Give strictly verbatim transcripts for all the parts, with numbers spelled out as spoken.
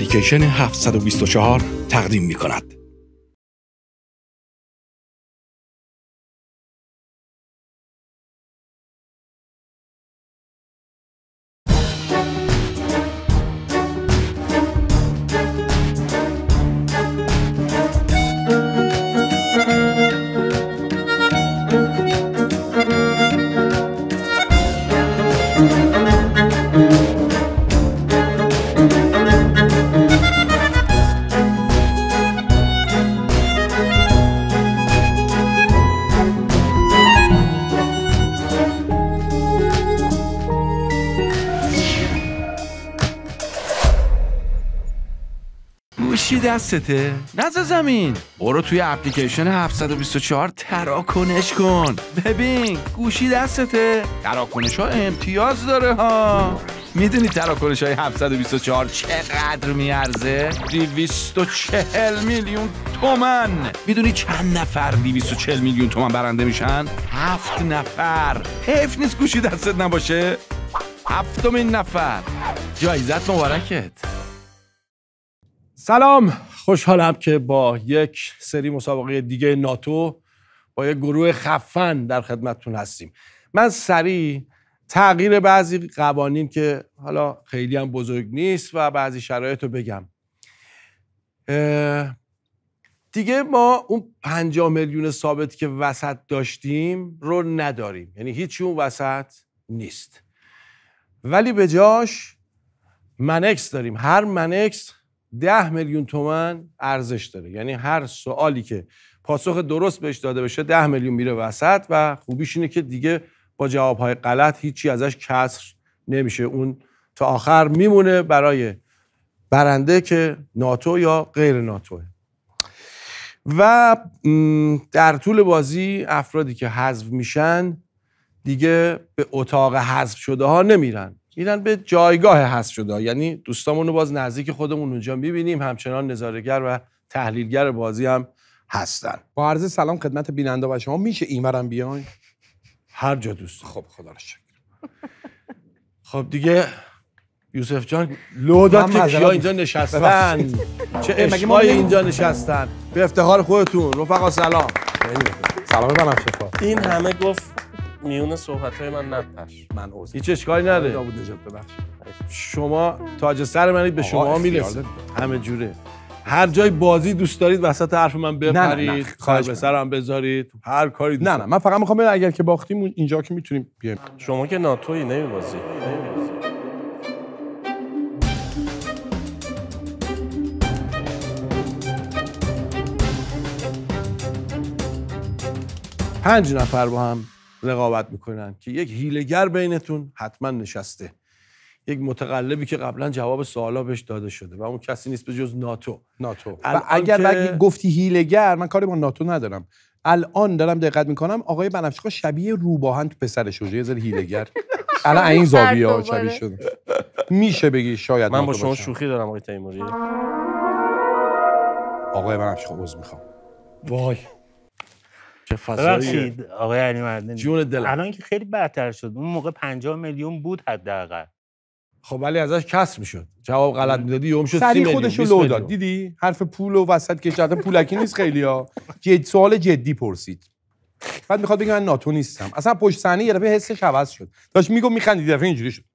اپلیکیشن هفتصد و بیست و چهار تقدیم می کند. گوشی دستته؟ نزد زمین. برو توی اپلیکیشن هفتصد و بیست و چهار تراکنش کن. ببین گوشی دستته؟ تراکنش ها امتیاز داره ها. میدونی تراکنش های هفتصد و بیست و چهار چقدر میارزه؟ دویست و چهل میلیون تومن. میدونی چند نفر دویست و چهل میلیون تومن برنده میشن؟ هفت نفر. حیف نیست گوشی دستت نباشه؟ هفتمین نفر. جایزت مبارکت. سلام، خوشحالم که با یک سری مسابقه دیگه ناتو با یک گروه خفن در خدمتتون هستیم. من سریع تغییر بعضی قوانین که حالا خیلی هم بزرگ نیست و بعضی شرایط رو بگم. دیگه ما اون پنجاه میلیون ثابتی که وسط داشتیم رو نداریم، یعنی هیچی اون وسط نیست، ولی به جاش منکس داریم. هر منکس ده میلیون تومن ارزش داره، یعنی هر سوالی که پاسخ درست بهش داده بشه ده میلیون میره وسط و خوبیش اینه که دیگه با جوابهای غلط هیچی ازش کسر نمیشه. اون تا آخر میمونه برای برنده که ناتو یا غیر ناتوه. و در طول بازی افرادی که حذف میشن دیگه به اتاق حذف شده ها نمیرن، میرن به جایگاه حذف شده، یعنی دوستامون رو باز نزدیک خودمون اونجا میبینیم، همچنان نظاره‌گر و تحلیلگر بازی هم هستن. با عرض سلام خدمت بیننده و شما، میشه اینورم بیاین؟ هر جا دوست. خب خدا رو شکر. خب دیگه یوسف جان لودات که کیا اینجا نشستن، چه اشمای اینجا نشستن، به افتخار خودتون رفقا سلام. سلام بنفشه. این همه گفت میون صحبت‌های من نپش. من عذر. هیچ اشکالی نداره. داوود نجات ببخشید. شما تاج سر منید، به شما میرسه. همه جوره. هر جای بازی دوست دارید وسط حرف من بپرید، خواهش به سرم بذارید، هر کاری دوست. نه نه من فقط میخوام اگر که باختیم اینجا که میتونیم بیایم. شما که ناتویی نمیبازی. پنج نفر با هم رقابت میکنن که یک هیله‌گر بینتون حتما نشسته، یک متقلبی که قبلا جواب سوالا بهش داده شده و اون کسی نیست به جز ناتو. ناتو. و اگر که... گفتی هیله‌گر، من کاری با ناتو ندارم. الان دارم دقت میکنم آقای بنفشه شبیه روباهن تو پسر شده، یه ذره هیله‌گر. الان این زاویه شبیه شده. میشه بگی شاید من با شما شوخی دارم آقای تیموری. آقای بنفشه عذر میخوام. وای چه ببخشید آقای علی مردانی، جون دلم. الان که خیلی بهتر شد، اون موقع پنجاه میلیون بود حداقل. خب ولی ازش کسر میشد، جواب غلط میدادی یوم شد سی میلیون. سری خودشو لو داد. دیدی حرف پول و وسط که چرته پولکی نیست خیلیا. جد سوال جدی پرسید، بعد میخواد بگه من ناتو نیستم. اصلا پشت صحنه یه دفعه حسش عوض شد، داشت میگم میخندید، دفعه اینجوری شد.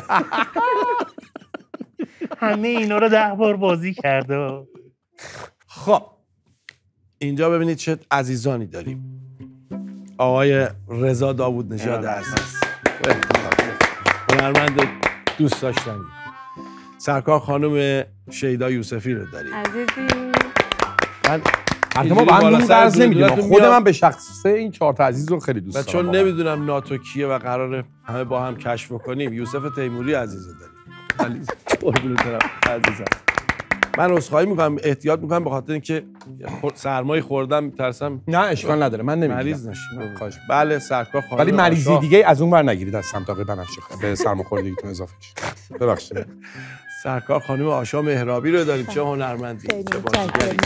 همه اینا رو ده بار بازی کرده. خب اینجا ببینید چه عزیزانی داریم. آقای رضا داوود نژاد عزیز، هنرمند دوست داشتنی. سرکار خانم شیدا یوسفی رو داریم. عزیزی من البته ما با هم نون قرض نمیدیم، خود من به شخصه این چهار تا عزیز رو خیلی دوست دارم. چون نمیدونم ناتو کیه و قراره همه با هم کشف کنیم، یوسف تیموری عزیز رو داریم. قربونت برم عزیزم. من عذرخواهی میکنم، احتیاط میکنم به خاطر اینکه سرمای خوردم میترسم. نه اشکال نداره، من نمیگم مریض نشین. خواهش. بله سرکار خانم، ولی مریضی دیگه از اون ور نگیرید از سمت آقای بنفشه به سرماخوردگیتون اضافه شه. ببخشید. سرکار خانم آشا مهرابی رو داریم. چه هنرمندی، چه بازیگری.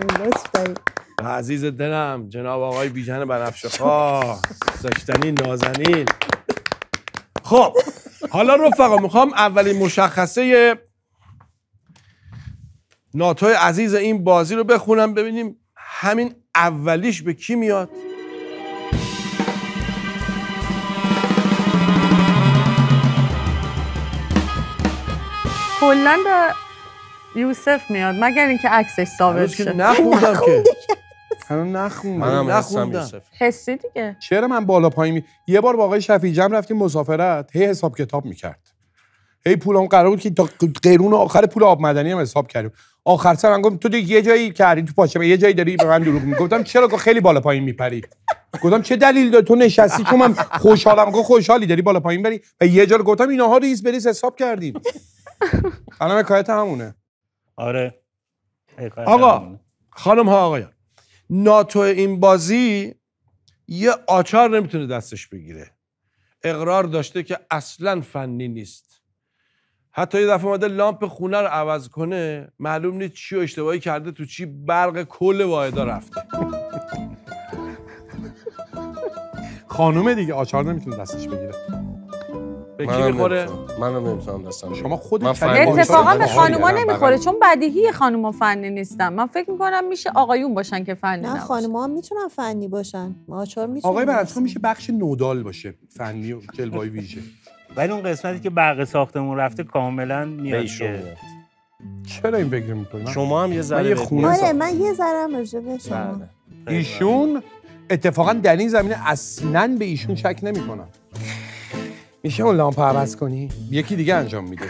عزیز دلم جناب آقای بیژن بنفشه خواه، داشتنی نازنین. خب حالا رفقا میخوام اولین مشخصه ناتوی عزیز این بازی رو بخونم ببینیم همین اولیش به کی میاد. کلاً به یوسف میاد مگر اینکه عکسش ثابت هنوز که شه. نخوندم که هنوز نخوندم. منم هستم نخوندم. یوسف. حسی دیگه. چرا من بالا پایین می... یه بار با آقای شفیع جمع رفتیم مسافرت، هی حساب کتاب میکرد. هی پولام قرار بود که تا قیرون آخر پول آب معدنی هم حساب کردیم. آخر سر من گفتم تو دیگه یه جایی کردی تو پاچه، یه جایی داری به من دروغ میگی. گفتم چرا؟ گفت خیلی بالا پایین میپری. گفتم چه دلیل داره؟ تو نشستی چون من خوشحالم. گفت خوشحالی داری بالا پایین بری. و یه جا رو گفتم اینها ریز بریز حساب کردیم. الان حکایت همونه. آره. آقا خانم ها آقایان، ناتو این بازی یه آچار نمیتونه دستش بگیره. اقرار داشته که اصلا فنی نیست. حتی یه دفعه اومده لامپ خونه رو عوض کنه، معلوم نیست چی اشتباهی کرده، تو چی برق کل واحدا رفته. خانومه دیگه آچار نمیتونه دستش بگیره. به کی میخوره؟ منم نمیتونم دستم. شما خودت من فنی فنی اتفاقا به نیستم. خانوما بغل. نمیخوره چون بدیهی خانوما فنی نیستن. من فکر میکنم میشه آقایون باشن که فنی نه نباشن. خانم‌ها هم میتونن فنی باشن. آچار میتونن. آقای بنفشه میشه بخش نودال باشه، فنی و جلوه‌ای ویژه. ولی اون قسمتی که برق ساختمون رفته کاملا به میاد ایشون که میاد. چرا این فکر می‌کنی؟ شما هم یه ذره یه بهت خونه میاد. آره من یه ذرم راجع به شما. بله. ایشون اتفاقا در این زمینه اصلاً به ایشون شک نمی‌کنم. میشه اون لامپ عوض کنی؟ یکی دیگه انجام میده.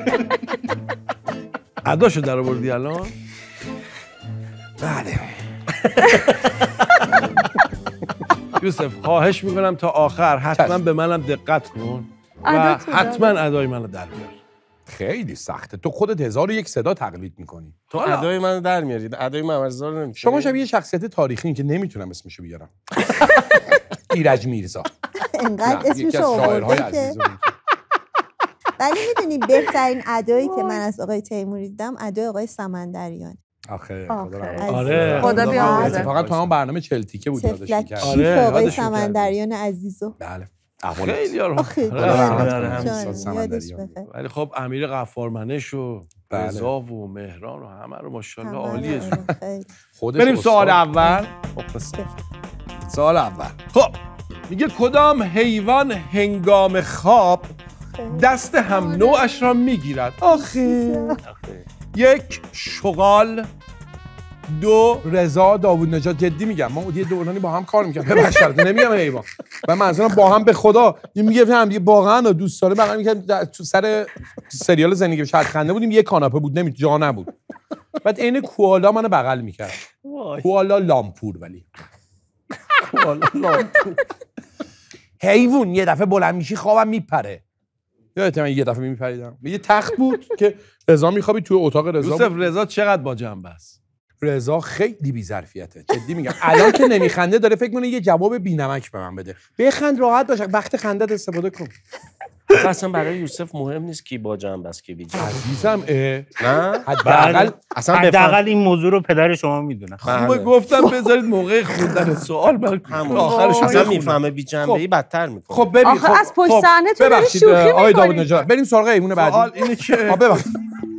اداشو در آوردی الان؟ بله. یوسف خواهش میکنم تا آخر حتما چشم. به منم دقت کن و ادا تو حتما داره. ادای منو در بیار. خیلی سخته. تو خودت هزار و یک صدا تقلید میکنی. تو ادای منو در میارید. ادای ممرزا رو نمی‌تونی. شما شبیه یه شخصیت تاریخی که نمیتونم اسمشو بیارم. ایرج میرزا. انقدر نه، اسمش یکی از شاعرهای آورده که عزیزم. ولی میدونی بهترین ادایی که من از آقای تیموری دیدم ادای آقای سمندریان. آخه آخه. خدا رحمت. آره. خدا بیامرزه. اتفاقا تو هم برنامه چلتیکه بود یادش تفلک میکرد. کیف آره، آقای یادش می‌کردی. سمندریان عزیزو. بله. احوالت. خیلی یارو. آخه آره. رحمت جان، کنه همین جان، ساز یادش سمندریان. بخیر. ولی خب امیر غفارمنش و بله. رضا و مهران و همه رو ماشاءالله همه عالیه. رو خیلی. خودش بریم استاد. سوال اول. خب، سوال اول. خب میگه کدام حیوان هنگام خواب دست هم نوعش را میگیرد؟ آخه یک شغال، دو رضا داوود نژاد، جدی میگم ما یه دورانی با هم کار میکردیم. ببخشید نمیگم حیوان. و منظورم با هم به خدا این میگه هم دیگه واقعا دوست داره بغل میکردیم تو سر سریال زندگی به شرط خنده بودیم، یه کاناپه بود نمی جا نبود. بعد عین کوالا منو بغل میکرد. کوالا لامپور ولی کوالا لامپور حیوان یه دفعه بلند میشی خوابم میپره. یادت من یه دفعه میپریدم. یه تخت بود که رضا میخوابید توی اتاق رضا. یوسف رضا چقدر با جنبه است؟ رضا خیلی بی‌ظرفیته. جدی میگم الان که نمیخنده داره فکر کنه یه جواب بی‌نمک به من بده. بخند راحت باش، وقت خندت استفاده کن. اصلا برای یوسف مهم نیست کی با جنبه است کی بی جنبه. عزیزم اه نه حداقل اصلا حداقل این موضوع رو پدر شما میدونن. خوبه گفتم بذارید موقع خوندن سوال من آخرش اصلا بخونم. میفهمه بی جنبه ای بدتر میکنه. خب ببین آخه خب از پشت خب، صحنه تو داری ببخشید، شوخی آقای می‌کنی. داوود نژاد بریم سراغ حیوان بعدی. سوال اینه که آ ببخشید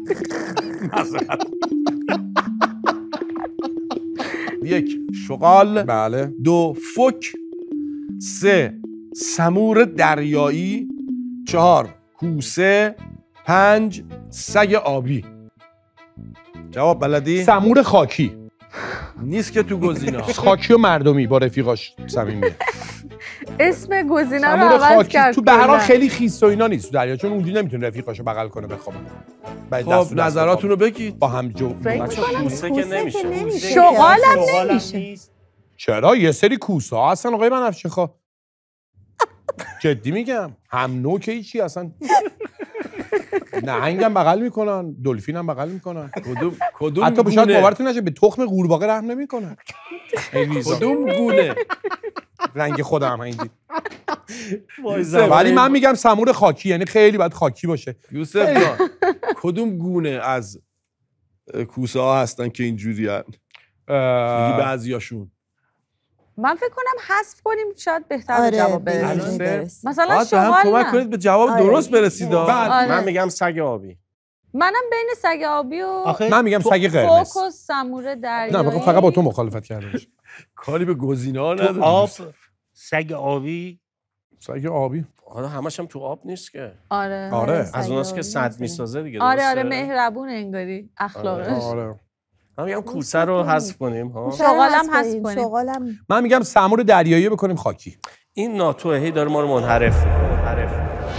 یک شغال، بله دو فک، سه سمور دریایی، چهار کوسه، پنج سگ آبی. جواب بلدی؟ سمور خاکی. نیست که تو گزینه ها. خاکی و مردمی با رفیقاش صمیمیه. اسم گزینه رو سمور عوض خاکی کرد تو بحرا کلاً. خیلی خیس و اینا نیست تو دریا، چون اونجوری نمیتونه رفیقاشو بغل کنه بخوابه. بعد دست و خب دست نظراتون رو بگید. با هم جو فکر بچه می‌کنم کوسه که کوسه که نمیشه. نمیشه. شغالم شغالم نمیشه. نیست. چرا یه سری کوسه ها هستن آقای بنفشه خا. جدی میگم هم نوع هیچی اصلا. نهنگم بغل میکنن، دلفینم بغل میکنن. کدوم کدوم حتی به شاید گونه؟ باورتون نشه به تخم قورباغه رحم نمیکنن. کدوم گونه؟ رنگ خودم همین. یوسف، ولی من میگم سمور خاکی، یعنی خیلی باید خاکی باشه. یوسف جان کدوم گونه از کوسه ها هستن که اینجوری هن؟ میگی بعضیاشون. من فکر کنم حذف کنیم شاید بهتر به آره جواب به برسیم. اینجا برسیم. مثلا باید به هم شغال کمک نه. کنید به جواب آره. درست برسید. بعد آره. من میگم سگ آبی. منم بین سگ آبی و آخه من میگم سگ قرمز. فوک و سمور دریایی. نه بخون فقط با تو مخالفت کرده باشه. کاری به گزینه‌ها تو نداره. آب سگ آبی سگ آبی. حالا همش هم تو آب نیست که. آره آره. از اوناست که صد میسازه دیگه. آره آره درسته؟ مهربون انگاری اخلاقش. آره. من میگم کوسه رو حذف کنیم ها. شغالم حذف کنیم. شغالم من میگم سمور دریایی بکنیم خاکی. این ناتوه هی داره ما رو منحرف می‌کنه. منحرف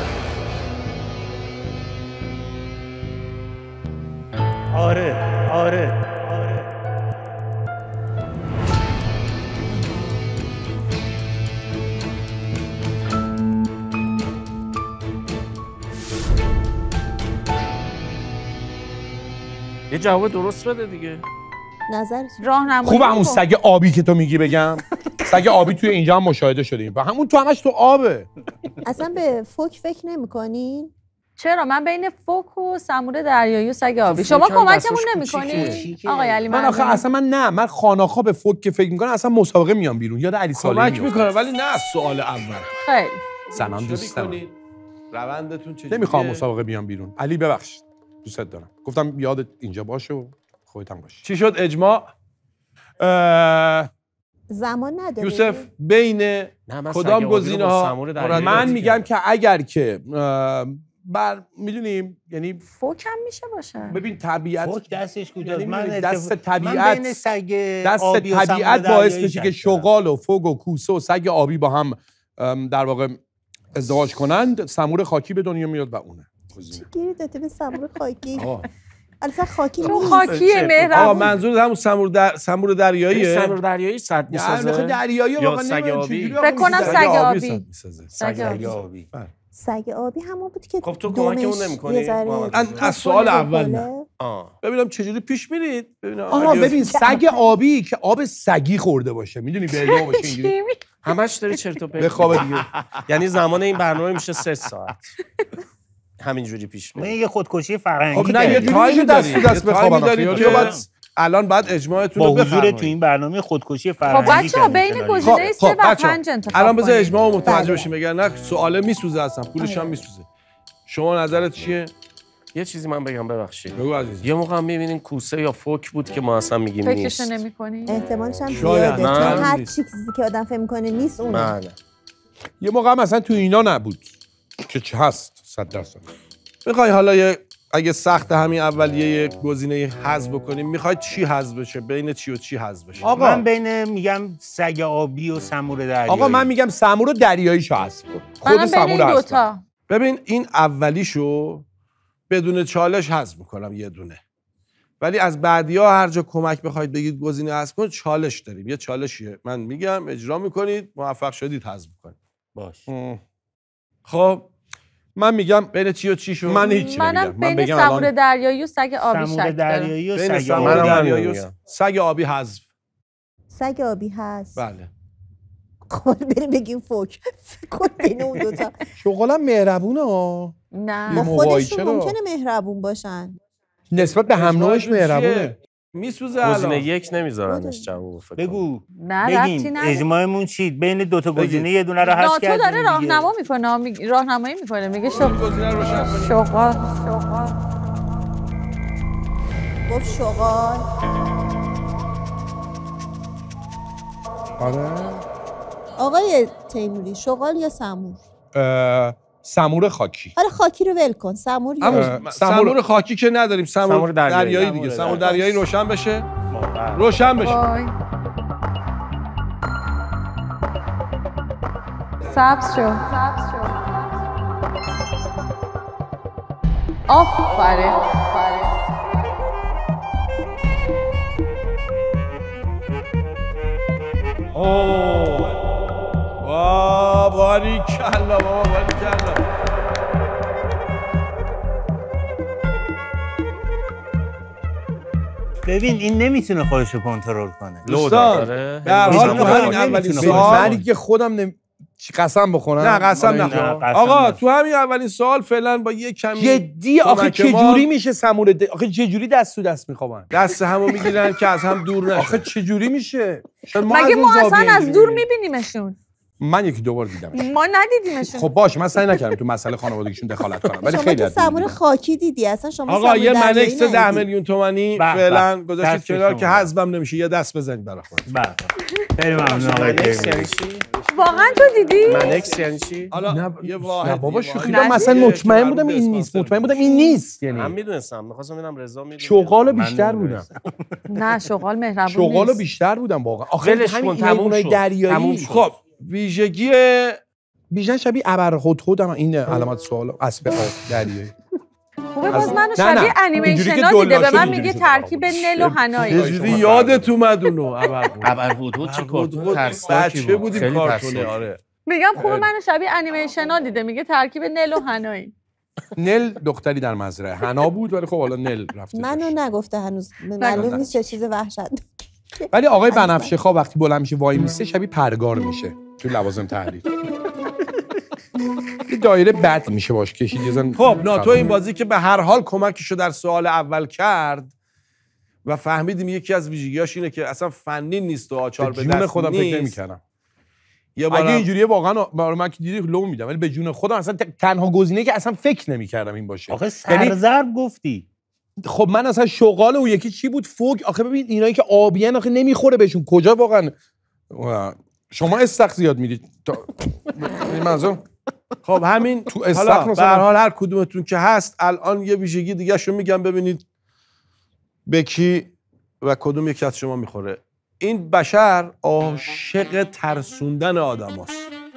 آره آره آره یه جواب درست بده دیگه. نظرتون راهنمایی خوبه همون کن. سگ آبی که تو میگی بگم. سگ آبی توی اینجا هم مشاهده شدیم و همون تو همش تو آبه. اصلا به فوک فکر نمی‌کنین؟ چرا من بین فوک و سمور دریایی و سگ آبی. شما فوک هم کمکمون دستش نمی‌کنی کوچیکه. آقای علی من آخه مردانی؟ اصلا من نه من خاناخا به فوک که فکر میکنم اصلا مسابقه میام بیرون. یاد علی صالحی کمک میکنم. میکنه ولی نه از سوال اول. خیلی زنان دوست دارم. کنید روندتون چجوریه؟ نمیخوام مسابقه بیام بیرون. علی ببخشید. دوستت دارم. گفتم یادت اینجا باشه و خودت هم باشه. چی شد اجماع؟ اه، زمان نداره. یوسف بین نه من کدام سگ آبی رو با گزینه‌ها سمور دریایی من قاطی میگم کردم. که اگر که اه، بر میدونیم یعنی فوک هم میشه باشه. ببین طبیعت فوک دستش کجاست؟ یعنی من می‌دونی اتفاق- دست من طبیعت بین سگ دست آبی و سمور طبیعت دریایی باعث بشه که شک دارم. شغال و فوگ و کوسه و سگ آبی با هم ام، در واقع ازدواج کنند سمور خاکی به دنیا میاد و اونه گزینه. گیری داده به سمور خاکی. آقا اصلا خاکی چون نیست. خاکیه آقا مهربون. منظور همون سمور در... سمور دریاییه؟ سمور دریایی صد یعنی آخه میسازه. دریایی یا واقعا سگ نمی‌دونم آبی. چجوری فکر آخه کنم می‌شه. سگ آبی. صد می‌سازه. سگ سگ آبی. آبی سگ آبی همون بود که خب تو دومش کمکمون نمی‌کنی؟ یه ذره محمد از- توپل از سوال اول توپله. نه. آه. ببینم چجوری پیش میرید. ببینم آها اگه- ببین سگ آبی که آب سگی خورده باشه میدونی به ادامه باشه اینجوری همش داری چرت و پرت بخوابه می‌گی. دیگه. یعنی زمان این برنامه میشه سه ساعت. همینجوری پیش من میره. یه خودکشی فرهنگی خب نه یه کردیم. تایمی دست تو دارید. دست یه تایمی بخوابن دارید آخه. که باید الان بعد اجماعتون با رو حضور بفرمایید. تو این برنامه خودکشی خب فرهنگی بچه‌ها کردیم بین کنار. گزینه خب، سه خب، و بچه‌ها. پنج انتخاب الان بذار کنید. اجماع متوجه بله. بشیم مگر نه سواله میسوزه اصلا پولش هم میسوزه. شما نظرت چیه؟ یه چیزی من بگم ببخشید. بگو عزیز. یه موقع هم می‌بینین کوسه یا فوک بود که ما اصلا میگیم فکرشو نیست. نمی‌کنی؟ احتمالش هم شاید. زیاده نه، چون هر نیست. چیزی که آدم فکر میکنه نیست اونه. نه نه. یه موقع هم اصلا تو اینا نبود که چه هست صد درصد. میخوای حالا یه اگه سخت همین اولیه یه گزینه حذف بکنیم میخوای چی حذف بشه بین چی و چی حذف بشه؟ آقا من بین میگم سگ آبی و سمور دریایی. آقا من میگم سمور و دریاییشو حذف کن. خود منم بین سمور این حذف کن. دوتا. ببین این اولیشو بدون چالش حذف میکنم یه دونه. ولی از بعدی‌ها هر جا کمک بخواید بگید گزینه حذف کن چالش داریم. یه چالشیه. من میگم اجرا میکنید موفق شدید حذف کنید. باش. خب من میگم بین چی و چی شو؟ من هیچ منم نمیگم. من بین بگم سمور الان دریایی و سگ آبی سمور شک دارم. دریایی و بین سگ سمور منم آبی. همین دریایی و میگم. سگ آبی حذف. سگ آبی هست. بله. خب بریم بگیم فوک. فکر کن بین اون دوتا. شغلم مهربونه ها. نه با موقعی خودشون چرا؟ ممکنه مهربون باشن. نسبت به هم نوعش اجماعتون مهربونه. چیه؟ میسوزه گزینه الان. یک نمیذارنش جواب فکر کنم. بگو نه ربطی بگیم نداره. اجماعمون چی بین دو تا بگید. گزینه یه دونه رو حذف ناتو کردیم داره دیگه. راهنما میکنه میگه راهنمایی میکنه میگه شغل گزینه رو روشن کنید. شغال شغال گفت شغال. آره. آقای تیموری شغال یا سمور؟ اه، سمور خاکی. آره خاکی رو ول کن. سمور یا همون اه، سمور خاکی که نداریم سمور, سمور دریایی. دریایی دیگه سمور سمور دریایی. دریایی روشن بشه واقعا. روشن بشه وای سبز شو سبز شو آفرین آفرین واه باریکلا بابا باریکلا ببین این نمیتونه خودش رو کنترل کنه. دوستان داره. به هر حال تو نمیتونه. همین اولین نمیتونه. سوال من که خودم نمی... چی قسم بخورم؟ نه قسم آره، نخور نه، قسم آقا نخور. تو همین اولین سوال فعلا با یه کمی جدی آخه کمک ما- چجوری میشه سمور د... آخه چجوری دست تو دست میخوابن؟ دست همو میگیرن که از هم دور آخه نشه چجوری میشه؟ ما مگه اون ما زاویه اصلا از اینجوری دور می‌بینیم. میبینیمشون من یکی دو بار دیدمش. ما ندیدیمشون. خب باش من سعی نکردم تو مسئله خانوادگیشون دخالت کنم ولی شما خیلی که از سمور خاکی دیدی اصلا شما آقا سمور یه دریایی منکس ده ندیدی. میلیون تومانی به، فعلا به. گذاشتید دست کنار شما. که حذفم نمیشه. یه دست بزنید برای خودت. بله خیلی ممنون آقای منکس تیموری. یعنی چی؟ واقعا تو دیدی؟ منکس یعنی چی؟ حالا نه یه نه واحد بابا یه شوخی واحد. دارم مثلا دیگه مطمئن که بودم مربوط این به نیست اسپانسر مطمئن بودم باشه. این نیست من یعنی میدونستم میخواستم ببینم رضا میدونه. شغال من بیشتر بودم نمی‌دونستم. نه شغال مهربون شغال نیست. بیشتر بودم واقعا آخه ولش همین کن، تموم حیوانای شد. دریایی تموم شد. خب ویژگی بیشتر شبیه ابرهدهد هم این علامت سوال اسب آب دریایی خوبه باز منو نه، نه. شبیه اینجوری که انیمیشنا دیده به دلاشو من اینجوری میگه شده. ترکیب نل و حنایی. یه جوری یادت اومد اونو ابرهدهد. ابرهدهد چه کارتون ترسناکی بچه بود. بودیم خیلی کارتونه. ترسناک. آره میگم خوبه منو شبیه انیمیشنا دیده میگه ترکیب نل و حنایی. نل دختری در مزرعه حنا بود ولی خب حالا نل رفته منو داشت. نگفته هنوز معلوم نیست چه چیز وحشت. ولی آقای بنفشه خواه وقتی بلند میشه وای میسته شبیه پرگار میشه تو لوازم تحریر یه دایره بد میشه باش کشید یه زن خب ناتو این بازی که به هر حال کمکشو در سوال اول کرد و فهمیدیم یکی از ویژگیاش اینه که اصلا فنی نیست و آچار به جون دست خودم فکر نیست. نمی‌کردم یه اگه بار اینجوریه واقعا برای من که دیدی لو میدم ولی به جون خودم اصلا تنها گزینه‌ای که اصلا فکر نمی‌کردم این باشه آخه یعنی سرزرب گفتی. خب من اصلا شغال اون یکی چی بود فوگ آخه ببین اینایی که آبیان آخه نمیخوره بهشون کجا واقعا شما استخ زیاد میدید تا... این منظور خب همین تو حالا استخ به مثلا هر حال هر کدومتون که هست الان یه ویژگی دیگه شو میگم ببینید به کی و کدوم یکی از شما میخوره. این بشر عاشق ترسوندن آدم هست.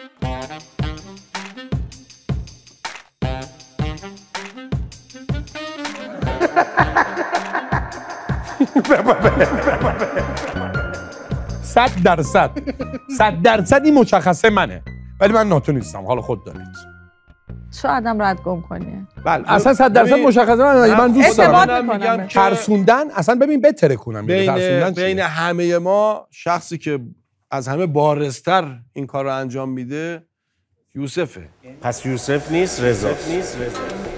صد درصد صد درصد این مشخصه منه ولی من ناتو نیستم حالا خود دارید چه آدم رد گم کنی؟ بله اصلا صد درصد ببین، مشخصه منه من دوست اعتماد دارم خودم میکنم میگم بهش. که ترسوندن اصلا ببین بتره کنم بین ترسوندن چیه؟ بین همه ما شخصی که از همه بارزتر این کار رو انجام میده یوسفه. پس یوسف نیست رضا. نیست رضا.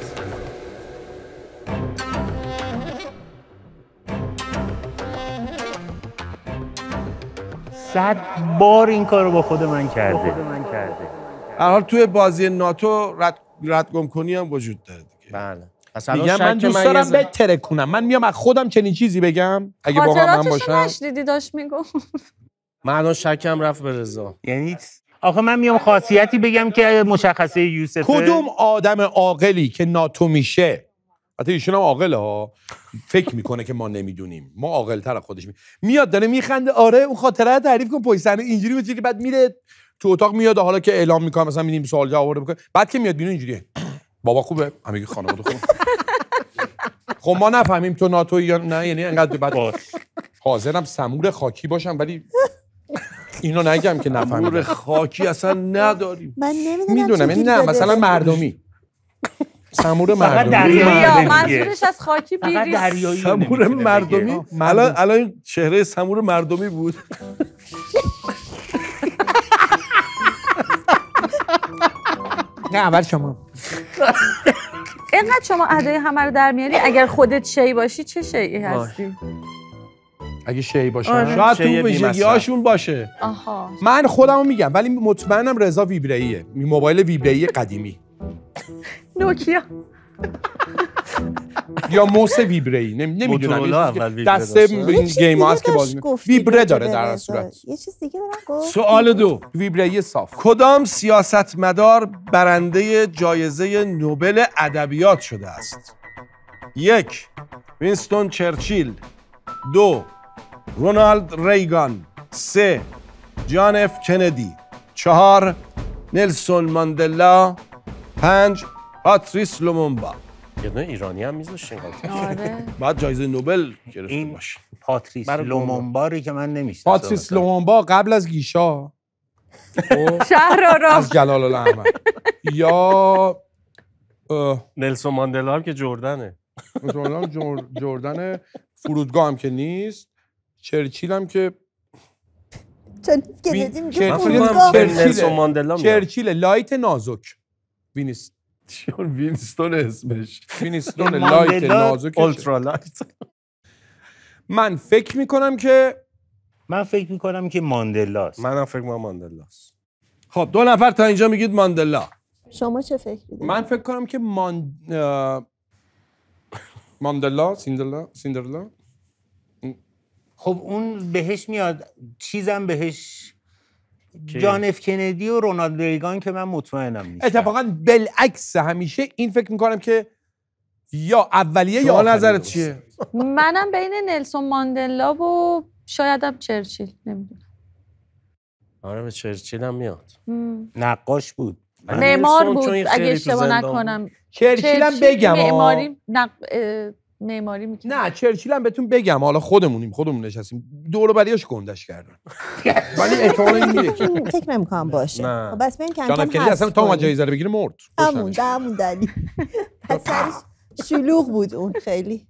صد بار این کارو با خود من کرده. هر حال توی بازی ناتو رد, رد گم کنی هم وجود داره دیگه. بله. پس الان میگم من شک دوست یه دارم ذره- بتره کنم من میام از خودم چنین چیزی بگم اگه واقعا من خاطراتشو باشم نشنیدی داشت میگفت. من الان شکم رفت به رضا. یعنی آخه من میام خاصیتی بگم که مشخصه یوسفه. کدوم آدم عاقلی که ناتو میشه البته ایشون هم عاقله ها فکر میکنه که ما نمیدونیم ما عاقل‌تر از خودش می... میاد داره میخنده آره اون خاطره رو تعریف کن پشت صحنه اینجوری میگه بعد میره تو اتاق میاد حالا که اعلام میکنه مثلا میبینیم سوال جواب میکنه بعد که میاد بیرون اینجوریه بابا خوبه همگی خانواده خوبه خب ما نفهمیم تو ناتو یا نه یعنی انقدر بعد حاضرم سمور خاکی باشم ولی اینو نگم که نور نفهمیدم خاکی اصلا نداریم. من نمیدونم میدونم یعنی نه مثلا مردمی سمور فقط مردمی دریایی. یا دیگه. منظورش از خاکی فقط بیریست. دریایی رو سمور نمی‌تونه مردمی بگه. الان الان این چهره سمور مردمی بود. نه اول شما اینقدر شما ادای همه رو در میاری اگر خودت شی باشی چه شیئی هستی؟ اگه شی باشم آره. شاید تو شیء ویژگی‌هاشون باشه. آها. من خودمو میگم ولی مطمئنم رضا ویبره‌ایه موبایل ویبره‌ای قدیمی نوکیا. یا موس ویبره‌ای نمیدونم موتورولا اول ویبره دست داشت. یه این چیز گیم دیگه هست که داشت بازی گفتی ویبره راجع داره به در رضا. صورت یه چیز دیگه دارم گفت. سوال دو، ویبره‌ای صاف کدام سیاستمدار برنده جایزه نوبل ادبیات شده است؟ یک، وینستون چرچیل. دو، رونالد ریگان. سه، جان اف کندی. چهار، نلسون ماندلا. پنج، پاتریس لومومبا. یه دونه ایرانی هم میذاشتین قاطی. آره. بعد جایزه نوبل گرفته این باشه. پاتریس برای لومونباری که من نمیشناسم. پاتریس لومونبا قبل از گیشا خب، شهرآرا. از جلال الاحمر یا اه، نلسون ماندلا هم که جردنه. مثلا جور- جردن فرودگاه هم که نیست چرچیل هم که چون که وی- دیدیم چرچیل که من چرچیل. فکر فرودگاه. کنم چرچیله. نلسون ماندلا میاد. چرچیل لایت نازک وینیست چون وینستون اسمش. وینستون این لایت ماندلا نازک اولترا لایت. من فکر میکنم که من فکر میکنم که ماندلاست. منم فکر کنم ماندلاست. خب دو نفر تا اینجا میگید ماندلا. شما چه فکر می‌کنید؟ من فکر کنم که مان... ماندلا سیندرلا سیندرلا خب اون بهش میاد چیزم بهش جان اف کندی و رونالد ریگان که من مطمئنم نیست. اتفاقا بالعکس همیشه این فکر میکنم که یا اولیه یا شما آخریه. نظرت چیه؟ منم بین نلسون ماندلا و شایدم چرچیل نمیدونم. آره به چرچیل هم میاد. نقاش بود. معمار بود چون این اگه خیلی تو اشتباه زندان نکنم. چرچیل هم بگم ها. معماری نق... اه، معماری میکنه. نه چرچیل هم بهتون بگم حالا خودمونیم خودمون نشستیم دور و بریاش گندش کردن ولی احتمال این میره که فکر نمی‌کنم باشه. نه. خب بس بریم کم جان کم اف کندی اصلا تا اومد حذف کنیم. جایزه رو بگیره مرد. همون همون دلیل. پس سرش شلوغ بود اون خیلی.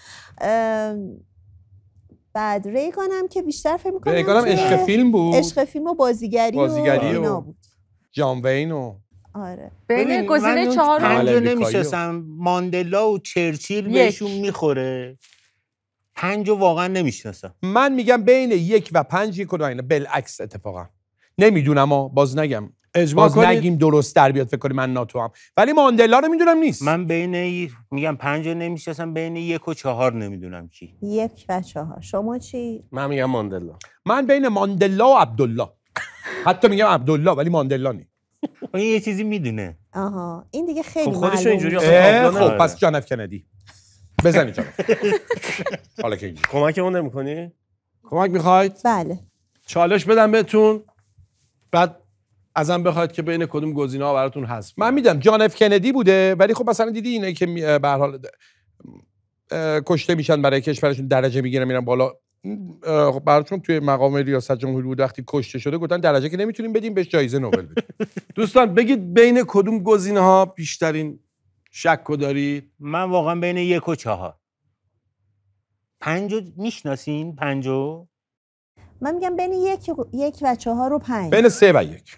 ام، بعد ریگانم که بیشتر فکر می‌کنم ریگانم که عشق فیلم بود. عشق فیلم و بازیگری, بازیگری و اینا و- بود. جان وین و آره. بین گزینه چهار و پنج عمل نمیشناسم. ماندلا و چرچیل یک. بهشون میخوره. پنج واقعا نمیشناسم. من میگم بین یک و پنج یک و دو اینا بالعکس اتفاقا نمیدونم ها باز نگم اجماع باز کنید. نگیم درست در بیاد فکر کنیم من ناتو هم ولی ماندلا رو میدونم نیست. من بین میگم پنج نمیشناسم بین یک و چهار نمیدونم کی. یک و چهار. شما چی؟ من میگم ماندلا. من بین ماندلا و عبدالله حتی میگم عبدالله ولی ماندلا نی. این یه چیزی میدونه. آها این دیگه خیلی خب خودشو معلوم اینجوری بود. آخه اه، تابلو خب پس جان اف کندی بزنی جان حالا که اینجوری. کمکمون نمی‌کنی؟ کمک میخواید؟ بله. چالش بدم بهتون بعد ازم بخواید که بین کدوم گزینه‌ها براتون هست. من میدم جان اف کندی بوده ولی خب مثلا دیدی اینه که می- به هر حال اه، کشته میشن برای کشورشون درجه میگیرن میرن بالا اه، خب براشون توی مقام ریاست جمهوری بود وقتی کشته شده گفتن درجه که نمیتونیم بدیم بهش جایزه نوبل بدیم. دوستان بگید بین کدوم گزینه‌ها بیشترین شک رو دارید؟ من واقعا بین یک و چهار. پنجو میشناسین؟ پنجو؟ من میگم بین یک, یک و چهار و پنج. بین سه و یک.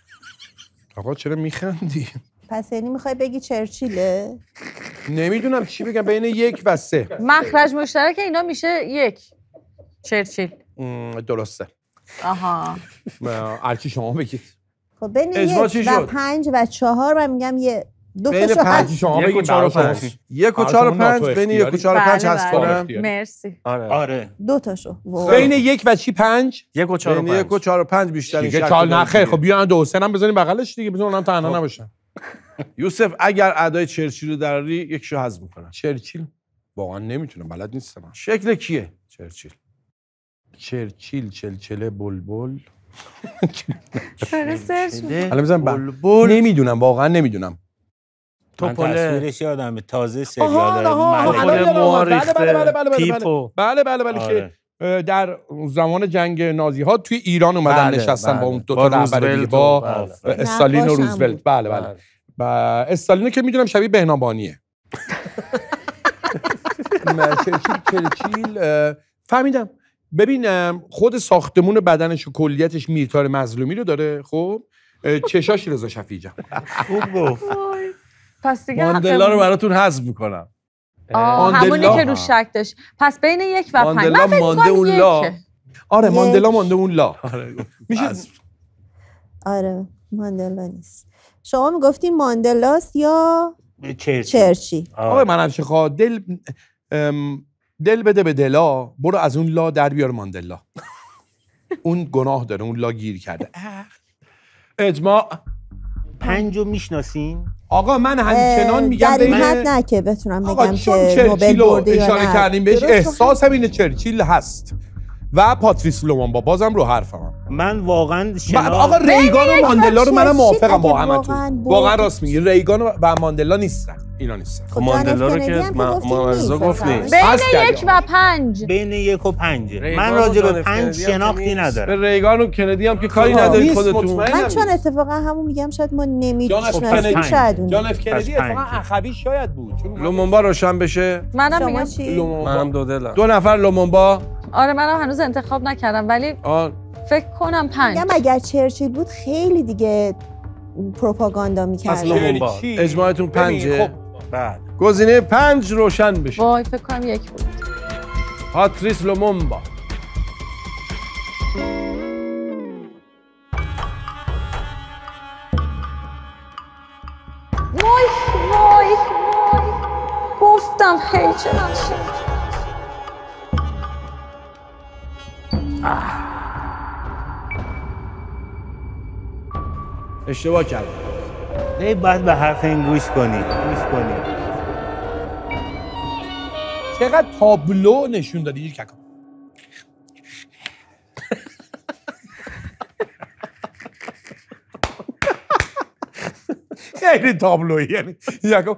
آقا چرا میخندی؟ پس یعنی میخوای بگی چرچیله؟ نمیدونم چی بگم بین یک و سه. مخرج مشترک اینا میشه یک. چرچیل. م، درسته. آها. هرچی شما بگید. خب بین اجماع یک چی و شد؟ پنج و چهار من میگم یه دو بین تاشو پنج هست. شما یک و بگید چهار و برای پنج. شما. یک و برای چهار و شما پنج ناتو بین یک و اختیاری. چهار و پنج بله، هست بله. کنم. مرسی. آره. آره. دو تاشو. بین یک و چی پنج؟ یک و چهار و بین یک و پنج. چهار و پنج بیشترین دیگه شک چال رو دارید نخیر دیگه. خب بیان دو حسین هم بزنیم بغلش دیگه بزن اونم تنها نباشن. یوسف اگر ادای چرچیل رو دراری یکشو حذف میکنم. چرچیل واقعا نمیتونم بلد نیستم. شکل کیه چرچیل؟ چرچیل چلچله بلبل. چرا سرچ می‌کنی؟ الان بزنم بلبل. نمیدونم واقعا نمیدونم. من توپله. تصویرش یادمه تازه آها سریال آها ملک. الان یادم اومد. بله ریخته. بله بله بله بله پیپو. بله بله بله آره. که اه، در زمان جنگ نازی ها توی ایران اومدن بله، نشستن بله. با اون دو با تا رهبر دیگه روزولت با و- بله. استالین و نقاش هم روزولت بود. بله بله و استالینو که میدونم شبیه بهنامبانیه. نه، چرچیل چرچیل اه، فهمیدم. ببین اه، خود ساختمون بدنش و کلیتش میرتار مظلومی رو داره خب اه، چشاش رضا شفیعی جان. خوب گفت. وای. پس دیگه ماندلا رو حقمون- براتون حذف میکنم. آه، ماندلا. همونی که رو شک داشت. پس بین یک و پنج. ماندلا من فکر مانده می‌کنم اون لا. یکه. آره یک. ماندلا مانده اون لا. میشه آره ماندلا نیست. شما میگفتین ماندلاست یا چرچیل. چرچیل؟ آقای آره. منفشه خواه دل ام، دل بده به دلا برو از اون لا در بیار ماندلا. اون گناه داره اون لا گیر کرده. اجماع. پنجو میشناسین؟ آقا من همچنان میگم در این بین- حد نه که بتونم آقا بگم چون که نوبل چرچیل رو برده یا اشاره نه. کردیم بهش درست احساسم اینه چرچیل هست و پاتریس لومونبا بازم رو حرفم. من واقعا بعد شناخت آقا ریگان و ماندلا رو منم چرچیل موافقم اگه با واقعاً همتون. برد واقعا که راست میگی ریگان و ماندلا نیستن اینا نیستن. خب ماندلا رو جان اف که کندی هم ما- گفتین ما نیست. رضا گفت اصلا. نیست. بین هست کردی یک و پنج. بین یک و پنجه. ریگان من و راجع جان به اف پنج کندی هم که شناختی نیست. ندارم. به ریگان و کندی هم که کاری آقا، ندارید نیست، خودتون. مطمئنم. من چون نیست. اتفاقا همون میگم شاید ما جان اف نمیشناسیم کندی. شاید اون. جان اف کندی پس اتفاقا پنج. اخوی شاید بود. چون لومونبا روشن بشه. منم شما میگم چی؟ لومونبا. منم دو دلم. دو نفر لومونبا. آره منم هنوز انتخاب نکردم ولی آن فکر کنم پنج. میگم اگر چرچیل بود خیلی دیگه پروپاگاندا پس میکرد. لومونبا. چرچیل. اجماعتون ببین، پنجه. خب بعد گزینه پنج روشن بشه. وای فکر کنم یک بود. پاتریس لومونبا. گفتم خیلی چه نقشه. اشتباه کردم. نه باید به حرف این گوش کنی گوش کنی. چقدر تابلو نشون دادی یک ککا. خیلی تابلویی یعنی یکم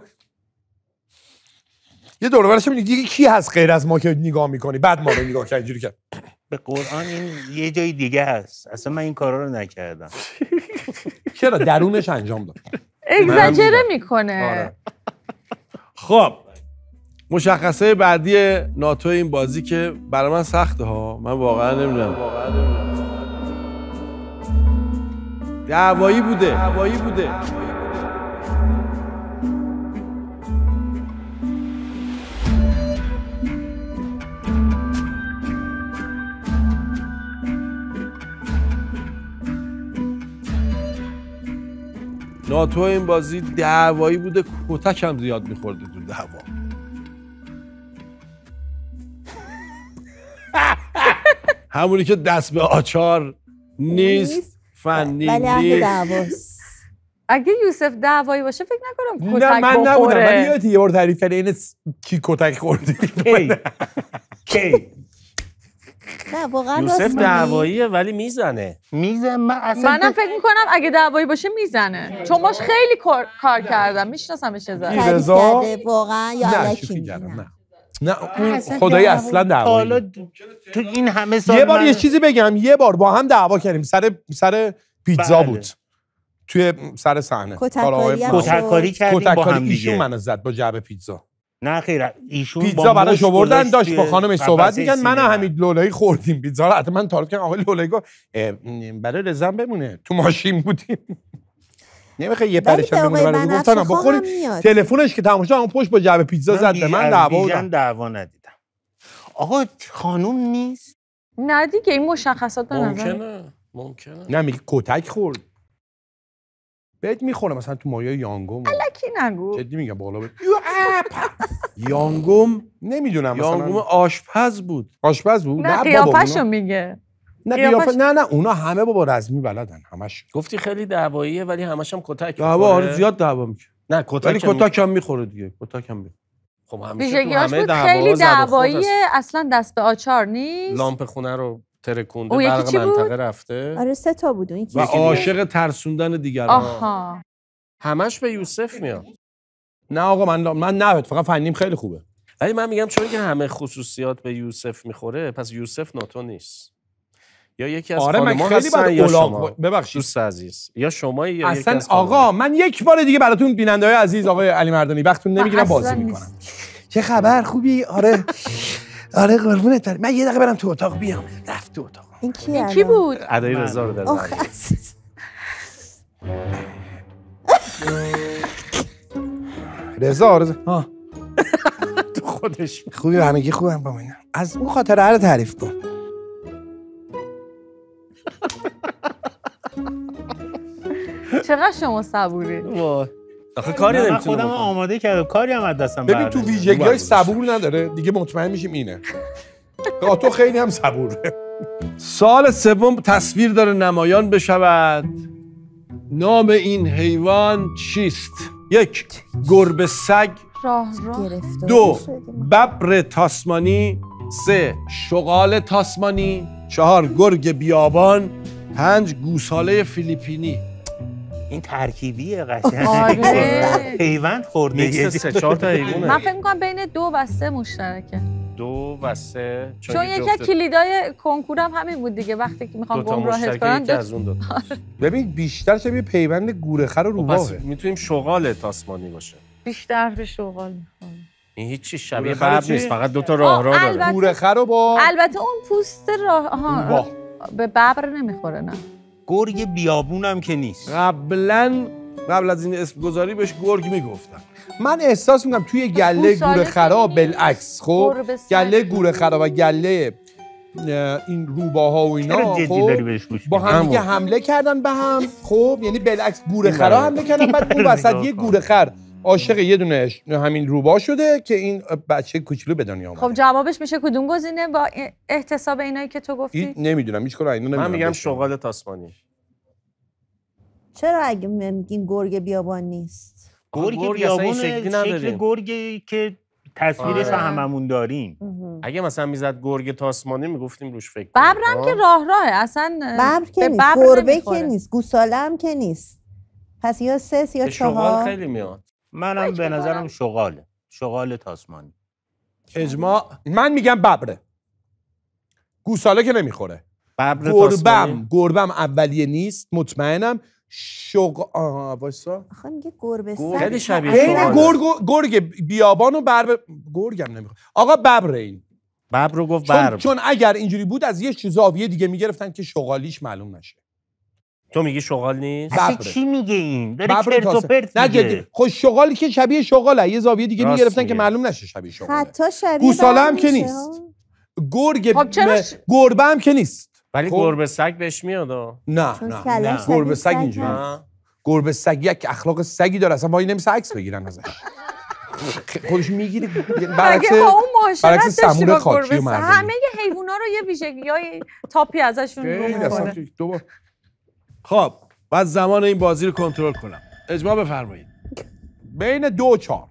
یه دور برش دیگه کی هست غیر از ما که نگاه میکنی بعد ما رو نگاه کرد اینجوری کرد. به قرآن این یه جای دیگه هست. اصلا من این کارا رو نکردم. چرا درونش انجام داد. اگزاجره میکنه. آره. خب مشخصه بعدی ناتو این بازی که برای من سخته ها. من واقعا نمیدونم. دعوایی بوده. دعوایی بوده. ناتو این بازی دعوایی بوده. کتک هم زیاد میخورده تو دعوا. همونی که دست به آچار نیست، فنی ولی اهل نیست. دعواست. اگه یوسف دعوایی باشه فکر نکنم کتک نه من نبودم بخوره. ولی یادتی یه بار تعریف کردی این کی کتک خوردی. کی کی نه واقعا راست یوسف میگی. دعواییه ولی میزنه. میزم من اصلا منم فکر میکنم اگه دعوایی باشه میزنه، چون باش خیلی کار, کار کردم، میشناسمش چه تعریف رضا؟ کرده واقعا یا نه الکی شوخی میگی؟ کردم نه. نه اون اصلا خدایی دعوا- اصلا تا حالا دعوایی. تو این همه سال یه بار من- یه چیزی بگم، یه بار با هم دعوا کردیم سر سر پیتزا بله. بود توی سر صحنه. کتککاری هم کتککاری کردیم با کتککاری هم ایشون دیگه. منو زد با جعبه پیتزا. نه خیر ایشون پیتزا با براش مشت آوردن گذاشت داشت با توی خانمش قفسه صحبت میکرد. من سینما. حمید لولایی خوردیم پیتزا رو. حتی من تعارف کردم آقای لولایی گفت اه، برای رضا بمونه تو ماشین بودیم. نمیخواد یه ولی پرشن به بمونه آقای برای بنفشه گفتن خواهم بخوریم. میاد. تلفنش که تمام شد اون پشت با جعبه پیتزا زد به بیژن- من از دعوا بیژن بود. دعوا ندیدم. آقا خانوم نیست. نه دیگه این مشخصات به نظر ممکنه ممکنه نه میگه کتک خورد. بهت میخوره مثلا تو مایه یانگوم. کی نگو. جدی میگم بالا بد. یانگوم نمیدونم یانگوم مثلا آشپز بود. آشپز بود. نه بابا، قیافشو اونا- میگه. نه قیافش- قیافه نه نه اونا همه بابا رزمی بلدن همش. گفتی خیلی دعواییه ولی همش هم کتک دعوا می‌خوره. آره زیاد دعوا میکنه. نه کتک ولی هم- کتک هم میخوره دیگه. کتک هم میخوره. خب همیشه تو ویژگیاش همه بود دعوا خیلی زد و خورد دعواییه، هست. اصلا دست به آچار نیست. لامپ خونه رو ترکونده، اون یکی برق چی بود؟ منطقه رفته. آره سه تا بود این و کی؟ عاشق ترسوندن دیگران. آها. همش به یوسف میاد. نه آقا من من نه فقط فنیم خیلی خوبه. ولی من میگم چون که همه خصوصیات به یوسف میخوره پس یوسف ناتو نیست. یا یکی از آره من خانم‌ها خیلی هستن بعد یا اولاغ شما. ببخشید دوست عزیز یا شما یا یکی اصلا از خانم‌ها. آقا من یک بار دیگه براتون بیننده‌های عزیز آقای علی مردانی وقتتون نمیگیرم اصلا بازی نیست. میکنم. چه خبر خوبی؟ آره آره قربونت برم. من یه دقیقه برم تو اتاق بیام. رفت تو اتاق. این کی این کی الان؟ بود؟ ادای رضا رو آخ داره. عزیز. رضا رضا ها تو خودش خوبی همگی خوبم با من. از اون خاطره رو تعریف کن. چقدر شما صبوری. وای. آخه کاری من نمیتونه خودم بکنه. آماده کردم کاری هم از دستم ببین تو برداشت. ویژگی‌های صبور نداره دیگه مطمئن میشیم اینه. تو خیلی هم صبوره. سال سوم تصویر داره نمایان بشود. نام این حیوان چیست؟ یک، گربه سگ. راه راه. گرفتار دو، شدیم. ببر تاسمانی. سه، شغال تاسمانی. چهار، گرگ بیابان. پنج، گوساله فیلیپینی. این ترکیبیه قشنگ. آره. پیوند خورده میکس یه سه چهار تا من حیوانه. فکر میکنم بین دو و سه مشترکه، دو و سه چون یکی از کلیدای کنکورم همین بود دیگه، وقتی که میخوام دو تا گمراهت مشترک کنن یکی دو از اون دو تا. ببین بیشتر شبیه پیوند گورخر و پس روباهه. میتونیم شغال تاسمانی باشه. بیشتر به شغال میخوام. این هیچی شبیه گورخر ببر چی؟ نیست، فقط دو تا راه راه آه، داره. البته. گورخر رو با البته اون پوست راه آها روباه. به ببر نمیخوره. نه گرگ بیابون هم که نیست. قبلا قبل از این اسم گذاری بهش گرگ میگفتن. من احساس میکنم توی گله گوساله گورخرا که بالعکس خب گربه سگ. گله گورخرا و گله اه، این روباها و اینا چرا جدی داری خب بهش گوش با میدی؟ هم دیگه حمله کردن به هم. خب یعنی بالعکس گورخرا برای- حمله کردن بعد اون برای وسط نگاه یه کن. گورخر عاشق یه دونه همین روباه شده که این بچه کوچولو به دنیا اومده. خب جوابش میشه کدوم گزینه با احتساب اینایی که تو گفتی؟ این نمیدونم هیچ کدوم اینا نمیدونم. من میگم شغال تاسمانی. چرا اگه میگین گرگ بیابان نیست؟ گرگ بیابان شکل گرگی که تصویرش آره. هممون داریم. اگه مثلا میزد گرگ تاسمانی میگفتیم روش فکر ببر هم که راه راهه اصلا. ببر که نیست، گربه که نیست، گوساله هم که نیست. پس یا سه یا چهار. شغال خیلی میاد. منم به نظرم شغاله. شغال تاسمانی. اجماع. من میگم ببره. گوساله که نمیخوره. ببر گربم گربم اولیه نیست مطمئنم. شغ آها وایسا. آخه میگه گربه سگ. خیلی شبیه بین شغاله. گرگ گرگ بیابان و ببر گرگم نمیخوره. آقا ببر این. ببر رو گفت چون, ببر. چون اگر اینجوری بود از یه زاویه دیگه میگرفتن که شغالیش معلوم نشه. تو میگی شغال نیست؟ اصلا چی میگه این؟ داره چرت و پرت نه میگه. جدی. خب شغالی که شبیه شغاله یه زاویه دیگه میگرفتن که معلوم نشه شبیه شغاله. حتی شبیه گوساله هم که نیست. گرگ خب چرا ش... گربه هم که نیست. ولی خب. گربه سگ بهش میاد. نه نه نه گربه سگ اینجوری نیست. گربه سگ یک اخلاق سگی داره اصلا وای نمیشه عکس بگیرن ازش. خودش میگیره برعکس برعکس سمور خاکی و مردمی. همه حیونا رو یه ویژگیای تاپی ازشون رو میکنه. دوبار خب بعد زمان این بازی رو کنترل کنم. اجماع بفرمایید. بین دو و چهار.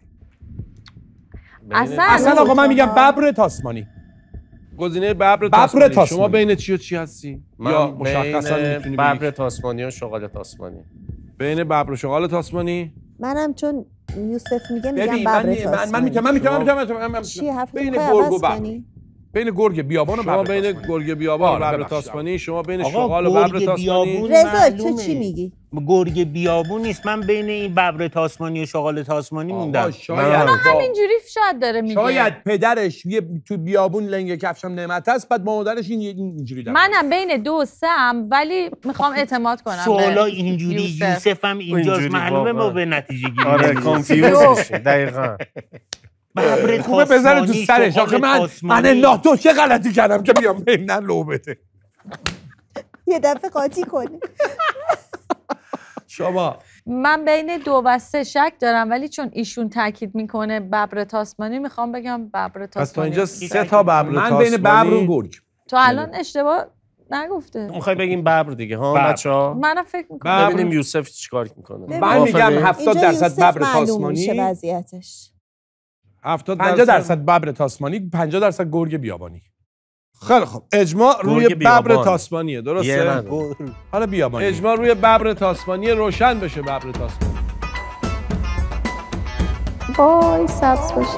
اصلا اصلا آقا من میگم ببر تاسمانی. گزینه ببر تاسمانی. تاسمانی. شما بین چی و چی هستی؟ یا مشخصا میتونی ببر تاسمانی و شغال تاسمانی. بین ببر و شغال تاسمانی؟ منم چون یوسف میگه میگم ببر تاسمانی. من میتونم من میتونم چی حرف بین گرگ و ببر. بین گرگ بیابان و شما بین گرگ بیابان و ببر تاسمانی، شما بین شغال و ببر تاسمانی. رضا تو چی میگی؟ گرگ بیابون نیست. من بین این ببر تاسمانی و شغال تاسمانی موندم. شاید همینجوری شاید داره میگه. شاید پدرش یه تو بیابون لنگ کفشم نعمت است بعد مادرش این اینجوری داره. منم بین دو و سه ام ولی میخوام اعتماد کنم. سوالا اینجوری یوسف هم اینجاست معلومه ما به نتیجه گیری. آره کانفیوز میشه دقیقاً. ببر خوبه بزنه تو سرش. آخه من من ناتو چه غلطی کردم که بیام بین لو بده. یه دفعه قاطی کنه. شما من بین دو و سه شک دارم ولی چون ایشون تاکید میکنه ببر تاسمانی میخوام بگم ببر تاسمانی. پس تا اینجا سه تا ببر تاسمانی. من بین ببر و گرگ. تو الان اشتباه نگفته. میخوای بگیم ببر دیگه ها بچه‌ها؟ منم فکر میکنم. ببینیم یوسف چیکار میکنه. من میگم هفتاد درصد ببر تاسمانی. وضعیتش. هفتاد پنجاه درصد ببر تاسمانی، پنجاه درصد گرگ بیابانی. خیلی خب اجماع روی ببر تاسمانیه درسته؟ حالا بیابانی. اجماع روی ببر تاسمانی. روشن بشه ببر تاسمانی. وای سبز باشه.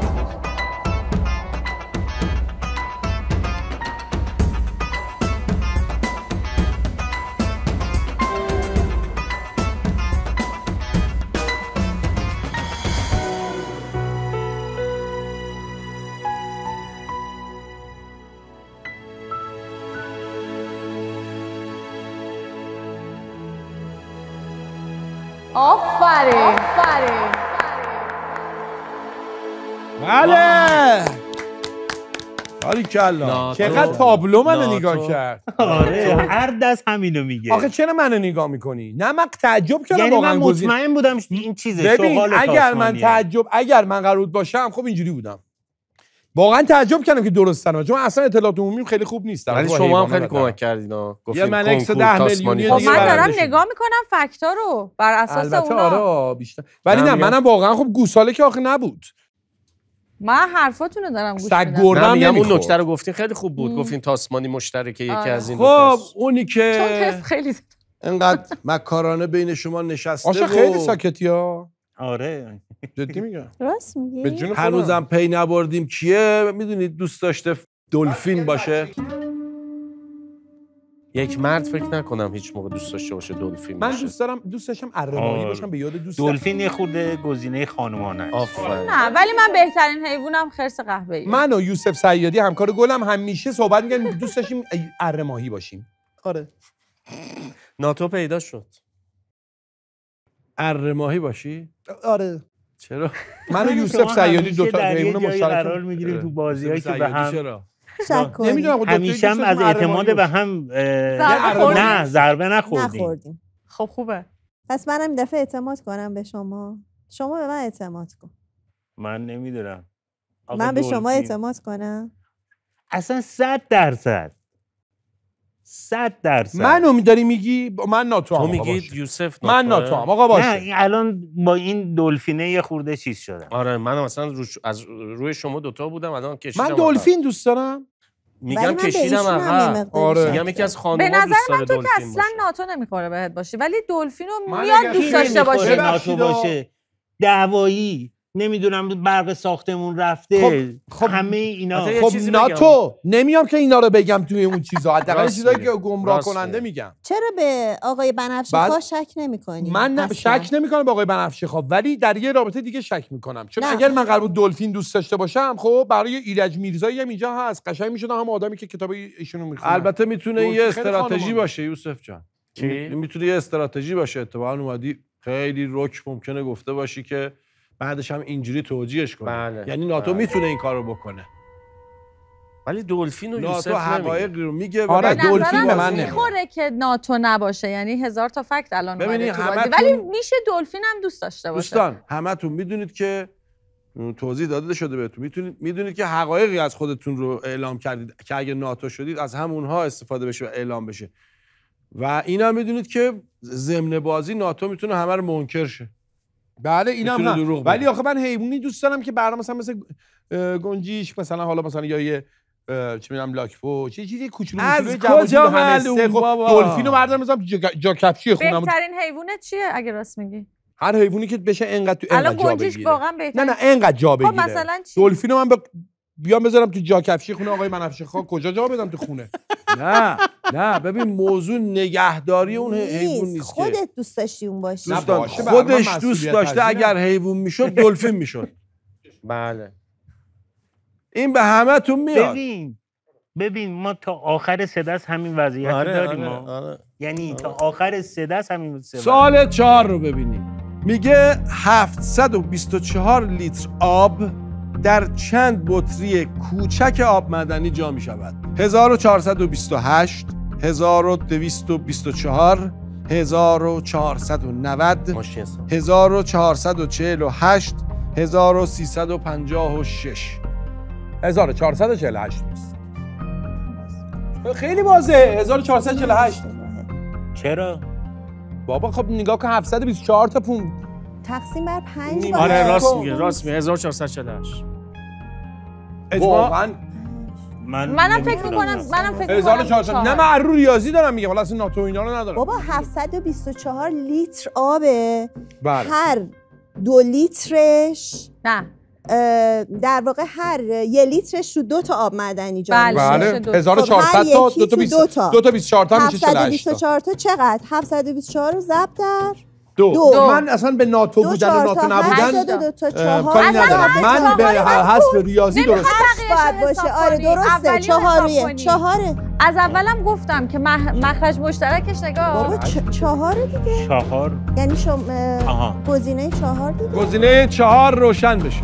آفرین آفرین. بله باریکلا. چقدر تابلو منو نگاه کرد. آره هر دست همینو میگه. آخه چرا منو نگاه میکنی؟ نه من تعجب کردم یعنی واقعا. من مطمئن بودم این چیزه. ببین اگر من تعجب اگر من قرار باشم خب اینجوری بودم. واقعا تعجب کردم که درستن چون اصلا اطلاعات عمومی خیلی خوب نیست. ولی شما هم خیلی کمک کردین ها. یه من اکس ده میلیونی خب من دارم نگاه میکنم فکتا رو بر اساس البته اونا. آره بیشتر. ولی نه منم واقعا خب گوساله که آخه نبود. من حرفاتونو دارم گوش سگ میدم. گردم نمیگم اون نکته رو گفتین خیلی خوب بود. گفتین تاسمانی مشترکه یکی از این دو خب اونی که چون تست خیلی انقدر مکارانه بین شما نشسته آشه خیلی ساکتی ها. آره جدی میگم. راست میگی؟ هنوزم پی نبردیم کیه. میدونید دوست داشته دلفین باشه. یک مرد فکر نکنم هیچ موقع دوست داشته باشه دلفین من باشه. دوست دارم دوست داشتم اره‌ماهی باشم به یاد دوست. دلفین یه خورده گزینه خانمانه. آفرین. نه ولی من بهترین حیوانم خرس قهوه‌ای. من و یوسف صیادی همکار گلم همیشه صحبت می‌کردیم دوست داشتیم اره‌ماهی باشیم. آره. ناتو پیدا شد. اره‌ماهی باشی؟ آره. چرا؟ من و یوسف صیادی دو تا حیوان مشترک قرار می‌گیریم تو بازیایی که به هم چرا؟ نمیدونم همیشه هم از اعتماد به هم نه ضربه نخوردیم. نخوردیم. خب خوبه. پس منم این دفعه اعتماد کنم به شما. شما به من اعتماد کن. من نمیدونم. من به شما اعتماد کنم؟ اصلا صد درصد صد درصد منو میداری میگی؟ من ناتو هم. تو میگی یوسف ناتو. من ناتو هم. آقا باشه. نه این الان با این دلفینه یه خورده چیز شدم. آره منم اصلا رو از روی شما دوتا بودم الان کشیدم. من دلفین دوست دارم. میگم کشیدم عقب. آره. میگم یکی از به خانوما نظر دوست من داره تو که دلفین اصلا باشه. ناتو نمیخوره بهت باشی، ولی دلفین رو من میاد اگر دوست کی داشته نمیخوره باشی. ناتو باشه، دعوایی، نمیدونم برق ساختمون رفته، خب خب همه اینا. حتی یه خب چیزی ناتو نمیام که اینا رو بگم توی اون چیزا، حداقل راست چیزایی میگه. که گمراه راست کننده میگه. میگم. چرا به آقای بنفشه بعد- خواه شک نمی کنی؟ من نه شک نمیکنم به آقای بنفشه خواه، ولی در یه رابطه دیگه شک میکنم، چون نه. اگر من قرار بود دلفین دوست داشته باشم، خب برای ایرج میرزایی هم اینجا هست، قشنگ میشدم هم آدمی که کتاب ایشونو میخونه. البته میتونه دلفین یه خیلی استراتژی خانمانه. باشه یوسف جان. چی؟ این میتونه یه استراتژی باشه. اتفاقا اومدی خیلی رک ممکنه گفته باشی که بعدش هم اینجوری توجیهش کنی. بله. یعنی ناتو بله. میتونه این کارو بکنه. ولی دلفین و یوسف ناتو نمیگه. حقایق رو میگه. آره، به ولی دلفین نظرم به من نمیاد. میخوره که ناتو نباشه، یعنی هزار تا فکت الان ببینی اومده تو بازی. همتون- ولی میشه دلفین هم دوست داشته باشه. دوستان همتون میدونید که توضیح داده شده بهتون، میتونید میدونید که حقایقی از خودتون رو اعلام کردید که اگه ناتو شدید از همونها استفاده بشه و اعلام بشه. و اینا میدونید که ضمن بازی ناتو میتونه همه رو منکر شه. بله اینم میتونه هم. دروغ بگه. ولی آخه من حیوانی دوست دارم که برنامه مثلا مثل اه، گنجیش مثلا، حالا مثلا یا یه اه، چه میدونم لاک‌پو، چه چیزی کوچولو از کوچولو جوابی کجا و همستر. معلوم خب، بابا؟ دلفینو بردارم بزنم جا, جا کفشی خونم. بهترین حیوانت چیه اگه راست میگی؟ هر حیوانی که بشه انقدر تو الان انقدر جا گنجیش بگیره. واقعا نه بهترین. نه انقدر جا خب بگیره. مثلا چی؟ دلفینو من ب... بیام بذارم تو جا کفشی خونه آقای بنفشه خان، کجا جا بدم تو خونه؟ نه نه ببین موضوع نگهداری اون حیوان نیست که خودت دوست داشتی اون باشی. نه، دوستان باشه، برای من خودش دوست مسئولیت داشته پذیرم. اگر حیوان میشد دلفین میشد. بله. این به همتون میاد. ببین ببین ما تا آخر سه دست همین وضعیت آره داریم آره ما. آره. یعنی تا آخر سه دست همین سه سوال چهار رو ببینیم. میگه هفتصد و بیست و چهار لیتر آب در چند بطری کوچک آب معدنی جا می شود؟ هزار و چهارصد و بیست و هشت، هزار و دویست و بیست و چهار، هزار و چهارصد و نود، ماشین هستم. هزار و چهارصد و چهل و هشت، هزار و سیصد و پنجاه و شش. هزار و چهارصد و چهل و هشت نیست. خیلی واضحه. هزار و چهارصد و چهل و هشت. چرا؟ بابا خب نگاه کن هفتصد و بیست و چهار تا پون. تقسیم بر پنج نیمه. آره باشه. راست میگه راست میگه هزار و چهارصد و چهل و هشت. واقعا من منم فکر نمی‌تونم میکنم نفهم. منم فکر هزار و میکنم چهارصد. نه من رو ریاضی دارم میگم، ولی اصلا ناتو اینا رو ندارم. بابا هفتصد و بیست و چهار لیتر آبه. بله. هر دو لیترش نه اه، در واقع هر یه لیترش رو دو تا آب معدنی جا بله. میشه. بله میشه دو. هزار و خب، چهارصد هر تا یکی دو تا تو بیست دو تا. دو تا بیست و چهار تا میشه هفتصد و چهل و بیست و هشت تا. چهار تا چقدر؟ هفتصد و بیست و چهار رو ضرب در دو. دو. من اصلا به ناتو دو بودن و چهار ناتو تا نبودن هشتاد و دو تا اه، چهار. کاری اصلا ندارم. هر من به چهاری حسب ریاضی درست. باید باشه. آره درسته. چهاریه. چهاره. از اولم گفتم که مح- مخرج مشترکش نگاه. بابا چ- چهاره دیگه. چهار. یعنی شما آها. گزینه چهار دیگه. گزینه چهار روشن بشه.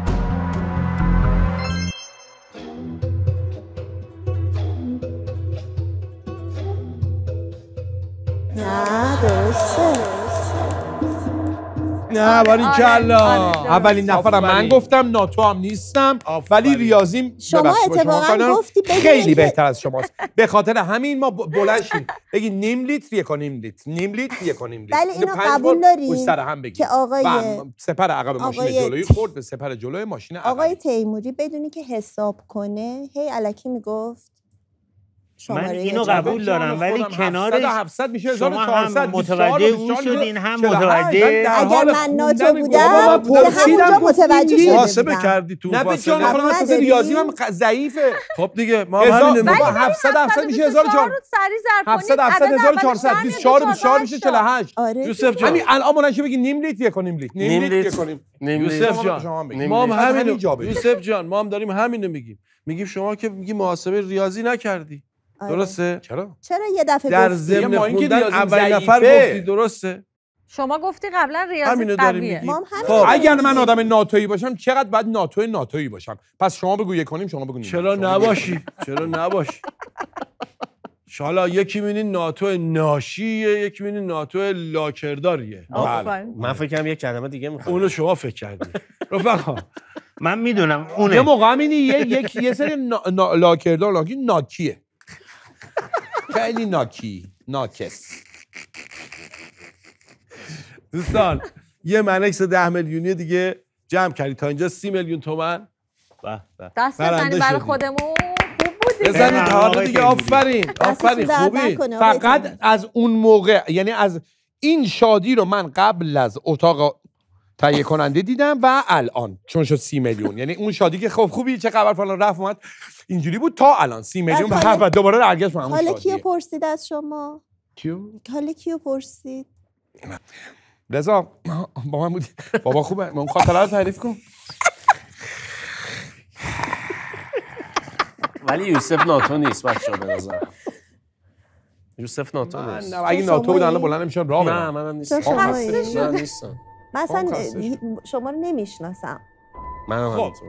نه درسته. نه باریکلا. آره. اولین نفرم من آفرین. گفتم ناتو هم نیستم، ولی ریاضیم شما ببخشید با اتفاقاً کار دارم، گفتی بدون خیلی اینکه- بهتر از شماست. به خاطر همین ما ب- بلند شیم بگی نیم لیتر یک و نیم لیتر، نیم لیتر یک و نیم لیتر. ولی اینو اینو پنج قبول بار داریم پشت سر هم بگیم. که آقای و سپر عقب ماشین آقای جلویی خورد به سپر جلوی ماشین آقای عقبی. تیموری بدونی که حساب کنه هی الکی میگفت من شماره اینو جواب. قبول دارم ولی خودم کنارش هفتصد هفتصد میشه شما هزار و هم چهارصد. متوجه اون شدین هم متوجه اگر من ناتو بودم بابا، که همونجا متوجه شده محاسبه بودم. کردی تو نه به فاصله. جان خودم تازه نداری؟ ریاضیم هم خ- ضعیفه. خب دیگه ما هم هزار همین بابا میگیم. هفتصد هفتصد میشه هزار و چهارصد. رو سریع ضرب کنید. هفتصد هفتصد عدد هزار و اولش چهارصد. در میاد بیست و چهار بیست و چهار میشه چهل و هشت. آره یوسف جان همین الان بلند شه بگی نیم لیتر یک و نیم لیتر. نیم نیم لیتر لیتر. یک و نیم. نیم یوسف لیتر. جان شما هم بگید. ما هم نیم لیتر. همین همین جا بگید. یوسف جان ما هم داریم همینو میگیم. میگیم شما که میگی محاسبه ریاضی نکردی. آره. درسته؟ چرا؟ چرا یه دفعه در گفتی؟ ضمن ما اینکه خوندن ریاضیم اولین نفر ضعیفه. گفتی درسته؟ شما گفتی قبلا ریاضی همینو داریم قویه. میگیم. ما هم همین خب رو اگر میگیم. من آدم ناتویی باشم چقدر باید ناتوی ناتویی باشم؟ پس شما بگو یک کنیم، شما بگو نیم. چرا شما بگو. نباشی؟ چرا نباشی؟ حالا یکی می‌بینی ناتو ناشیه، یکی می‌بینی ناتو لاکرداریه. بله. من فکر کنم یه کلمه دیگه میخوام. اونو شما فکر کردی. رفقا من میدونم اونه. یه موقع می‌بینی یه یک یه سری نا... نا... لاکردار لاکی ناکیه. خیلی ناکی، ناکس. دوستان یه منکس ده میلیونی دیگه جمع کردی تا اینجا سی میلیون تومان. دست بزنی برای خودمون. خوب بودی. بزنید تا دیگه. آفرین آفرین خوبی. فقط از اون موقع، یعنی از این شادی رو من قبل از اتاق تهیه کننده دیدم و الان چون شد سی میلیون. یعنی اون شادی که خب خوبی چه خبر فلان رفت اومد اینجوری بود تا الان سی میلیون و دوباره برگشت همون شادی. حالا کیو پرسید از شما؟ کیو؟ حالا کیو پرسید؟ رضا با من بودی. بابا خوبه. من خاطره رو تعریف کن. ولی یوسف ناتو نیست بچه‌ها به نظر. یوسف ناتو نیست. اگه ناتو بود الان بلند نمیشم راه. نه منم نیستم. من نیستم. مثلا شما رو نمیشناسم. منم همینطور.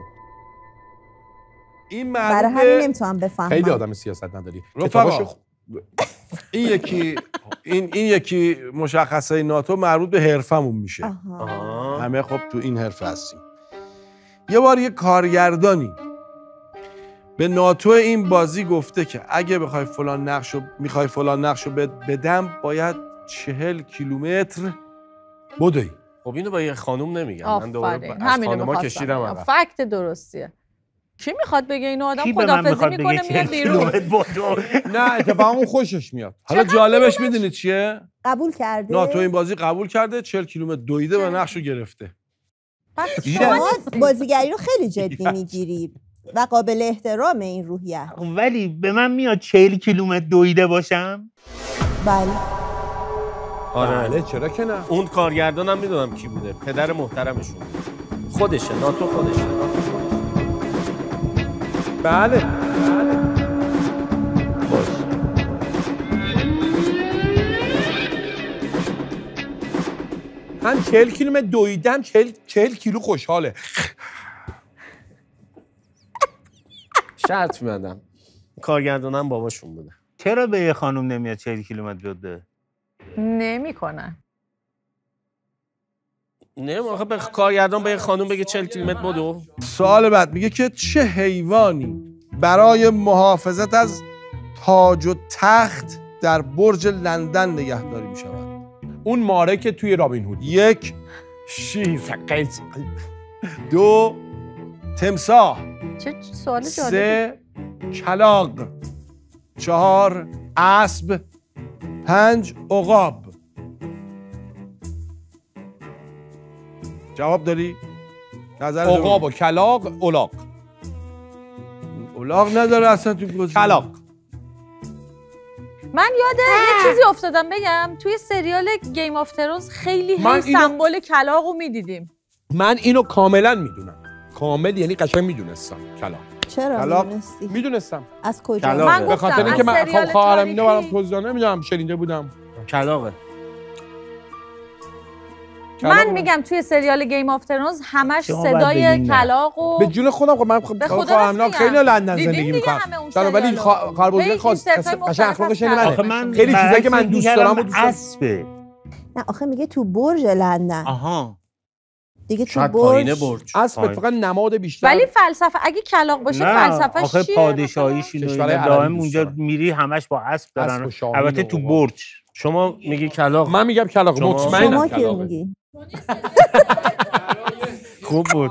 این برای همین نمیتونم بفهمم. خیلی آدم سیاست نداری. رفقا این یکی این این یکی مشخصه ناتو مربوط به حرفمون میشه. آها. همه خب تو این حرفه هستیم. یه بار یه کارگردانی به ناتو این بازی گفته که اگه بخوای فلان نقشو میخوای فلان نقشو بدم باید چهل کیلومتر بدوی. خب اینو با یه خانوم نمیگم. من دوباره از خانوما کشیدم عقب. فکت درستیه. کی میخواد بگه اینو؟ آدم خدافظی میکنه میاد بیرون. نه اتفاقا اون خوشش میاد. حالا جالبش میدونید چیه؟ قبول کرده. ناتو این بازی قبول کرده، چهل کیلومتر دویده و نقشو گرفته. شما بازیگری رو خیلی جدی میگیری و قابل احترام این روحیه. ولی به من میاد چهل کیلومتر دویده باشم؟ بله. آره چرا که نه؟ اون کارگردانم میدونم کی بوده. پدر محترمشون. خودشه، ناتو خودشه. بله. بله. باش. هم چهل کیلومتر دویدم، چهل چهل کیلو خوشحاله. شرط می‌بندم. کارگردانم باباشون بوده. چرا به یه خانم نمیاد چهل کیلومتر دویده؟ نمی‌کنه. نه آخه به کارگردان به یه خانم بگه چهل کیلومتر بدو. سوال بعد میگه که چه حیوانی برای محافظت از تاج و تخت در برج لندن نگهداری می شود؟ اون ماره که توی رابین هود. یک شیر، دو تمساح، چه سوال جالبی. سه کلاغ، چهار اسب، پنج عقاب. جواب داری؟ نظر عقاب و کلاغ، الاغ. الاغ نداره اصلا تو گزینه. کلاغ. من یاد یه چیزی افتادم بگم. توی سریال گیم آف ترونز خیلی هی اینو... سمبل کلاغو میدیدیم. من اینو کاملا میدونم. کامل یعنی قشنگ میدونستم کلاغ. چرا میدونستی؟ میدونستم. از کجا؟ من به خاطر اینکه من خب خواهرم اینو برام توضیح نمیدونم، شنیده بودم. کلاغه. من میگم توی سریال گیم آف ترونز همش صدای کلاغ و به جون خودم خب من خواهرم خیلی لندن زندگی میکنم. چرا ولی خواهربزرگ خاص قشنگ اخلاقش منه. خیلی چیزایی که من دوست دارم و دوست اسبه. نه آخه میگه تو برج لندن. آها. دیگه تو برج. اسب فقط نماد بیشتر. ولی فلسفه اگه کلاغ باشه فلسفه‌اش چیه؟ آخه پادشاهیشون دائم اونجا میری همش با اسب دارن. البته تو برج. شما میگی کلاغ. من میگم کلاغ. مطمئنم شما کی میگی؟ خوب بود.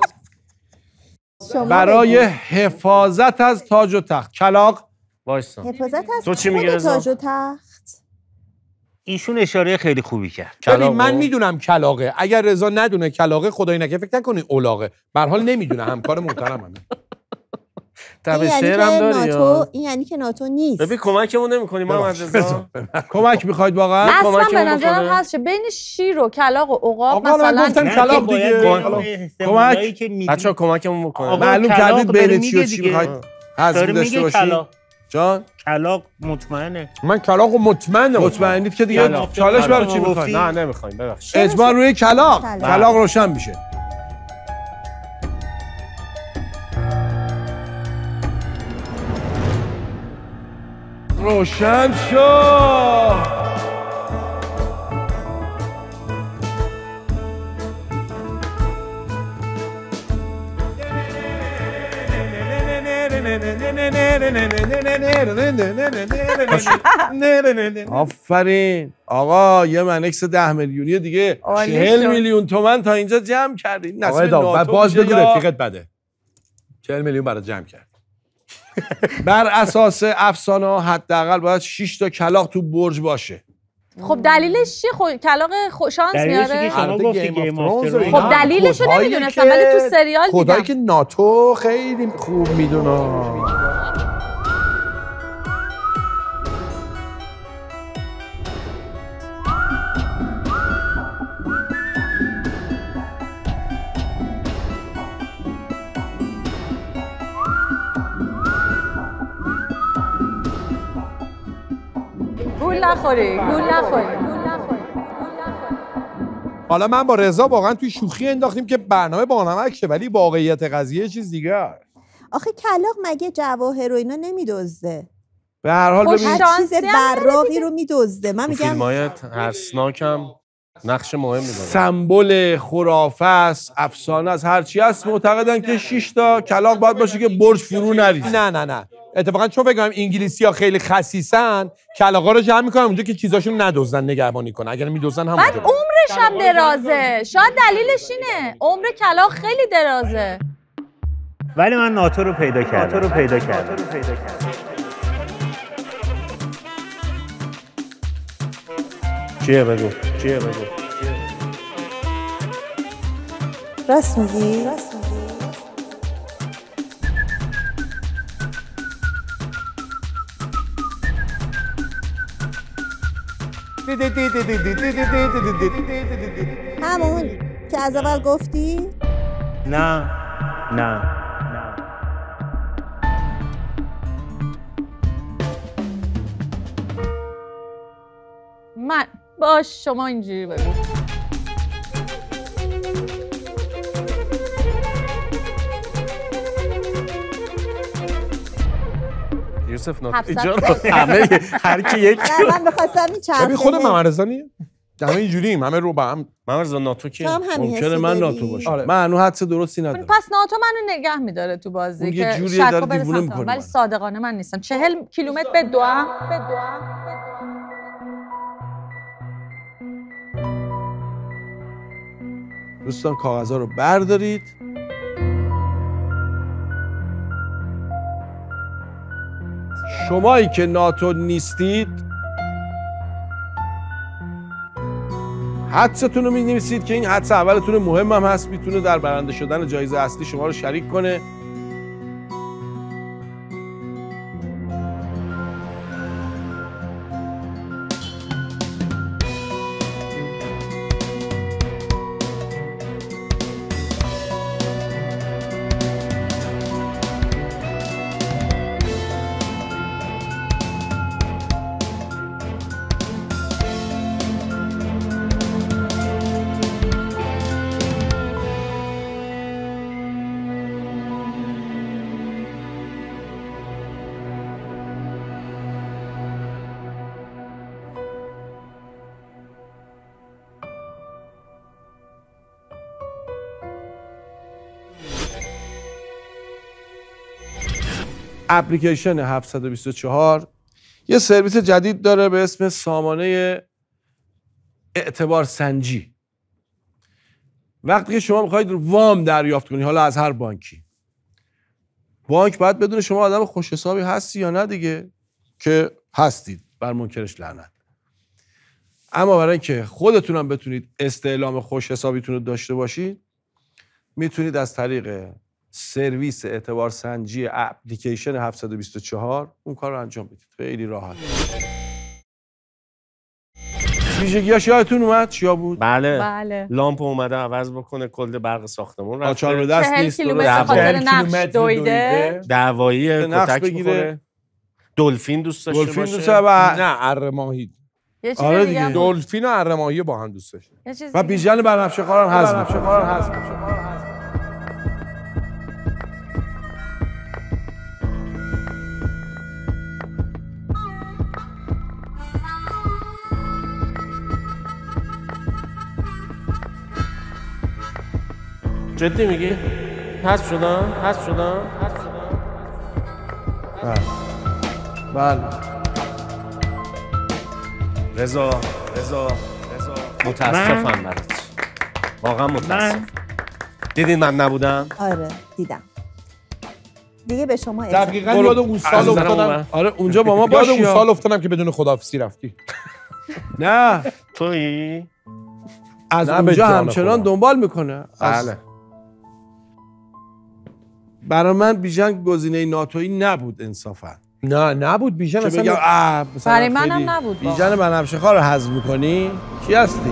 برای حفاظت از تاج و تخت. کلاغ. وایسا. حفاظت از تو چی میگی رضا؟ تاج و تخت. ایشون اشاره خیلی خوبی کرد. ولی من میدونم کلاغه. اگر رضا ندونه کلاغه خدای نکنه فکر نکنی اولاغه. به هر حال نمیدونه، همکار محترممه. تب شعرم داری یا این یعنی که ناتو نیست. ببین کمکمون نمی‌کنی محمد رضا. کمک می‌خواید واقعا؟ اصلا به نظرم هست که بین شیر و کلاغ و عقاب مثلا گفتم کلاغ دیگه. کمک بچه‌ها کمکمون بکنه. معلوم کردید بین چی و چی می‌خواید حذف داشته باشید. جان کلاغ مطمئنه. من کلاغ مطمئنم. مطمئنید که دیگه چالش برای چی می‌خواید؟ نه نمی‌خوایم ببخشید. اجماع روی کلاغ. کلاغ روشن میشه. روشن شد. آفرین آقا، یه منکس ده میلیونی دیگه چهل میلیون تومن تا اینجا جمع کردین. آقای داوود باز بگو رفیقت بده. چهل میلیون برای جمع کرد. بر اساس افسانه ها حداقل باید شش تا کلاغ تو برج باشه. خب دلیلش چیه؟ خب کلاغ خو... شانس میاره؟ شما گفتی گیم آف ترونز. خب دلیلش رو نمیدونستم ولی تو سریال دیدم. خدایی که ناتو خیلی خوب میدونه. گول نخوری گول نخوری. حالا من با رضا واقعا توی شوخی انداختیم که برنامه بانمکشه، ولی واقعیت قضیه چیز دیگه است. آخه کلاغ مگه جواهر و اینا نمیدزده؟ به هر حال ببین هر چیز براقی رو میدزده. من میگم فیلم‌های ترسناکم نقش مهمی داره. سمبل خرافه است، افسانه است، هر چی هست معتقدن که شش تا کلاغ باید باشه که برج فرو نریزه. نه نه نه اتفاقا چون بگم انگلیسی‌ها خیلی خسیسن، کلاغا رو جمع میکنن اونجا که چیزاشون ندزدن نگهبانی کنن. اگر میدزدن هم بعد عمرش هم درازه. شاید دلیلش اینه عمر کلاغ خیلی درازه. ولی من ناتو رو پیدا کردم. ناتو رو پیدا کردم. چیه بگو چیه بگو راست میگی؟ راست میگی؟ همون که از اول گفتی؟ نه نه من باش شما اینجوری بگو. یوسف ناتو اینجا همه هر کی یک نه من بخواستم این چند ببین خود محمدرضا همه اینجوریم، همه رو به هم. محمدرضا ناتو کی؟ ممکنه من ناتو باشم. آره. من هنوز حدس درستی ندارم. پس ناتو منو نگه میداره تو بازی که شک دیوونه میکنه. ولی صادقانه من نیستم. چهل کیلومتر به دوام به دوام دوستان کاغذها رو بردارید. شمایی که ناتو نیستید حدستون رو می‌نویسید که این حدس اولتون مهم هم هست، میتونه در برنده شدن جایزه اصلی شما رو شریک کنه. اپلیکیشن هفتصد و بیست و چهار یه سرویس جدید داره به اسم سامانه اعتبار سنجی. وقتی که شما میخواید وام دریافت کنی، حالا از هر بانکی، بانک باید بدونه شما آدم خوش حسابی هستی یا نه دیگه، که هستید، بر منکرش لعنت. اما برای اینکه خودتون هم بتونید استعلام خوش حسابیتون رو داشته باشید، میتونید از طریق سرویس اعتبار سنجی اپلیکیشن هفتصد و بیست و چهار اون کار رو انجام بدید. خیلی راحت. ویژگیاش یادتون اومد چیا بود؟ بله. بله. لامپ اومده عوض بکنه، کل برق ساختمون رفته. آچار به دست نیست. چهل کیلومتر خاطر نقش دویده. دعوایی کتک میخوره. دلفین دوست داشته دلفین باشه. دوست داشته نه اره ماهی. یه چیز آره دیگه دیگه. دلفین و اره ماهی با هم دوست داشته. و بیژن بنفشه خارم حذف میشه. جدی میگی؟ حذف شدن؟ حذف شدن؟ حذف شدن؟ بله رضا رضا رضا متاسفم برات. واقعا متاسفم. دیدین من نبودم؟ آره دیدم. دیگه به شما دقیقاً یاد اون سال افتادم. آره اونجا با ما یاد باشی. اون سال افتادم که بدون خداحافظی رفتی. نه تویی؟ از نه، به اونجا جان همچنان خودم. دنبال میکنه. بله. برای من بیژن گزینه ناتویی نبود انصافا. نه نبود بیژن که اصلا. بگم اه مثلا برای منم خیلی نبود بیژن بنفشه خار رو حذف میکنی؟ کی هستی؟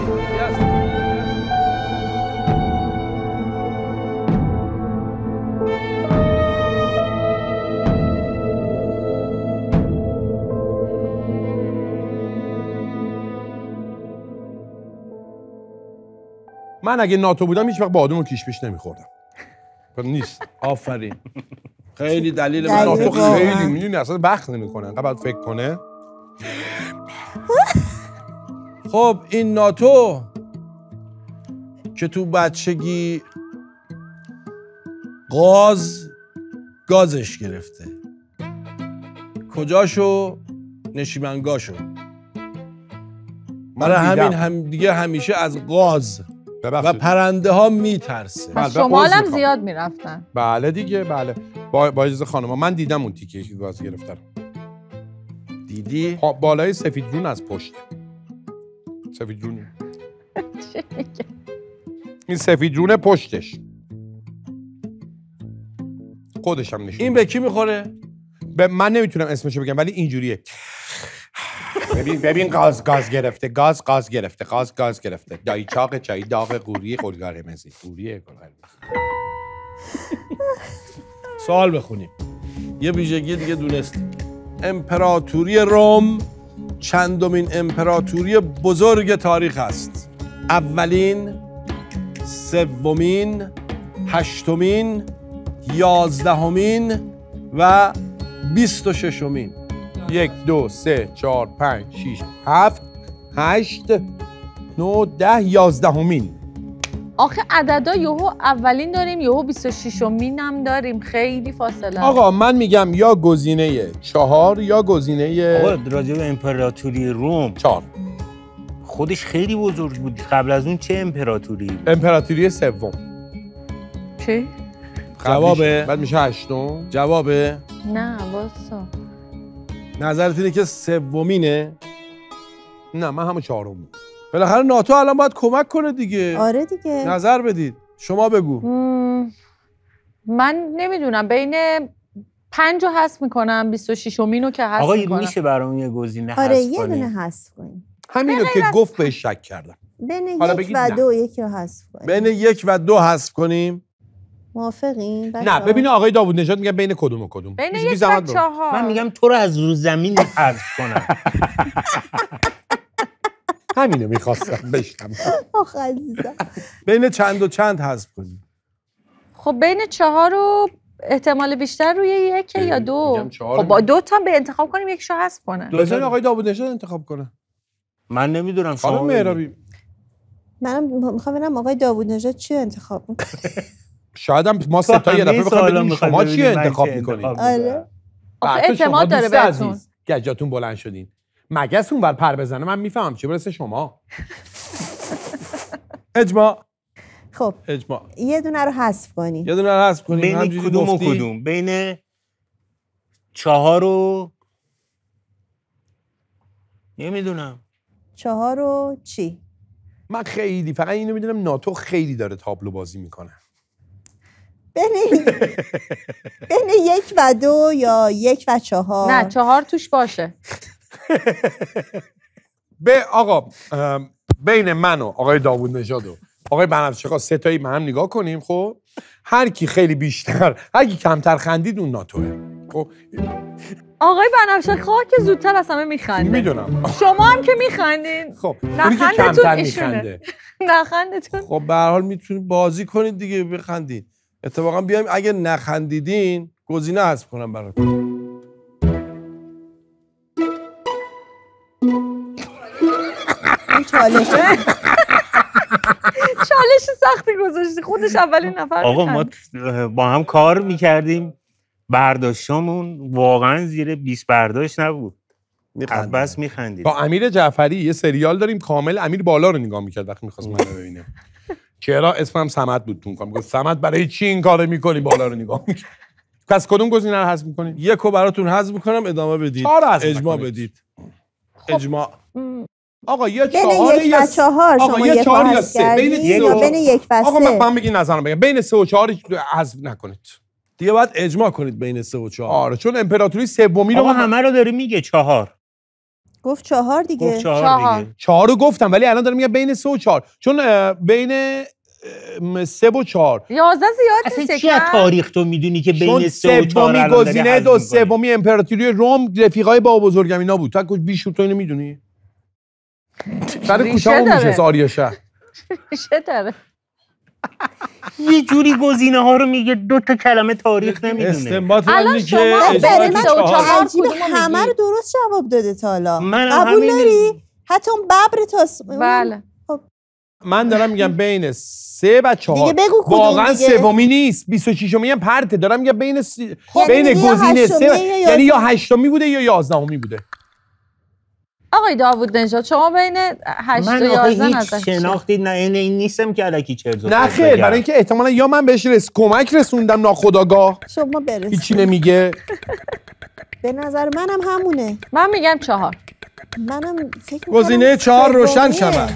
من اگه ناتو بودم هیچ وقت با آدم و کیش پیش نمیخوردم. نیست. آفرین. خیلی دلیل من دلیل ناتو ناتو واقعا. خیلی میدونی اصلا وقت نمیکنه. انقدر باید فکر کنه. خب این ناتو که تو بچگی گاز گازش گرفته، کجاشو؟ نشیمنگاشو. برای همین هم دیگه همیشه از گاز و پرنده ها میترسه. پس بله، شمال عذر هم میخوام. زیاد میرفتن. بله دیگه بله. با با اجازه خانم من دیدم اون تیکه که گاز گرفتن. دیدی؟ ها، بالای سفیدرون از پشت. سفیدرون. این سفیدرون پشتش. خودش هم نشون. این به کی میخوره؟ به من نمیتونم اسمشو بگم ولی اینجوریه. ببین ببین گاز گاز گرفته، گاز گاز گرفته، گاز گاز گرفته. دایی چاق چای داغ قوری قلگار مزی. قوری قلگار مزی. سوال بخونیم. یه ویژگی دیگه دونستیم. امپراتوری روم چندمین امپراتوری بزرگ تاریخ است. اولین، سومین، هشتمین، یازدهمین و بیست و ششمین. یک دو سه چهار پنج شیش هفت هشت نه ده یازدهمین. آخه عددا یهو اولین داریم یهو بیست و ششمین هم داریم. خیلی فاصله. آقا من میگم یا گزینه چهار یا گزینه آقا راجع به امپراتوری روم چهار. خودش خیلی بزرگ بود. قبل از اون چه امپراتوری؟ امپراتوری سوم. چی؟ جوابه؟ بعد میشه هشتم. جوابه؟ نه واسه نظرت اینه که سومینه؟ نه من همون چهارم بود. بالاخره ناتو الان باید کمک کنه دیگه. آره دیگه. نظر بدید. شما بگو. مم، من نمیدونم بین پنج رو حذف میکنم بیست و ششمین رو که حذف آقا میکنم. میشه برام یه گزینه آره حذف یه کنی؟ دونه حذف کنیم. همینو که گفت بهش شک کردم. بین حالا یک بگید و نه. دو یکی رو حذف کنیم. بین یک و دو حذف کنیم. موافقین؟ نه ببین آقای داوود نژاد میگه بین کدوم و کدوم. بین بی یک زحمت و برو. چهار. من میگم تو رو از رو زمین حذف کنم. همینو میخواستم بشنم. آخ عزیزم. بین چند و چند حذف کنیم. خب بین چهار رو احتمال بیشتر روی یک یا دو. میگم چهار خب با میگم. دو تا به انتخاب کنیم یکیشو حذف کنه. بذار آقای داوود نژاد انتخاب کنه. من نمیدونم. خانم شما مهرابی منم میخوام ببینم آقای داوود نژاد چی رو انتخاب میکنه. شاید هم ما سه تا یه دفعه بخوایم سوالا ببینیم می‌خوایم شما چی ببینیم من انتخاب چی میکنید. انتخاب آره. آخه بعد تو شما اعتماد داره دوست بهتون. عزیز گجاتون بلند شدین. مگس اون بر پر بزنه من میفهمم چه برسه شما. اجماع. خب اجماع. یه دونه رو حذف کنیم. یه دونه رو حذف کنیم. بین همجوری کدوم و گفتی. کدوم؟ بین چهار و نمیدونم. چهار و چی؟ من خیلی فقط اینو میدونم ناتو خیلی داره تابلو بازی میکنه. بین بین یک و دو یا یک و چهار؟ نه چهار توش باشه. به آقا ام، بین من و آقای داوود نژاد و آقای بنفشه سه تایی به هم نگاه کنیم. خب هر کی خیلی بیشتر هر کی کمتر خندید اون ناتوه. خب آقای بنفشه خواه که زودتر از همه میخنده. میدونم. شما هم که میخندین. خب اونی که نخندتون کمتر ایشونه. میخنده. نخندتون. خب به هر حال میتونید بازی کنید دیگه، بخندید. اتفاقا بیایم اگه نخندیدین گزینه حذف کنم براتون. این چالشه. چالش سختی گذاشتی خودش اولین نفر آقا ما می‌خند. با هم کار میکردیم، برداشتامون واقعا زیر بیست برداشت نبود. از بس میخندید. با امیر جعفری یه سریال داریم کامل امیر بالا رو نگاه میکرد وقتی میخواست منو ببینه. چرا اسمم صمد بود تو میگم. گفت صمد برای چی این کارو میکنی بالا رو نگاه میکنی؟ پس کدوم گزینه رو حذف میکنید؟ یکو براتون حذف میکنم ادامه بدید. چهار حذف اجماع نکنید. بدید. اجماع. آقا یا بین چهار یک یا و چهار آقا شما یا یک چهار یا حذف سه. کردی بین یا سه و بین یک و آقا من سه. من بگین نظرم بگم بین سه و چهار حذف نکنید. دیگه باید اجماع کنید بین سه و چهار. آره چون امپراتوری سومی رو آقا من- همه رو داره میگه چهار. گفت چهار دیگه. گفت چهار, چهار. دیگه. چهار رو گفتم ولی الان دارم میگم بین سه و چهار چون اه، بین اه، سه و چهار یازده زیاد اصلا نیست چی از یکم؟ تاریخ تو میدونی که چون بین سه و چهار سومی الان داری گزینه حذف دو می‌کنی؟ سومی امپراتوری روم رفیقای با بزرگم اینا بود تو بیشور تو اینو میدونی سر ریشه کوچه‌مون داره. میشه آریا شهر ریشه داره. یه جوری گزینه ها رو میگه دو تا کلمه تاریخ نمیدونه. استنباط الان من که شما اجماع برای که من سه و چهار. چهار عجیب کدومو همه میگی؟ رو درست جواب داده تا حالا. من قبول همین داری؟ حتی اون ببر تاس بله. من دارم میگم بین سه و چهار دیگه بگو کدوم واقعا دیگه. سومی نیست بیست و شش هم پرته دارم میگم بین س... یعنی بین دیگه یا گزینه سه و- هشتمی یا یعنی یا یازدهم. هشتمی بوده یا یازدهمی بوده آقای داوود نژاد شما بین هشت و من آخه یازده هیچ نظر چیه؟ شناختی نه این این نیستم که الکی چرت و نه پرت خیر بگم. برای اینکه احتمالا یا من بهش رس... کمک رسوندم ناخودآگاه شما برس. هیچی نمیگه به نظر منم همونه. من میگم چهار. منم فکر می‌کنم گزینه چهار روشن سومیه. شود.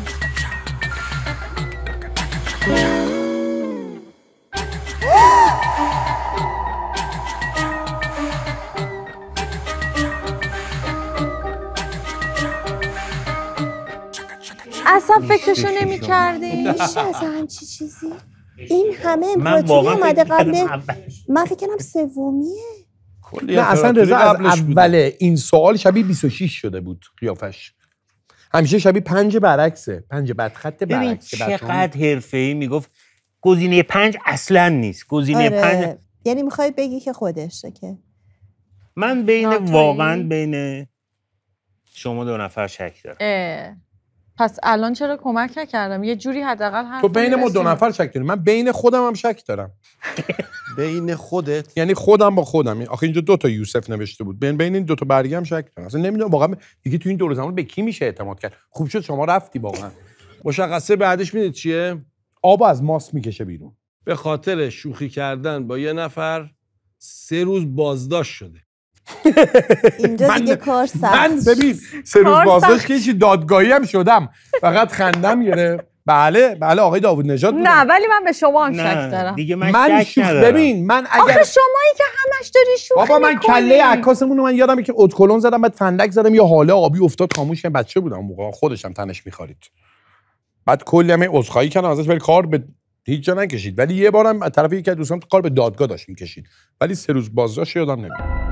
اصلا فکرشو نمی کردی؟ میشه اصلا همچی چیزی؟ این همه من امپراتوری واقعا اومده فکر کردم قبل اولش. من فکر کنم سومیه. کلی نه اصلا امپراتوری رضا از قبلش بوده. اول این سوال شبیه بیست و شش شده بود قیافش همیشه شبیه پنج برعکسه پنج بدخط ببین برعکسه بچه‌ها. چقدر حرفه‌ای میگفت گزینه پنج اصلا نیست. گزینه پنج آره. یعنی میخوای بگی که خودشه که من بین ناتویی؟ واقعا بین شما دو نفر شک دارم. اه. پس الان چرا کمک نکردم؟ یه جوری حداقل حرف تو بین ما دو نفر شک داری من بین خودم هم شک دارم بین خودت یعنی خودم با خودم آخه اینجا دو تا یوسف نوشته بود بین بین این دو تا برگه هم شک دارم اصلا نمیدونم واقعا دیگه تو این دور زمان به کی میشه اعتماد کرد خوب شد شما رفتی واقعا مشخصه بعدش میدید چیه؟ آب از ماست میکشه بیرون به خاطر شوخی کردن با یه نفر سه روز بازداشت شده. اینجا من- دیگه کار سخت. من ببین سه روز کار بازداشت سخت. که چی دادگاهی هم شدم فقط خندم گرفت بله بله آقای داوود نژاد بودم. نه ولی من به شما هم شک نه دارم. دیگه من, من شک شوخ ندارم. ببین من آخه اگر شمایی که همش داری شوخی بابا من می‌کنی. کله عکاسمون رو من یادمه که اتکلون زدم بعد فندک زدم یا حاله آبی افتاد خاموش کردم بچه بودم اون موقع خودشم تنش می‌خارید بعد کلی هم عذرخواهی کردم ازش ولی کار به هیچ جا نکشید ولی یه بارم از طرف یکی از دوستان کار به دادگاه داشت می‌کشید ولی سه روز بازداشت یادم نمیاد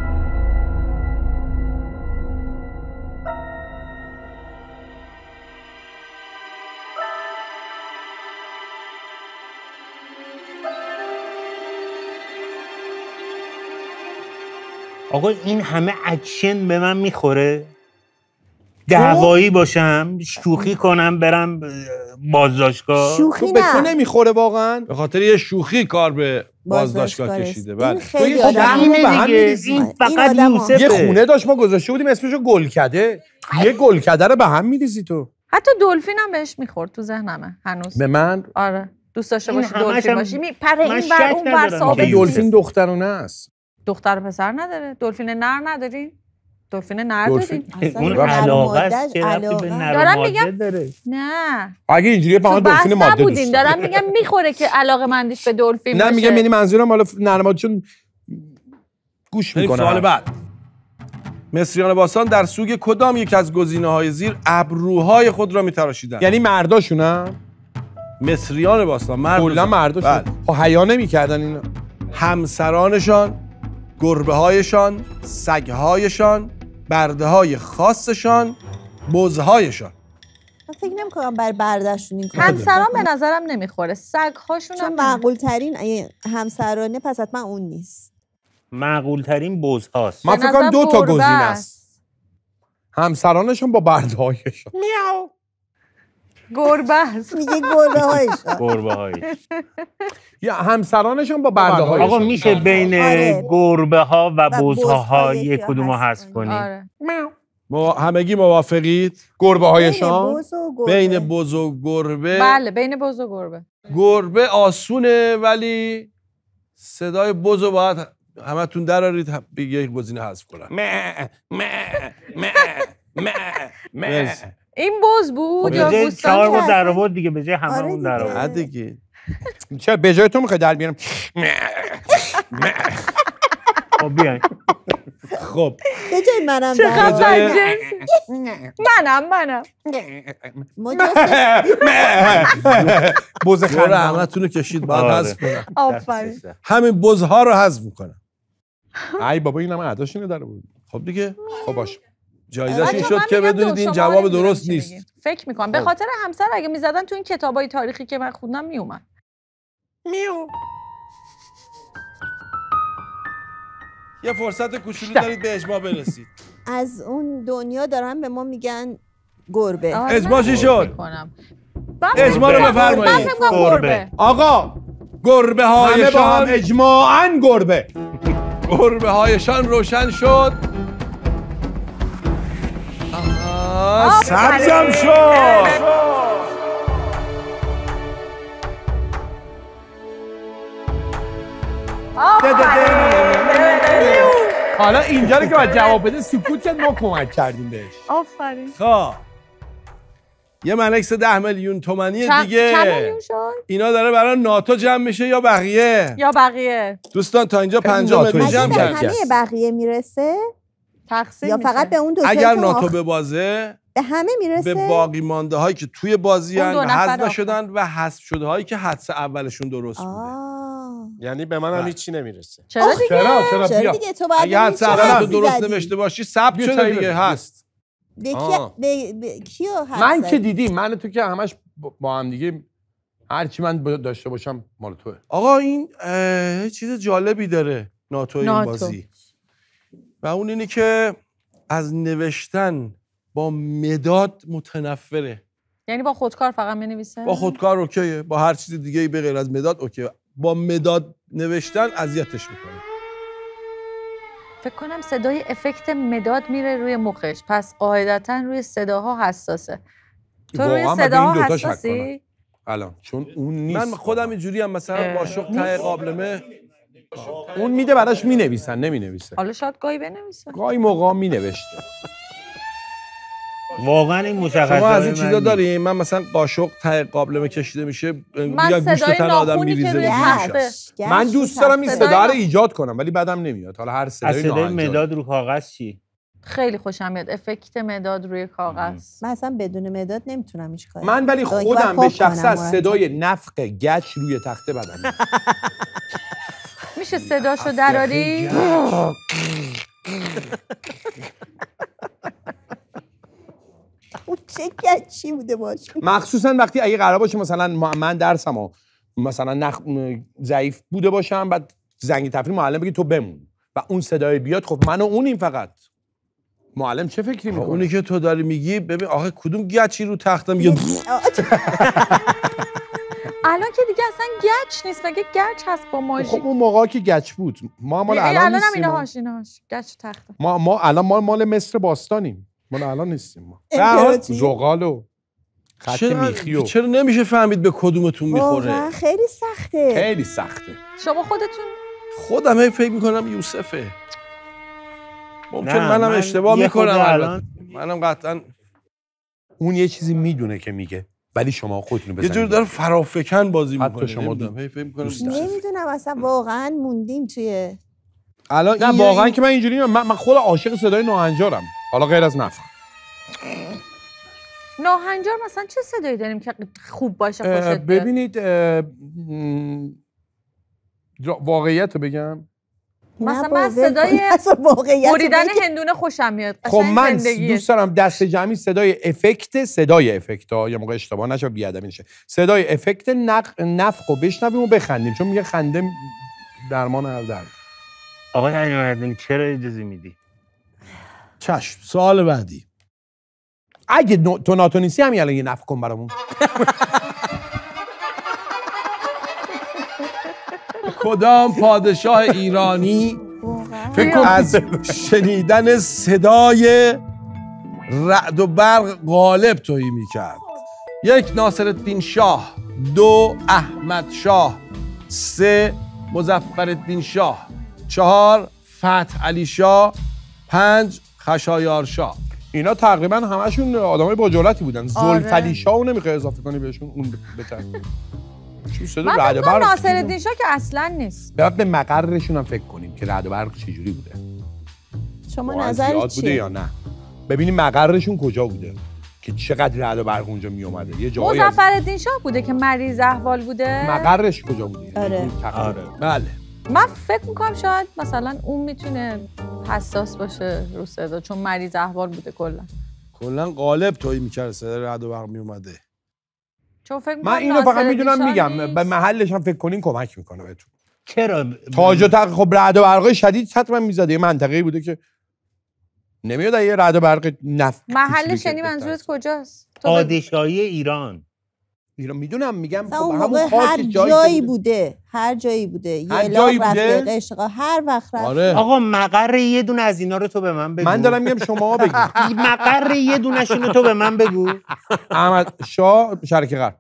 آقا این همه اکشن به من میخوره دعوایی باشم شوخی کنم برم بازداشتگاه شوخی تو به تو نه. نمیخوره واقعا به خاطر یه شوخی کار به بازداشتگاه بازداشتگاه کشیده. این بله. خیلی تو یه آدم شهر- به هم اینه دیگه می‌ریزی. این این فقط آدم ها. یوسفه. یه خونه داشت ما گذاشته بودیم اسمشو گلکده یه گلکده رو به هم می‌ریزی تو حتی دلفین هم بهش میخورد تو ذهنمه هنوز. به من آره دوست داشته این باشی همش دلفین هم- باشی میپره من این شک ور اون ور ندارم. ثابت آخه نیست. دلفین دخترونه است دختر و پسر نداره دلفین نر نداری دلفین نر دلفین. داریم اصلا اون نر و علاقه ماده‌اش است که ربطی به علاقه. نر و دارم ماده میگم- داره. نه اگه اینجوریه تو من بحث دلفین ماده نبودین دوست دارم دارم میگم میخوره که علاقه مندیش به دلفین نه باشه. میگم یعنی منظورم حالا نرماد چون گوش بریم میکنه سوال بعد. مصریان باستان در سوگ کدام یک از گزینه‌های زیر ابروهای خود را می‌تراشیدند؟ یعنی مرداشونم مصریان باستان مرد و کلا زن. مرداشون بله. خب حیا نمیکردن اینا همسرانشان، گربه‌هایشان، سگ‌هایشان، برده‌های خاصشان، بزهایشان. من فکر نمی‌کنم بر بردشون این کار همسران به نظرم نمیخوره سگ هاشون چون هم معقول ترین همسرانه پس حتما اون نیست. معقول ترین بز هاست. من به فکر کنم نظرم دو تا گربه گزینه است. است همسرانشون با بردهایشون گربه است. میگه گربه هایشان. گربه های یا همسرانشون با برده های. آقا میشه بین آره. گربه ها و و بزها ها یکی یک رو کدوم رو حذف حذف کنی. کنی؟ آره. ما همگی موافقید؟ گربه بین هایشان بز و گربه. بین بز و گربه. بله بین بز و گربه. گربه آسونه ولی صدای بز رو باید همتون درارید یک گزینه حذف کنن. مرسی. این بز بود به یا جای گوسفند؟ چهار بار که در اصلا- آورد دیگه، به جای آره هممون دیگه. در آورد. بعد دیگه چرا به جای تو میخوای در بیارم؟ خب بیاین. خب به جای منم چقدر در آورد. بدجنسی. منم منم ما جفت بز دور خندان. همتون رو کشید باید آره. حذف کنن. آفرین. همین بزها رو حذف میکنن. ای بابا این همه عداشونو در بود. خب دیگه خب باش. جایزش این بچه‌ها، شد من که میگم بدونید دو، این شما جواب نمی‌دونم درست چی نیست. میگین. فکر میکنم به خاطر همسر اگه میزدن تو این کتابای تاریخی که من خوندم میومد. میو. یه فرصت کوچولو دارید به اجماع برسید. از اون دنیا دارن به ما میگن گربه. آره، اجماع من چی فکر شد؟ می‌کنم. من اجماع رو فکر می‌کنم- من بفرمایید. فکر می‌کنم گربه. گربه. آقا گربه همه با هم هایشان اجماعاً گربه. گربه هایشان روشن شد. آها، سبزم شد. حالا اینجا رو که باید جواب بده سکوت کرد، ما کمک کردیم بهش. آفرین. خب یه منکس ده میلیون تومانی چند دیگه چند میلیون شد؟ اینا داره برای ناتو جمع میشه یا بقیه؟ یا بقیه؟ دوستان تا اینجا پنجاه ناتو میلیون مگه جمع به کرد. همه بقیه میرسه تقسیم یا میشه. فقط به اون دو اگر ناتو ببازه به همه میرسه؟ به باقی مانده هایی که توی بازی اون هن دو و نفر حذف آخر. شدن و حذف شده هایی که حدس اولشون درست بوده. آه. یعنی به منم هیچی نمیرسه. چرا دیگه؟ چرا چرا چرا بیا. دیگه تو باید اگه حدس ببینی چه اول تو حرفی درست زدی. نوشته باشی ثبت بیا شده چایی دیگه بده. هست. به کی آه. به, به کیو حرف من زدی؟ که دیدی من و تو که همش با هم دیگه هر چی من داشته باشم مال توه. آقا این اه، چیز جالبی داره ناتو این ناتو. بازی و اون اینه که از نوشتن با مداد متنفره. یعنی با خودکار فقط مینویسه؟ با خودکار اوکیه، با هر چیز دیگه به غیر از مداد اوکیه. با مداد نوشتن اذیتش میکنه. فکر کنم صدای افکت مداد میره روی مخش، پس قاعدتا روی صداها حساسه. تو روی واقعا باید به صداها این دوتا شک حساسی؟ الان چون اون نیست. من خودم اینجوری هم مثلا قاشق ته قابلمه اون میده براش مینویسن نمینویسه. حالا شاید گاهی بنویسه. گاهی موقع مینوشته. واقعا این مشخصه شما از این چیزا داریم. من مثلا قاشق ته قابلمه کشیده میشه من یا گوشت صدای تن آدم ناخونی که میریزه روی و تخته. میشه. گشت من دوست دارم این صدای صدا رو نا- ایجاد کنم ولی بعدم نمیاد. حالا هر از صدای صدای ناهنجار. مداد رو کاغذ چی؟ خیلی خوشم میاد افکت مداد روی کاغذ. من اصلا بدون مداد نمیتونم هیچ کاری. من ولی گاهی خودم باید به پاک شخص کنم از مرتب. صدای نفق گچ روی تخته بدم میاد. میشه صداشو دراری؟ اون چه گچی بوده باش. مخصوصا وقتی اگه قرار باشه مثلا ما- من درسم و مثلا نخ... ضعیف بوده باشم بعد زنگ تفریح معلم بگه تو بمون و اون صدای بیاد، خب من و اونیم فقط. معلم چه فکری میکنه؟ اونی که تو داری میگی ببین آخه کدوم گچی رو تختم میگه الان که دیگه اصلا گچ نیست، مگه گچ هست با ماژی؟ خب اون موقع که گچ بود. ما هم مال الان الان هم نیستیم. اینهاش اینهاش گچ تخته. ما ما الان ما مال مصر باستانیم. مال الان نیستیم ما. امپراتوری. زغال و خط چرا میخی و چرا نمیشه فهمید به کدومتون میخوره؟ واقعا خیلی سخته. خیلی سخته. شما خودتون خودم هی فکر میکنم یوسفه. ممکن نه، منم من اشتباه یه خورده میکنم الان- الان منم قطعا اون یه چیزی میدونه که میگه ولی شما خودتون یه بزنید. جور داره فرافکن بازی حتی میکنه. شما نمیدونم هی فکر میکنم دوست دارم. نمیدونم اصلا واقعا موندیم توی الان نه این واقعا این- که من اینجوری من, من خود عاشق صدای ناهنجارم. حالا غیر از نفخ. ناهنجار مثلا چه صدایی داریم که خوب باشه اه، خوشت بیاد؟ ببینید اه، م، جا- واقعیت رو بگم. مثلا نه من بابا، ول صدای کن. اصلا واقعیت رو بریدن بگی. هندونه خوشم میاد. خب قشنگ من زندگیه. دوست دارم دست جمعی صدای افکت صدای افکت ها یا موقع اشتباه نشه بیادبی نشه صدای افکت نق... نفخ رو بشنویم و بخندیم چون میگه خنده درمان هر درد. آقای علیمردانی چرا اجازه میدی؟ چشم سوال بعدی. اگه نو... تو ناتو نیستی همین الان یه نفخ کن برامون. کدام پادشاه ایرانی فکر کن از شنیدن صدای رعد و برق غالب تویی میکرد؟ یک، ناصرالدین شاه. دو، احمد شاه. سه، مظفرالدین شاه. چهار، فتح علی شاه. پنج، خشایار شاه. اینا تقریبا همشون آدمای با جرأتی بودن. آره. زلفلی شاه رو نمیخوای اضافه کنی بهشون، اون بهتر. چون صدا من رعد و فکر کنم برق ناصرالدین شاه که اصلا نیست. بعد به مقرشون هم فکر کنیم که رعد و برق چجوری بوده. شما واقعا نظرت زیاد بوده چیه؟ یا نه؟ ببینیم مقرشون کجا بوده که چقدر رعد و برق اونجا می اومده. یه جایی از مظفرالدین شاه بوده که مریض احوال بوده. مقرش کجا بوده؟ آره. اون تقریبا. آره. بله. من فکر میکنم شاید مثلا اون میتونه حساس باشه رو صدا، چون مریض احوال بوده کلا. کلا غالب تویی میکرد صدای رعد و برق میومده. چون فکر میکنم من اینو فقط میدونم میگم، به محلش هم فکر کنین کمک میکنه بهتون. چرا؟ تاج و تخت خب رعد و برقای شدید حتما میزده. یه منطقه‌ای بوده که نمیاد یه رعد و برق نفت. محلش یعنی منظورت کجاست؟ تو بگو. پادشاهی ایران. اینا میدونم میگم مثلا خب اون همون موقع خاک هر جایی, جایی بوده. بوده، هر جایی بوده، یه هر جایی لاغ رفته، بوده؟ قشقا، هر وقت رفته. آره. آقا مقر یه دونه از اینا رو تو به من بگو. من دارم میگم شما بگید. مقر یه دونشون رو تو به من بگو. احمد شاه شرک غرب.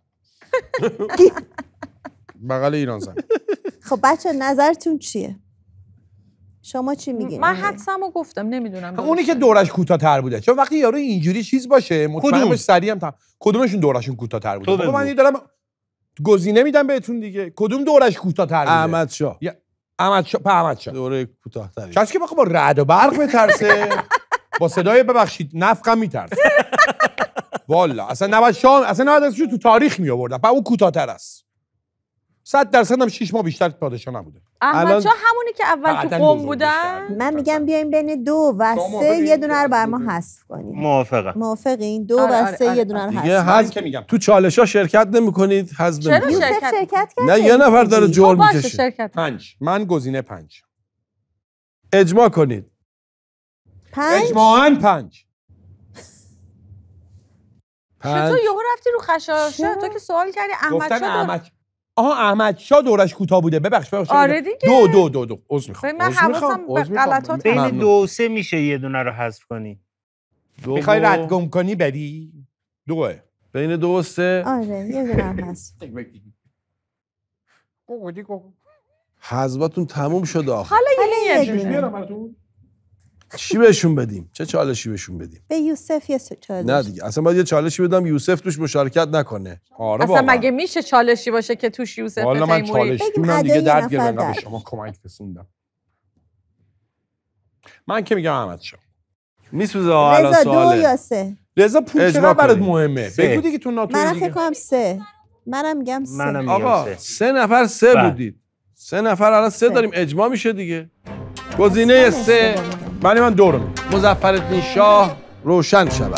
بغل ایران زن. خب بچه نظرتون چیه؟ شما چی میگین؟ من حدسمو گفتم، نمیدونم. اونی که دورش کوتاه‌تر بوده، چون وقتی یارو اینجوری چیز باشه مطمئن کدوم؟ باش سریع هم تمام. کدومشون دورشون کوتاه‌تر بوده؟ تو خب بگو. من دارم گزینه میدم بهتون دیگه. کدوم دورش کوتاه‌تر بوده؟ احمد شاه. یا احمد شاه، په احمد شاه. دوره کوتاه‌تری. کسی که بخواد با رعد و برق بترسه، با صدای ببخشید نفقم میترسه. والا اصلا نباید شاه، اصلا نباید ازش تو تاریخ می آوردن. بعد اون کوتاه‌تر است. صد درصد هم شش ماه بیشتر پادشاه نبوده. احمد الان- شاه همونی که اول تو بعداً قم بزرگش بودن. کردن. من میگم بیایم بین دو و شما سه موافقین یه دونه رو بر که ما از حذف کنیم. موافقم. موافقین؟ دو آره، و آره، سه آره، یه دونه رو دیگه حذف من حذف که میگم تو چالش ها شرکت نمی‌کنید، حذف چرا نمی‌کنید. یوسف شرکت شرکت کرد. نه یه نفر داره خب جرم باشه میکشه. شرکت. پنج. من گزینه پنج. اجماع کنید. پنج. اجماعاً پنج. پنج. چطور یهو رفتی رو خشایار شاه؟ تو که سوال کردی احمد گفتم شاه. احمد آها احمد شاه دورش کوتاه بوده. ببخش ببخش. آره دیگه. دو دو دو دو. عذر میخوام. من حواسم به غلطات بین ممنون. دو و سه میشه یه دونه رو حذف کنی. دو میخوای و- رد گم کنی بری؟ دوه. بین دو و سه آره یه دونه رو حذف. حذفتون تموم شد آخر. حالا حالا یه یه دونه. دونه. چی بهشون بدیم؟ چه چالشی بهشون بدیم؟ به یوسف یه چالش. نه دیگه اصلا باید یه چالشی بدم یوسف توش مشارکت نکنه. آره اصلا واقعا. مگه میشه چالشی باشه که توش یوسف والا من تیموری؟ چالش بگیم جونم ادا دیگه یه درد نفر گرفت انقدر به در. شما کمک رسوندم. من که میگم احمد شاه. میسوزه الان رضا دو سواله. یا سه؟ رضا پول اجماع چقدر برات کنید. مهمه؟ سه. بگو دیگه تو ناتوی منم دیگه. فکر کنم سه. منم میگم سه. منم میگم آقا سه. سه نفر سه بله. بودید. سه نفر الان سه سه. داریم، اجماع میشه دیگه. گزینه سه من من دو رو میگم. مظفرالدین شاه روشن شود.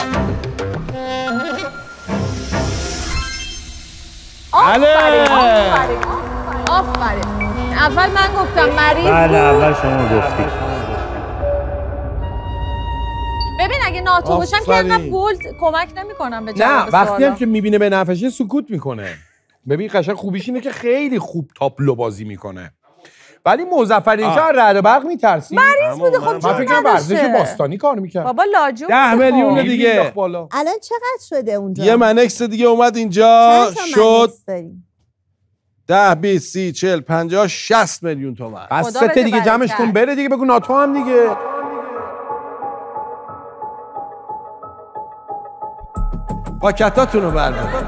آفرین آفرین آفرین. اول من گفتم مریض بله بود. اول شما گفتی. ببین اگه ناتو باشم که آفرین. انقدر بولد کمک نمیکنم به نه جواب وقتی هم سوالا. که میبینه به نفشه سکوت میکنه. ببین قشنگ خوبیش اینه که خیلی خوب تابلو بازی میکنه. ولی مظفرالدین شاه رعد و برق میترسی. مریض بوده خب من جون فکر کنم ورزش نداشته. باستانی کار میکرد. بابا لاجون ده بوده خب. میلیون دیگه. مینداخت بالا. الان چقدر شده اونجا؟ یه منکس دیگه اومد اینجا چند تا شد منکس داریم؟ ده بیست سی چهل پنجاه شصت میلیون تومن. بس خدا سه بده دیگه جمعش برکت. کن بره دیگه بگو ناتو هم دیگه. پاکتاتون رو بردارید.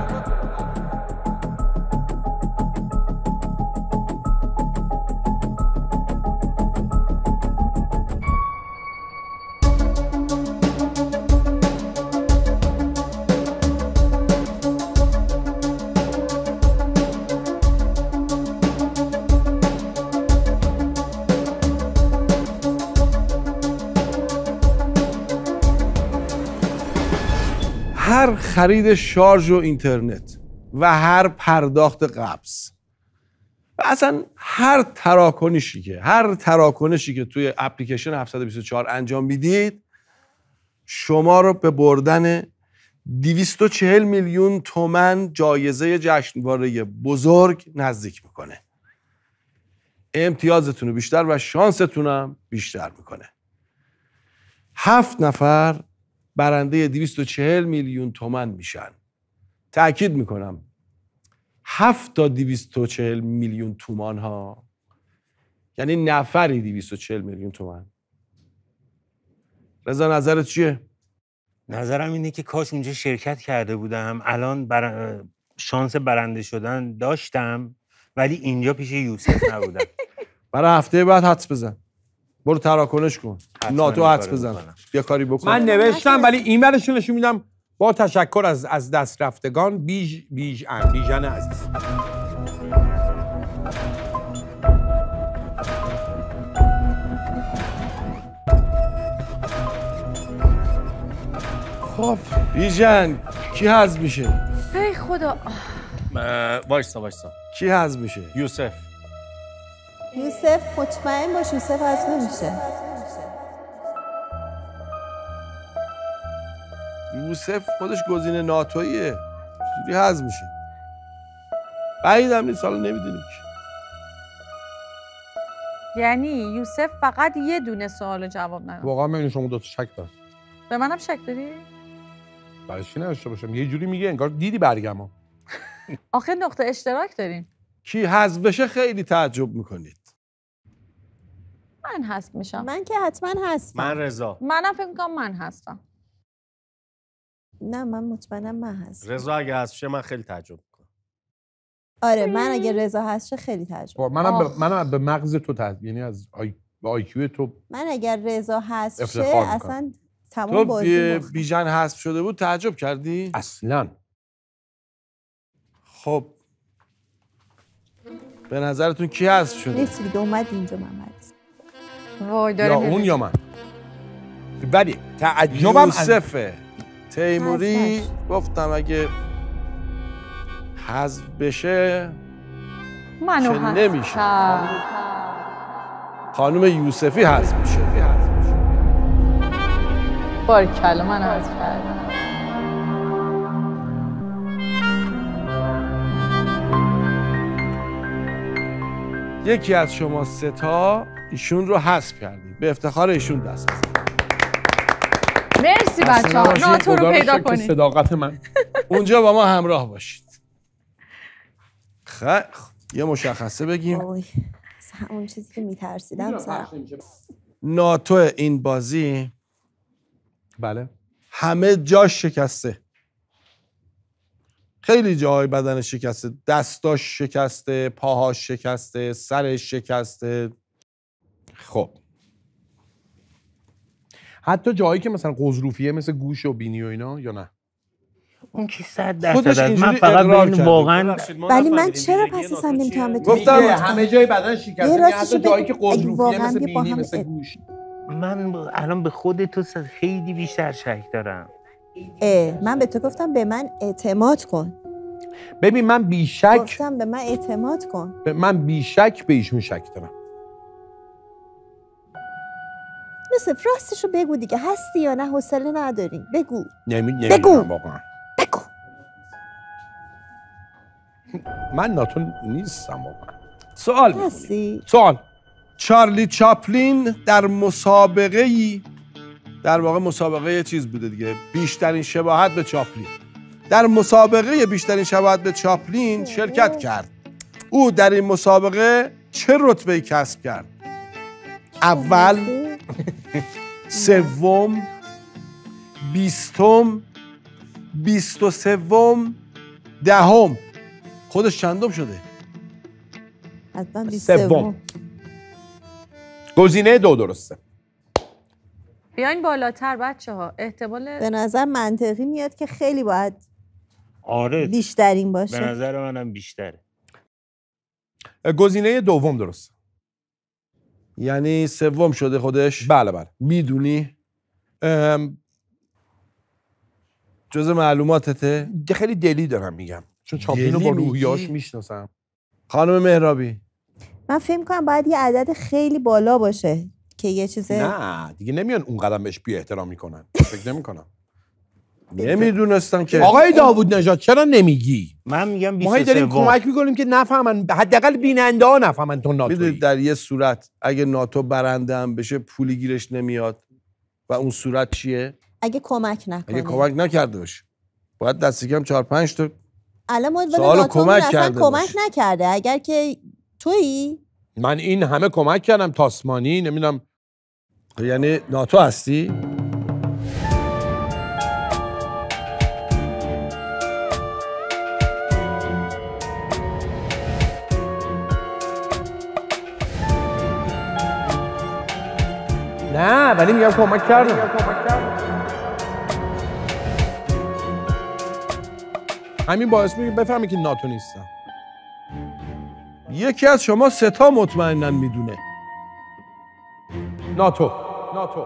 هر خرید شارژ و اینترنت و هر پرداخت قبض و اصلا هر تراکنشی که هر تراکنشی که توی اپلیکیشن هفتصد و بیست و چهار انجام میدید شما رو به بردن دویست و چهل میلیون تومن جایزه جشنواره بزرگ نزدیک میکنه. امتیازتون رو بیشتر و شانستون هم بیشتر میکنه. هفت نفر برنده دویست و چهل میلیون تومن میشن. تأکید میکنم هفت تا دویست و چهل میلیون تومان ها، یعنی نفری دویست و چهل میلیون تومان. رضا نظرت چیه؟ نظرم اینه که کاش اونجا شرکت کرده بودم، الان بر... شانس برنده شدن داشتم، ولی اینجا پیش یوسف نبودم. برای هفته بعد حدس بزن، برو تراکنش کن، ناتو حدس بزن، بیا کاری بکن. من نوشتم ولی این ورشون نشون میدم. با تشکر از از دست رفتگان. بیژ بیژ ان بیژن عزیز. خب بیژن کی حذف میشه؟ ای خدا. وایستا وایستا کی حذف میشه؟ یوسف. یوسف مطمئن باش یوسف حذف نمیشه. یوسف خودش گزینه ناتوییه، چجوری حذف میشه؟ بعیدم نیست، حالا نمیدونیم کی. یعنی یوسف فقط یه دونه سوالو جواب نداد. واقعا من شما دو تا شک دارم. به منم شک داری؟ برای چی نداشته باشم؟ یه جوری میگه انگار دیدی برگمو. آخه نقطه اشتراک داریم. کی حذف بشه خیلی تعجب میکنید. من حذف میشم. من که حتما هستم. من رضا. منم فکر می‌کنم من هستم. نه من مطمئنم من هستم. رضا اگه هست شه من خیلی تعجب میکنم. آره من اگه رضا هست خیلی تعجب. منم به منم به مغز تو تعجب، یعنی از آی به آی کیو تو. من اگر رضا هست شه افتخار می‌کنم. اصلا تمام تو بازی بی- بیژن حذف شده بود تعجب کردی؟ اصلا. خب به نظرتون کی حذف شده؟ نیست دیگه اومد اینجا محمد. وای یا داره اون یا من. ولی تعجبم از یوسف تیموری. حذف گفتم اگه حذف بشه منو که حذف نمیشه. کرد. خانم یوسفی حذف میشه. باریکلا منو حذف کرد. یکی از شما سه تا ایشون رو حذف کردید. به افتخار ایشون دست بزنید. مرسی بچه‌ها. ناتو رو پیدا کنید. صداقت من. اونجا با ما همراه باشید. خیلی یه مشخصه بگیم. اوه اون چیزی که میترسیدم سرم. ناتو این بازی بله. همه جاش شکسته. خیلی جاهای بدنش شکسته، دستاش شکسته، پاهاش شکسته، سرش شکسته. خب حتی جایی که مثلا قزروفیه مثل گوش و بینی و اینا یا نه؟ اون که صد خودش درصد از من اینجوری فقط اقرار ببین کرده. واقعا. ولی من چرا پس اصلا نمیتونم به تو گفتم بگم؟ همه جای بدن شکسته، یه یعنی راستشو حتی جایی بگو. که اگه قزروفیه واقعا مثل بیا با بینی هم مثل ات- گوش. من الان به خود تو خیلی بیشتر شک دارم. اه، من به تو گفتم به من اعتماد کن. ببین من بیشک گفتم به من اعتماد کن. به من بیشک به ایشون شک دارم. یوسف راستشو بگو دیگه، هستی یا نه؟ حوصله نداریم. بگو نمی بگو. نمیدونم واقعا. بگو. من ناتو نیستم واقعا. سوال می‌کنیم. هستی؟ سوال. چارلی چاپلین در مسابقه ای، در واقع مسابقه چیز بوده دیگه، بیشترین شباهت به چاپلین، در مسابقه بیشترین شباهت به چاپلین شرکت کرد. او در این مسابقه چه رتبه‌ای کسب کرد؟ اول، سوم، بیستم، بیست و سوم، دهم. خودش چندم شده؟ حتما بیست سوم. سوم. گزینه دو درسته. بیاین بالاتر بچه‌ها. احتمال به نظر منطقی میاد که خیلی باید آره بیشترین به باشه. نظر منم بیشتره. گزینه دوم درسته. یعنی سوم شده خودش؟ بله بله. میدونی؟ ام، جز معلوماتته؟ خیلی دلی دارم میگم چون چاپلین رو دلی با میگی؟ روحیاش میشناسم. خانم مهرابی من فکر کنم باید یه عدد خیلی بالا باشه که یه چیز. نه دیگه نمیان اون قدم بهش بی احترام میکنن. فکر نمیکنم. نمیدونستن که آقای داوود نژاد چرا نمیگی؟ من میگم ما بیست و سه داریم کمک میکنیم که نفهمن، حداقل بیننده ها نفهمن تو ناتویی. میدونید در یه صورت اگه ناتو برنده هم بشه پولی گیرش نمیاد و اون صورت چیه؟ اگه کمک نکنه. اگه کمک نکرده باشه باید دستی کم چهار پنج تا الان ما سوالو ناتو کمک اصلا کرده کمک باشه. نکرده. اگر که تویی من این همه کمک کردم، تاسمانی نمیدونم. یعنی ناتو هستی؟ نه ولی میگم کمک کردم. همین باعث میگه بفهمی که ناتو نیستم. یکی از شما سه تا مطمئنن میدونه. ناتو ناتو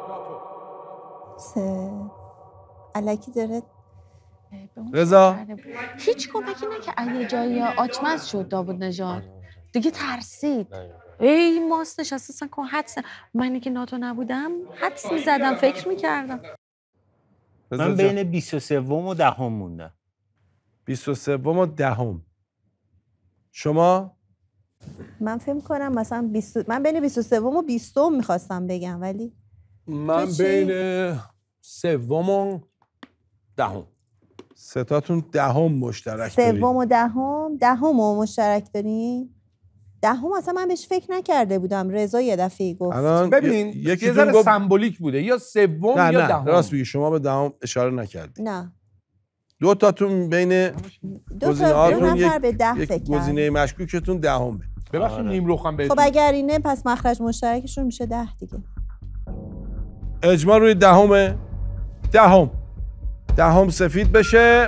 سه الکی داره. رضا هیچ کمکی نه که اگه جایی آچمز شد داوود نژاد دیگه ترسید. ای ماست نشسته اصلا کن حدس. منی که ناتو نبودم حدس میزدم، فکر میکردم. من بین بیست و سه و دهم موندم. بیست و سه و دهم. شما؟ من فکر کنم مثلا بیست من بین بیست و سه و بیست میخواستم بگم ولی من بین سوم و دهم. سه تاتون دهم مشترک دارید. سوم و دهم دهم و مشترک دارین. دهم اصلا من بهش فکر نکرده بودم. رضا یه دفعه گفت. ببین یکی ذره گفت... سمبولیک بوده، یا سوم نه یا نه دهم. راست میگی، شما به دهم اشاره نکردی. نه دو تاتون بین دو تا دو نفر به ده یک فکر گزینه مشکوکتون دهمه. ببخشید نیم روخم بهتون. خب اگر اینه پس مخرج مشترکشون میشه ده دیگه. اجماع روی دهمه. دهم دهم سفید بشه.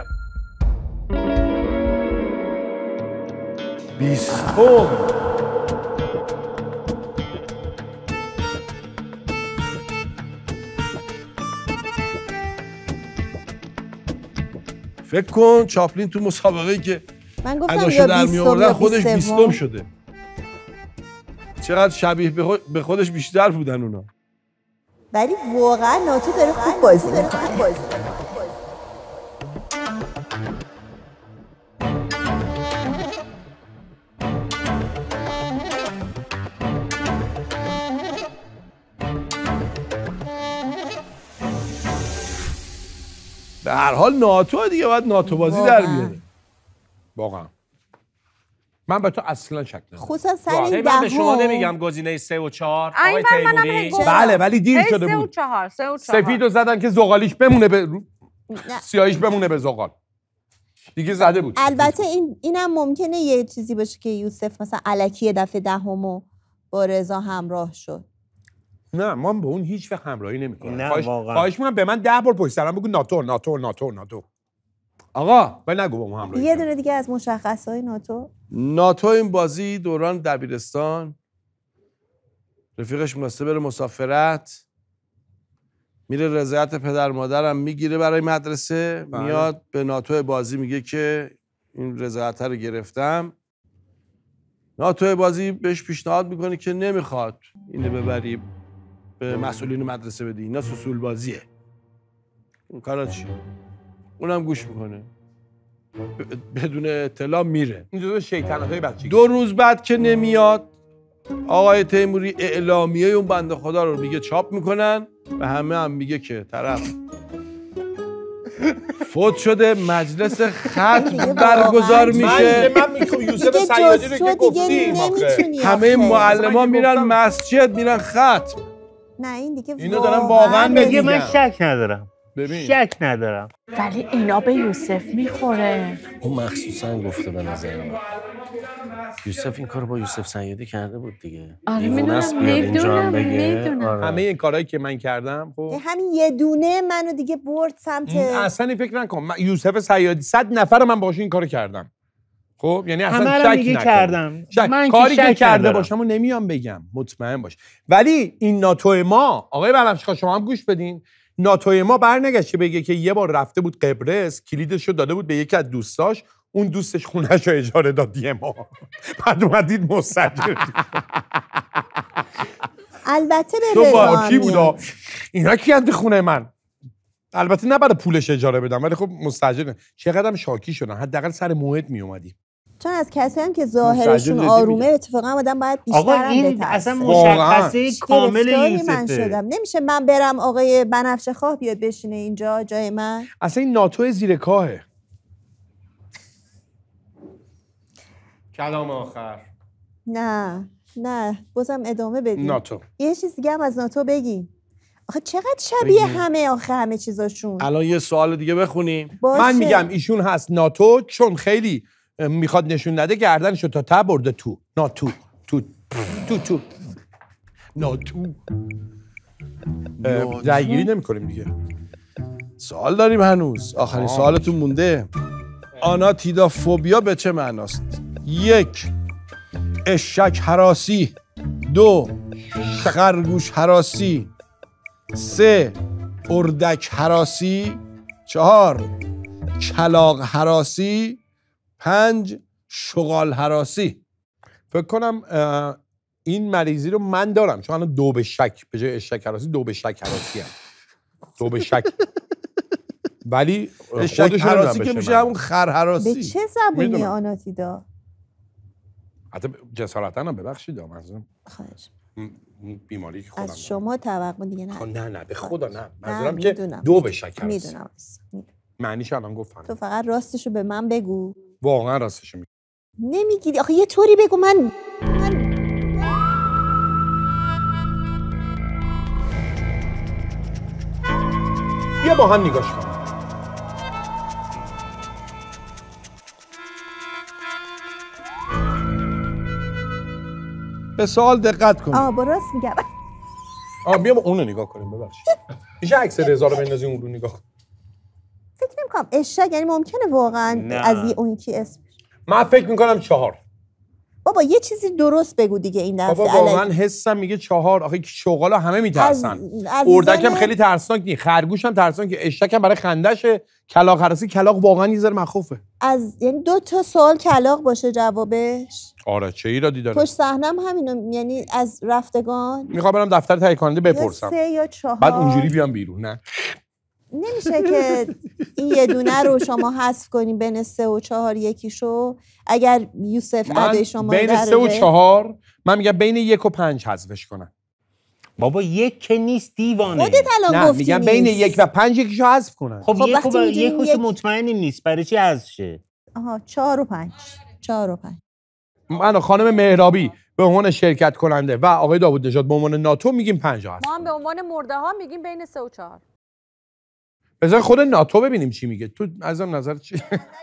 بیستم. فکر کن چاپلین تو مسابقه‌ای که من گفتم اداشو یا در بیستم می‌آوردن یا خودش بیستم بیستم شده. چقدر شبیه به خود- به خودش بیشتر بودن اونا. ولی واقعا ناتو داره خوب بازی میکنه. به هر حال ناتو دیگه باید ناتو بازی در بیاره. واقعا من به تو اصلا شک ندارم. خصوصا سر واقعا این من به شما دهم نمیگم گزینه سه و چهار این آقای بر منم تیموری. هی گفتم. بله ولی دیر هی شده سه و بود. چهار سه و چهار. سفیدو زدن که زغالیش بمونه به رو... نه. سیاهیش بمونه به زغال. دیگه زده بود. البته این اینم ممکنه یه چیزی باشه که یوسف مثلا الکی یه دفعه دهمو با رضا همراه شد. نه من به اون هیچ وقت همراهی نمی‌کنم. نه، خواهش واقعا. خواهش می‌کنم به من ده بار پشت سرم بگو ناتو ناتو ناتو ناتو. آقا ولی نگو با اون همراهی. یه کنم. دونه دیگه از مشخصهای ناتو. ناتو این بازی دوران دبیرستان رفیقش می‌خواسته بره مسافرت، میره رضایت پدر مادرم میگیره برای مدرسه. بله. میاد به ناتو بازی میگه که این رضایت رو گرفتم. ناتو بازی بهش پیشنهاد میکنه که نمیخواد اینو ببری به مسئولین مدرسه بدی، اینا سوسول بازیه. اون کارا چیه؟ اونم گوش میکنه، ب- بدون اطلاع میره. این جزو شیطنت‌های بچگی. دو روز بعد که نمیاد، آقای تیموری اعلامیه اون بنده خدا رو میگه چاپ میکنن و همه هم میگه که طرف فوت شده، مجلس ختم برگزار میشه. من میگم یوسف دیگه سیادی رو جز که تو دیگه گفتیم آخه. نمیتونی. همه آخه. معلمان من که میرن گفتم- مسجد، میرن ختم. نه این دیگه اینو دارم واقعاً رضا. دیگه من میگم. شک ندارم. ببین شک ندارم. ولی اینا به یوسف میخوره. اون مخصوصا گفته به نظر من. یوسف این کارو با یوسف سیادی کرده بود دیگه. آره دیوونه است میدونم بیاد اینجا هم میدونم بگه. میدونم. آره. همه این کارهایی که من کردم خب همین یه دونه منو دیگه برد سمت اصلا این فکر نکن. من یوسف سیادی صد نفر من باهاش این کارو کردم. خب یعنی اصلا همه رو شک میگه نکن. کردم. شک. من که کاری که شک کرده ندارم. باشم و نمیام بگم، مطمئن باش. ولی این ناتو ما آقای بنفشی شما هم گوش بدین. ناتو ما برنگشته بگه که یه بار رفته بود قبرس، کلیدش رو داده بود به یکی از دوستاش، اون دوستش خونه‌شو اجاره داد دیگه ما. بعد اومدید مستجر. البته به تو رضا با هم کی میاد. بودا؟ اینا کی اند خونه من؟ البته نه برای پولش اجاره بدم ولی خب مستاجر. چقدرم شاکی شدن، حداقل سر موعد می اومدی. چون از کسی هم که ظاهرشون آرومه اتفاقا آدم باید بیشتر آقا هم این بترسه. اصلا مشخصه کامل گرفتاری من یوسفه. شدم. نمیشه من برم آقای بنفشه خواه بیاد بشینه اینجا جای من؟ اصلا این ناتو زیر کاهه. کلام آخر. نه نه بازم ادامه بدیم. ناتو یه چیز دیگه هم از ناتو بگیم. آخه چقدر شبیه بگیم. همه آخه همه چیزاشون. الان یه سوال دیگه بخونیم. باشه. من میگم ایشون هست ناتو چون خیلی میخواد نشون نده گردنشو تا ته برده تو. ناتو تو تو تو ناتو رایگیری نمی کنیم دیگه. سوال داریم هنوز. آخرین سوالتون مونده. آناتیدافوبیا به چه معناست؟ یک، اشک هراسی. دو، خرگوش هراسی. سه، اردک هراسی. چهار، کلاغ هراسی. پنج، شغال هراسی. فکر کنم این مریضی رو من دارم چون الان دو به شک به جای اشک هراسی دو به شک هراسی هم. دو به شک ولی اشک هراسی که میشه همون خر هراسی. به چه زبونی آناتیدا؟ حتی جسارتا هم ببخشید منظورم خواهش بیماری که خودم از شما توقع دیگه نه. نه نه به خدا نه منظورم که دو به شک هراسی. میدونم معنیش الان گفتم. تو فقط راستشو به من بگو. واقعا راستشو میگم. نمیگی آخه یه طوری بگو من من بیا با هم نگاش کنیم. به سوال دقت کنیم. آه با راست میگم. آه بیا با اونو نگاه کنیم ببخشید. میشه عکس رضا رو بندازیم اون رو نگاه کنیم. فکر نمی‌کنم اشک یعنی ممکنه واقعا نه. از اون یکی اسم. من فکر میکنم چهار. بابا یه چیزی درست بگو دیگه این دفعه. بابا واقعا حسم میگه چهار. آخه شغالا همه میترسن. اردکم خیلی ترسناک نیست. خرگوش هم ترسناک که اشکم برای خندشه. کلاغ هراسی کلاغ واقعا یه ذره مخوفه. از یعنی دو تا سوال کلاغ باشه جوابش. آره چه ایرادی داره؟ پشت صحنه‌ام همینو یعنی از رفتگان. میخوام برم دفتر تهیه کننده بپرسم. سه یا چهار. بعد اونجوری بیام بیرون. نه. نمیشه که این یه دونه رو شما حذف کنیم بین سه و چهار یکیشو. اگر یوسف ادای شما بین سه و چهار من میگم بین یک و پنج حذفش کنم. بابا یک که نیست دیوانه. خودت الان نه گفتی میگم نیست. بین یک و پنج یکیشو حذف کنم. خب, خب یک وقتی و می‌دونیم یک و یک- که مطمئنیم نیست برای چی حذف شه؟ آها چهار و پنج. چهار و پنج. من خانم مهرابی به عنوان شرکت کننده و آقای داوود نژاد به عنوان ناتو میگیم پنج حذف. ما هم به عنوان مرده ها میگیم بین سه و چهار. بذار خود ناتو ببینیم چی میگه. تو ازم نظر چی؟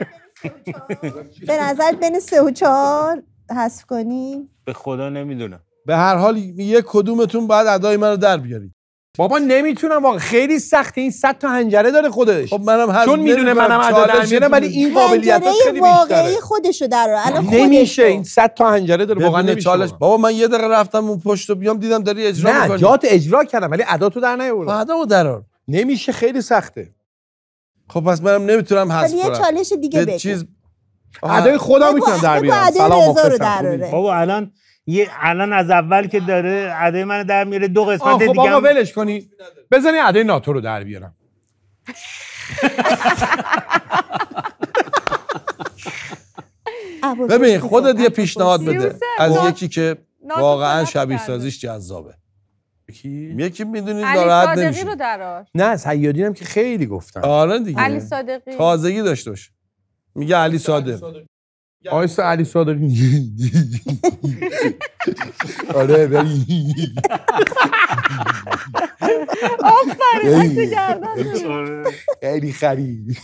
به نظر بین سه و چهار حذف کنیم. به خدا نمیدونم. به هر حال یک کدومتون باید ادای منو در بیارید. بابا نمیتونم واقعا خیلی سخته. این صد تا حنجره داره خودش. خب منم حذف چون میدونه نمی‌کنم. منم ادا در میارم ولی این قابلیتاش خیلی واقعی بیشتره. خودشو در الان نمیشه این صد تا حنجره داره واقعا بدون نمیشه. چالش. بابا من یه دقیقه رفتم اون پشت و بیام دیدم داری اجرا نه می‌کنی. جات اجرا کردم ولی اداتو در نیاوردم. بعدمو درار. نمیشه خیلی سخته. خب پس منم نمیتونم حذف ولی یه کنم. چالش دیگه یه بگو. چیز ادای خودم بگو- میتونم در بگو بیارم. ادای سلام رضا رو مخلصم. دراره. خوبی؟ بابا الان یه الان از اول که داره ادای من در میاره دو قسمت آه، خب دیگه آقا هم ولش کنی. بزنی ادای ناتو رو در بیارم. ابوالفضل ببین کن. خودت یه پیشنهاد بده یوسف، از نات- یکی که ناتو واقعا ناتو شبیه کرده. سازیش جذابه. کی؟ یکی میدونید علی ناراحت صادقی نمیشه. رو درار. نه صیادی هم که خیلی گفتم. آره دیگه. علی صادقی. تازگی داشته باشه. میگه علی صادق. آیسته علی صادقی. آره ولی آفرین دست کردن. خیلی خرید.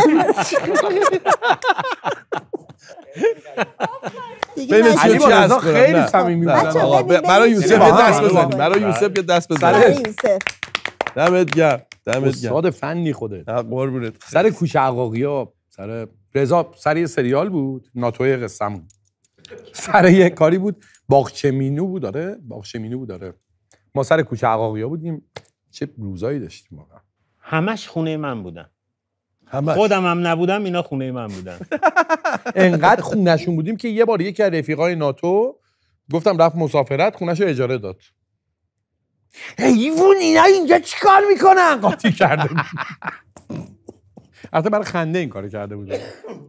دیگه بین نشه. علی چی با هست رضا کنم؟ خیلی نه. صمیمی نه. بودن. بچه‌ها، آقا ببین، ب- برای ببین. یوسف یه با هم دست با بزنیم. هم. برای یوسف یه دست برای بزنیم. یوسف. دمت گرم. دمت گرم. استاد فنی خودت. نه، قربونت. سر کوچه عقاقی‌ها سر رضا سر یه سریال بود ناتوی قصه‌مون. سر یه کاری بود باغچه مینو بود داره باغچه مینو بود داره. ما سر کوچه عقاقی‌ها بودیم. چه روزایی داشتیم واقعا. همش خونه من بودن. همش. خودم هم نبودم اینا خونه من بودن. انقدر خونه‌شون بودیم که یه بار یکی از رفیقای ناتو گفتم رفت مسافرت خونه‌شو اجاره داد. حیوان اینا اینجا چیکار میکنن؟ قاطی کرده بود. البته برای خنده این کارو کرده بود.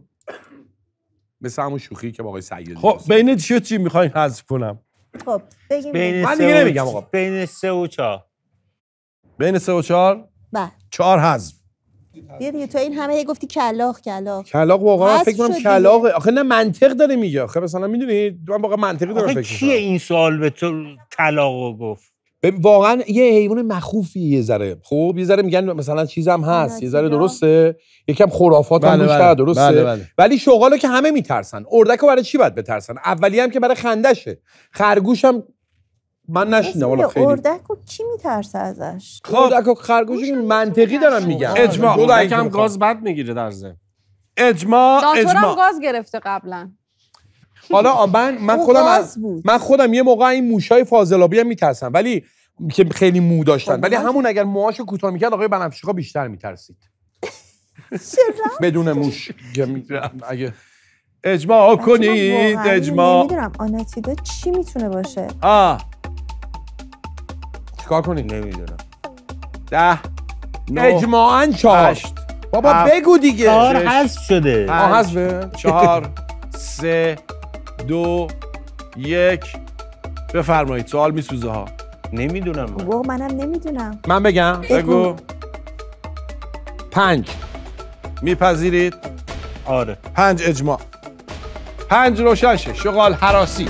مثل همون شوخی که با آقای سیدی. خب بین چی و چی میخواین حذف کنم؟ خب بگیم بین من سه دیگه و- نمیگم آقا. بین سه و چهار. بین سه و چهار؟ بله. چهار حذف. بیا دیگه تو این همه هی گفتی کلاغ کلاغ. کلاغ واقعا حذف فکر کنم شد کلاغه. آخه نه منطق داره میگه. آخه مثلا میدونید من واقعا منطقی دارم آخه فکر کیه می‌کنم. این سوال به تو کلاغو گفت؟ ببین واقعا یه حیوان مخوفی یه ذره. خب یه ذره میگن مثلا چیزم هست، یه ذره آناتیدا. درسته، یکم خرافات هم بله، روش بله. هست، درسته. بله، بله. ولی شغالو که همه میترسن. اردکو برای چی باید بترسن؟ اولی هم که برای خندشه. خرگوش هم من نشینم والا خیلی. اردک و کی میترسه ازش؟ اردک و خرگوش که منطقی دارم میگم. اجماع. دو تا یکم انتخاب. گاز بد میگیره در ضمن. اجماع ناتورم اجماع. گاز گرفته قبلا. حالا من من او خودم غاز از بود. من خودم یه موقع این موشای فاضلابی هم میترسم، ولی که خیلی مو داشتن، ولی همون اگر موهاشو کوتاه میکرد آقای بنفشی‌ها بیشتر میترسید. چرا؟ بدون موش که می- اگه اجماع کنید. اجماع. نمیدونم آناتیدا چی میتونه باشه. آه چیکار کنید؟ نمیدونم. ده نه اجماعاً چهار. هشت بابا هفت. بگو دیگه. چهار شش. حذف شده. پنج. آه حذفه؟ چهار سه دو یک. بفرمایید سوال میسوزه ها. نمیدونم من. واقعا منم نمیدونم. من بگم بگو. پنج. میپذیرید؟ آره. پنج اجماع. پنج روشن شه. شغال حراسی.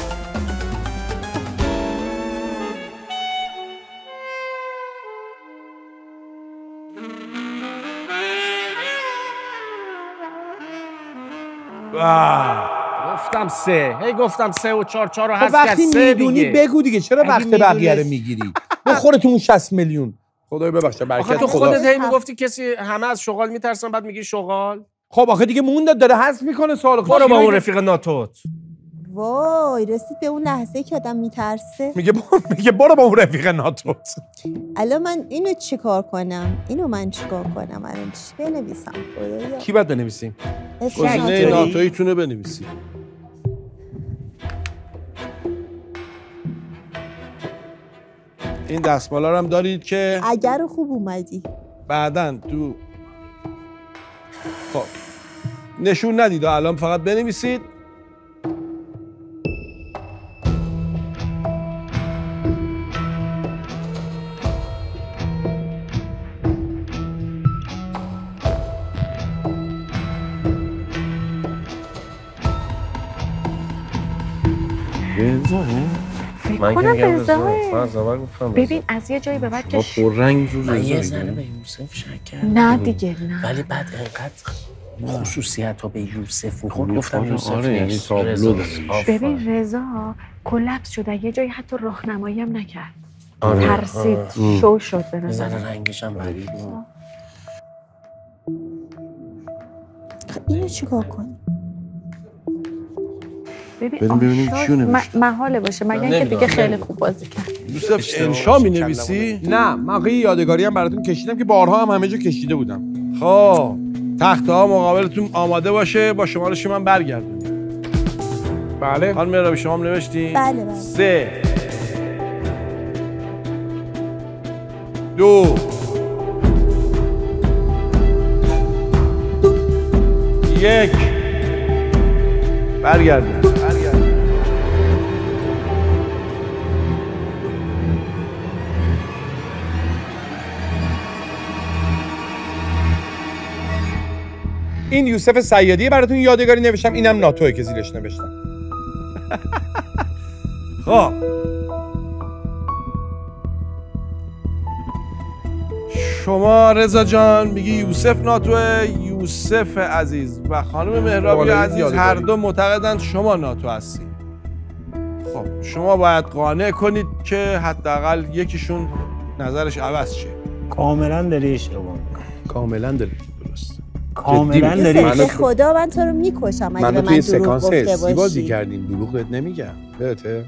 گفتم سه. هی گفتم سه و چهار چهار و خب حذف کرد. وقتی سه میدونی دیگه. بگو دیگه، چرا اگه وقت بقیه رو میدونست- میگیری؟ بخورتون شصت میلیون. خدای ببخشه آخه برکت تو خدا. خودت هی میگفتی کسی همه از شغال میترسن بعد میگی شغال. خب آخه دیگه موند داره حذف میکنه سوالو. برو با اون رفیق ناتوت. وای رسید به اون لحظه که آدم میترسه. میگه میگه برو با اون رفیق ناتوت. الان من اینو چیکار کنم؟ اینو من چیکار کنم؟ الان چی بنویسم؟ خدایا. کی باید بنویسیم؟ اسم گزینه ناتویی. ناتویتونه بنویسید. این دستمالا رو هم دارید که اگر خوب اومدی. بعداً تو خب نشون ندید الان فقط بنویسید. فکر من که کنم میگم رضا. رضا. من از اول گفتم ببین از یه جایی به بعد که با پررنگ رو من یه رضا ذره دیگه. به یوسف شک کردم. نه دیگه نه. ولی بعد انقدر خصوصیت ها به یوسف میخورد گفتم یوسف آره، یعنی نیست. تابلو رضا. داره. آفرین. ببین رضا کلپس شد یه جایی حتی راهنمایی هم نکرد. آره. ترسید آره. شو شد به یه نظر. ذره رنگش هم غریب بود. خب اینو چیکار کنم؟ ببین بریم ببینیم آشنا- چیو نوشته. م- محاله باشه مگر اینکه نمیدونم، دیگه خیلی نمیدونم. خوب بازی کرد. یوسف انشا می نویسی؟ نه من یه یادگاری هم براتون کشیدم که بارها هم همه جا کشیده بودم. خب تخته ها مقابلتون آماده باشه با شمارش من برگردونید. بله. خانم مهرابی شما هم نوشتین؟ بله بله. سه دو یک برگردون برگردون. این یوسف سیادی براتون یادگاری نوشتم، اینم ناتوه که زیرش نوشتم. خب شما رضا جان میگی یوسف ناتوه. یوسف عزیز و خانم مهرابی بالای عزیز یادگاری. هر دو معتقدند شما ناتو هستی. خب شما باید قانع کنید که حداقل یکیشون نظرش عوض شه. کاملا داری اشتباه می‌کنی. کاملا داره درست. کاملا داری یوسف به اشتباه. خدا من تو رو میکشم اگه من به تو من توی دروغ سکانس گفته حسی بازی باشی. کردیم، دروغ بهت نمیگم. یادته؟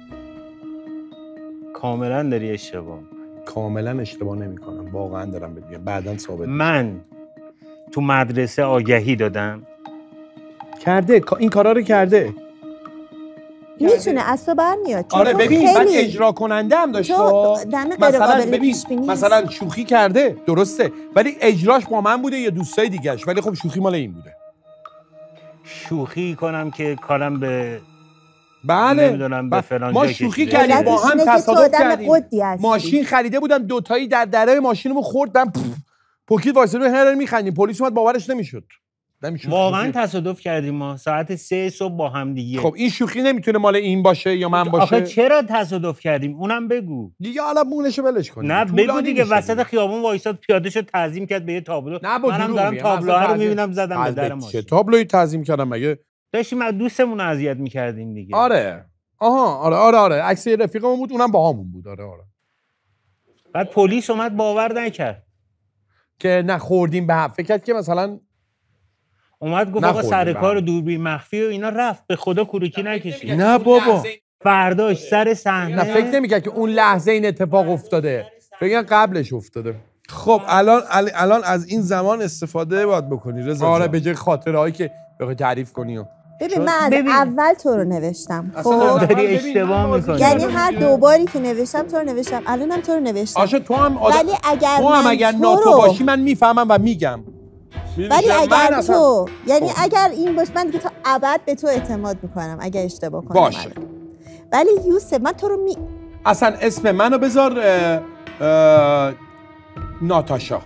کاملا داری اشتباه می‌کنی. کاملا اشتباه نمیکنم، واقعا دارم بهت میگم، بعداً ثابت من تو مدرسه آگهی دادم. کرده این کارا رو کرده. میتونه از تو برمیاد. آره تو ببین من خیلی- اجرا کننده هم داشت. تو دم غیر مثلا قابل ببین پیش بینی نیست. مثلا شوخی کرده درسته ولی اجراش با من بوده یا دوستای دیگه‌اش، ولی خب شوخی مال این بوده. شوخی کنم که کارم به بله نمیدونم به فلان ما جا شوخی کشیده. کردیم با علتش هم اینه که تو تصادف آدم کردیم. قدی هستی. ماشین خریده بودم دوتایی در درای ماشینمو خوردم پوکید وایسادو هر میخندیم پلیس اومد باورش نمیشد. نمیشد واقعا تصادف کردیم ما ساعت سه صبح با هم دیگه. خب این شوخی نمیتونه مال این باشه یا من باشه. آخه چرا تصادف کردیم اونم بگو. دیگه حالا مونشو ولش کن. نه بگو دیگه وسط خیابون وایساد پیاده شد تعظیم کرد به یه تابلو. نه با منم دارم تابلوها رو میبینم زدم به در ماشین. چه تابلوی تعظیم کردم مگه؟ داشتیم از دوستمون رو اذیت میکردیم دیگه. آره آها آره آره آره عکس رفیقمون بود اونم باهامون بود. آره آره بعد پلیس اومد باور نکرد که نه خوردیم به هم. فکر کرد که مثلا اومد گفت آقا سر کار دوربین مخفی و اینا رفت. به خدا کوروکی نکشید. نه بابا فرداش سر صحنه نه فکر نمی‌کرد که اون لحظه این اتفاق افتاده. فکر قبلش افتاده. خب الان الان از این زمان استفاده باید بکنی رضا. آره به جای خاطرهایی که بخوای تعریف کنی. ببین من از ببین. اول تو رو نوشتم. اصلا خب داری اشتباه میکنی. یعنی هر دو باری که نوشتم تو رو نوشتم الانم تو رو نوشتم. آشه تو هم آدم ولی اگر تو هم من اگر تو ناتو رو- باشی من میفهمم و میگم. ولی اگر اصلا- تو یعنی خب. اگر این باش من دیگه تا ابد به تو اعتماد میکنم اگر اشتباه کنم. باشه. من. ولی یوسف من تو رو می اصلا اسم منو بذار اه، اه، ناتاشا.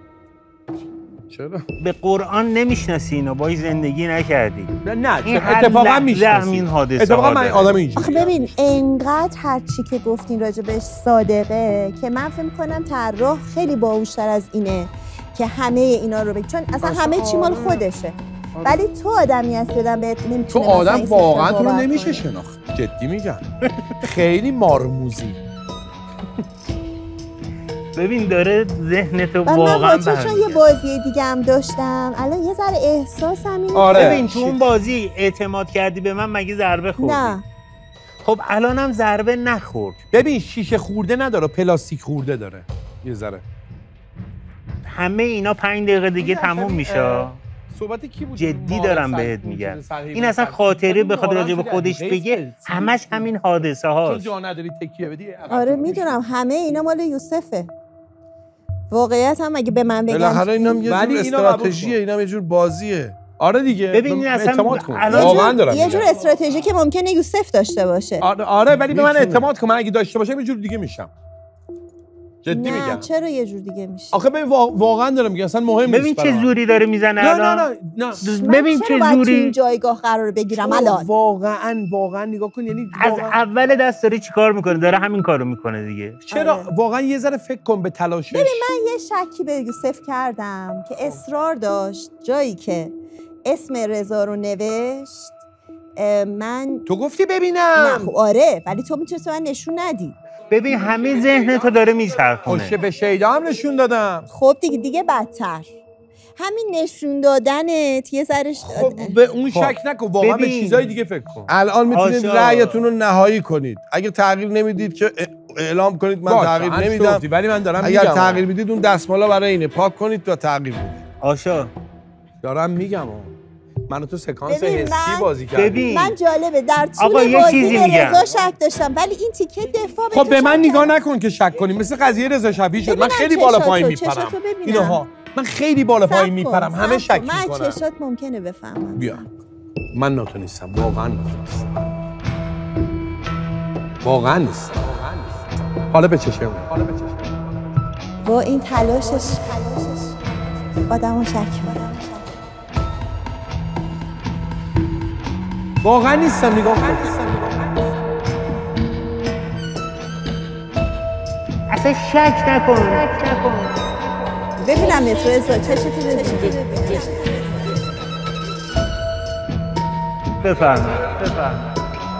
چرا؟ به قرآن نمیشناسی اینو باهاش زندگی نکردی. نه نه این هر اتفاقا لحظه میشناسی. همین حادثه اتفاقا ها من داره. آدم اینجوری. آخه ببین انقدر هر چی که گفتین راجع بهش صادقه که من فکر می‌کنم طراح خیلی باهوش‌تر از اینه که همه اینا رو بگی چون اصلا همه چی مال خودشه. ولی تو آدمی هستی آدم بهت تو نمیتونه آدم واقعا تو رو نمیشه شناخت. جدی میگم. خیلی مارموزی. ببین داره ذهنتو و من واقعا با تو چون یه برمی‌گرده. بازی دیگه هم داشتم الان یه ذره احساسم اینه آره. ببین تو اون بازی اعتماد کردی به من مگه ضربه خوردی؟ نه خب الانم ضربه نخورد. ببین شیشه خورده نداره پلاستیک خورده داره. یه ذره. همه اینا پنج دقیقه دیگه تموم میشه. صحبت کی بود؟ جدی دارم بهت میگم. این اصلا خاطره بخواد راجع به خودش بگه همش همین حادثه چون هاست. جا نداری تکیه بدی. آره میدونم همه اینا مال یوسفه واقعیت هم اگه به من بگن بالاخره اینم یه ولی جور اینو قبول استراتژیه کن. اینم یه جور بازیه. آره دیگه. ببین این به- اصلا اعتماد کن. الان واقعا دارم یه میگم. جور استراتژی که ممکنه یوسف داشته باشه آره آره ولی به من میتونه. اعتماد کن من اگه داشته باشم یه جور دیگه میشم. جدی نه میگم. چرا یه جور دیگه میشه آخه ببین وا- واقعا دارم میگم اصلا مهم نیست. ببین چه برام. زوری داره میزنه نه نه الان. نه نه. من ببین چرا چه باید تو این زوری جایگاه قرار بگیرم تو الان واقعا واقعا نگاه کن یعنی از واقعا- اول دست داره چیکار میکنه داره همین کارو میکنه دیگه. چرا آره. واقعا یه ذره فکر کن به تلاشش. من یه شکی به یوسف کردم که اصرار داشت جایی که اسم رضا رو نوشت اه، من تو گفتی نه ببینم. خب آره ولی تو میتونستی من نشون ندی ببین همه ذهنتو داره میچرخونه. خوشه به شیدا هم نشون دادم. خب دیگه دیگه بدتر همین نشون دادنت یه ذره ش- خب به اون خب. شک نکن واقعا به ببین. چیزای دیگه فکر کن. الان میتونید آشا. رأیتون رو نهایی کنید. اگه تغییر نمیدید که اعلام کنید من باشه، تغییر هر چی نمیدم. گفتی، ولی من دارم اگر میگم تغییر میدید اون دستمالا برای اینه پاک کنید و تغییر بدید. آشا دارم میگم من و تو سکانس ببین، حسی من- بازی کردیم. ببین من جالبه در آقا، طول یه بازی چیزی به میگم. رضا شک داشتم ولی این تیکه دفاع خب به من شک نگاه کردم. نکن که شک کنیم مثل قضیه رضا شفیعی شد. من ببینم خیلی بالا چشاتو، پایین چشاتو میپرم ببینم. اینها من خیلی بالا صبر پایین کن، میپرم صبر همه کن. شک من میکنن. چشات ممکنه بفهمم بیا من ناتو نیستم واقعا ناتو نیستم واقعا نیستم حالا به چشم حالا به چشم با این تلاشش آدمو شک می‌کنه. واقعا نیستم نگاه کن اصلا شک نکن. ببینم یه تو رضا چشتو ببین بفرما بفرما.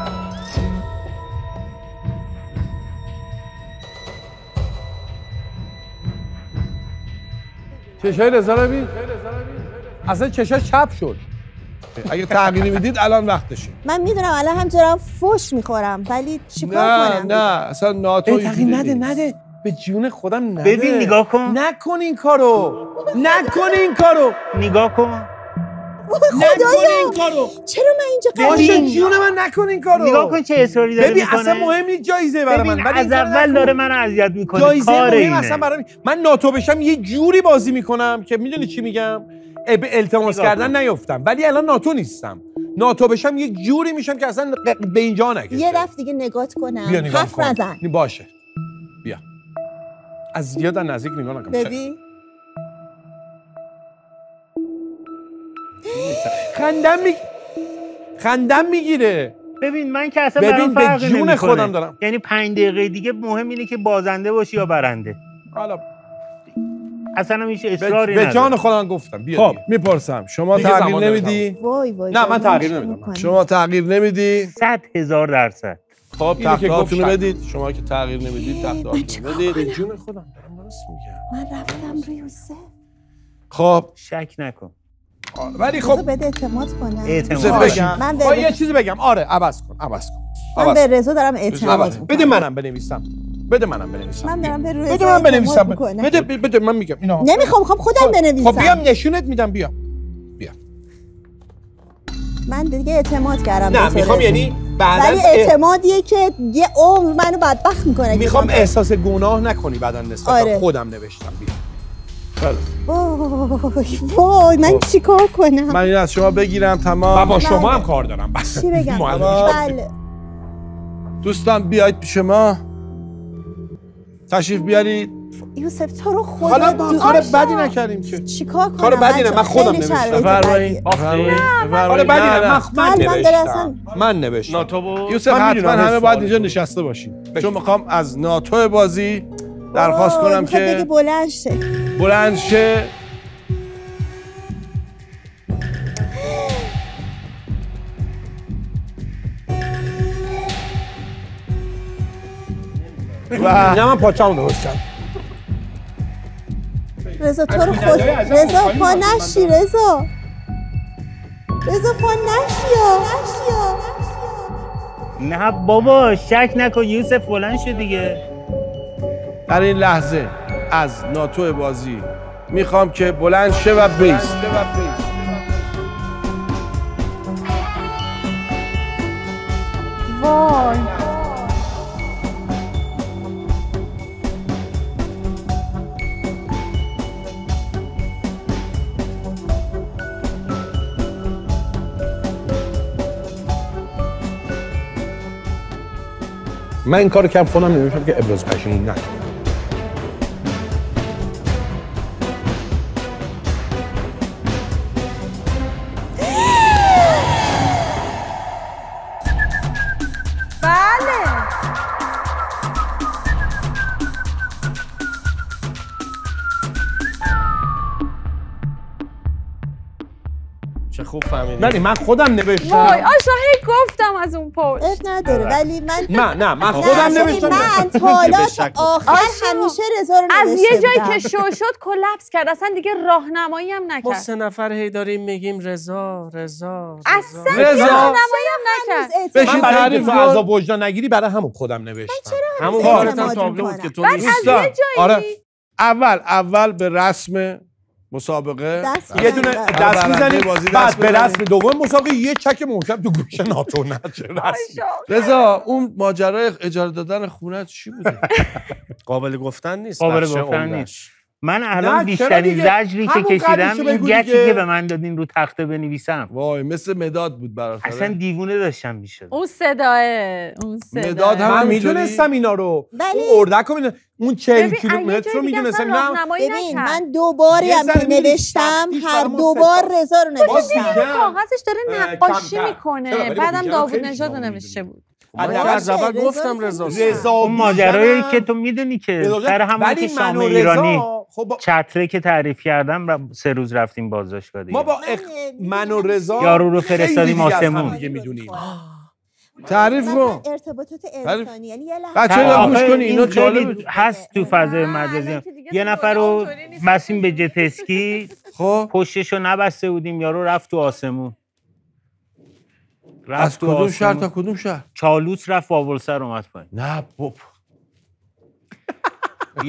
چشای رضا رو ببین. اصلا چشاش چپ شد. اگه تغییری میدید الان وقتشه. من میدونم الان همجورم فوش میخورم ولی چیکار نه کنم نه اصلا ناتو ای تغییر اینجوری نده نیست. نده به جون خودم نده ببین نگاه کن نکن این کارو نکن این کارو نگاه کن خدایا این کارو. چرا من اینجا باشه جون من نکن این کارو. نگاه کن چه اصراری داره ببین میکنه. اصلا مهم نیست جایزه برای من. ببین ولی از اول داره من اذیت میکنه. جایزه کار مهم اینه. اصلا برای من ناتو بشم یه جوری بازی میکنم که میدونی چی میگم؟ به التماس کردن نیفتم ولی الان ناتو نیستم. ناتو بشم یه جوری میشم که اصلا به اینجا نکشه. یه دفعه دیگه نگات کنم. بیا نگاه حرف کن. نزن. باشه. بیا. از زیاد نزدیک نگاه نکن. ببین خندم می خندم میگیره. ببین من که اصلا ببین برام به فرقی جون نمیکنه. خودم دارم. یعنی پنج دقیقه دیگه مهم اینه که بازنده باشی یا برنده. حالا اصلا هیچ اصراری به نداره. جان خودم گفتم. بیا خب دیگه. میپرسم شما دیگه تغییر زمان نمیدی؟ وای وای نه وای، من تغییر مشکل نمیدم. می‌کنه. شما تغییر نمیدی؟ صد هزار درصد. خب اینی که تختهاتونو گفت بدید. شما که تغییر نمیدید تختهاتونو چیکار بدید. به جون خودم دارم راست میگم. من رفتم روی یوسف. خب شک نکن. ولی خب خب بده اعتماد کنم. اعتماد. بذار باشه. بگم. من با به یه چیزی بگم. آره عوض کن عوض کن. من عوض به کن. رضا دارم اعتماد عوض. میکنم. بده منم بنویسم. بده منم بنویسم. من دارم به رضا بده من بنویسم. اعتماد میکنم. بده بده من میگم اینا. نمیخوام خب خودم بنویسم. خب بیام نشونت میدم بیا. بیا. من دیگه اعتماد کردم نه به تو میخوام رضا. یعنی بعد ولی از اعتمادیه که یه عمر منو بدبخت میکنه. میخوام احساس گناه نکنی بعدن نسبت آره. به خودم نوشتم بیا. وای وای من چیکار کنم؟ من این از شما بگیرم تمام. من با شما بله. هم کار دارم. بس. چی بگم؟ معلم. بله دوستان بیاید پیش ما. تشریف بیارید. یوسف تو رو خدا حالا ما دو- کار آشا. بدی نکردیم که. چیکار کنم؟ کار بدی نه، من خودم خیلی نوشتم. شرایط بفرمایید. بدیه. بفرمایید. کار بفرمایید. بدی نه، نه نه. من من من داره اصلا نوشتم. من نوشتم. ناتو و یوسف من حتما می‌دونم همه این باید سوال اینجا تو. نشسته باشین بشین. چون میخوام از ناتو بازی درخواست وای، کنم میخواد بگه که بلند شه. بلند شه. و نه من پاچه‌مو درست کردم. رضا تو رو خود رضا پا نشی رضا رضا پا نشیا نشیا نه بابا شک نکن یوسف بلند شد دیگه. در این لحظه از ناتو بازی میخوام که بلند شه و بیست. وای من این کارو کردم خودم نمیشم که ابراز پشیمون نکنم. بله چه خوب فهمیدی. ولی من خودم نوشتم. وای آشا هی گفتم از اون پشت اب نداره ولی من نه نه من نه، خودم ببین، نوشتم. من تا حالا به شک تا آخر آشا. همیشه رضا رو از نوشته یه جایی بودم. که شو شد کلپس کرد اصلا دیگه راهنمایی هم ما نکرد سه نفر هی داریم میگیم رضا رضا اصلا رضا. دیگه راهنمایی هم نکرد هنوز بشین اعتماد من برای تعریف اینکه کن. تو عذاب وجدان نگیری برای همون خودم نوشتم. همون اعتماد کارت هم تابلو بود می‌کنم. که تو بعد از نیستی. دوستان، یه جایی آره. اول اول به رسم مسابقه دست یه دونه بزن. دست برنده میزنیم بازی دست بعد به بزنیم. رسم دوم مسابقه یه چک محکم تو گوش ناتو نشه رسمی. آشا. رضا اون ماجرای اجاره دادن خونه چی بوده؟ قابل گفتن نیست. قابل بخش گفتن عمده‌اش. نیست. من نه، الان چرا بیشترین دیگه؟ زجری که همون کشیدم قدرشو این بگو گچی دیگه. که به من دادین رو تخته بنویسم. وای مثل مداد بود برات. اصلا دیوونه داشتم میشد. اون صداه اون صداه مداد هم من همینطوری؟ میدونستم اینا رو. ولی- اون اردک رو میدونستم. اون چهل ببین، کیلومتر رو میدونستم. اینا هم- راهنمایی ببین نکرد من دو باری یه هم ذره که می‌بینی نوشتم سختیش هر برای ما دو سه بار تا. رضا رو باز نوشتم دیدم. کاغذش داره اه، نقاشی کمتر. چرا؟ میکنه ولی بعدم بیشتر داوود خیلی نژاد شما نوشته بود من باشه، از اول رضا گفتم رو رضا. رضا اون ماجرایی که تو تو میدونی که سر همون که ولی من شام و ایرانی رضا خب چتره که تعریف کردم و سه روز رفتیم بازداشتگاه دیگه. ما با اخ... من- من و رضا یارو رو خیلی فرستادیم دیگه از هم آسمون. دیگه میدونیم. تعریف مثلا کن. ارتباطات انسانی یعنی یه لحظه بچه ها آخه گوش کنی اینا این جالبه. خیلی هست تو فضای نه، مجازی. الان که دیگه یه تو نفر دنیا رو اونطوری نیست. بسیم به جتسکی خب پشتشو نبسته بودیم یارو رفت تو آسمون. از رفت تو کدوم شهر آسمون. تا کدوم شهر؟ چالوس رفت وابلسر اومد پایین. نه باب.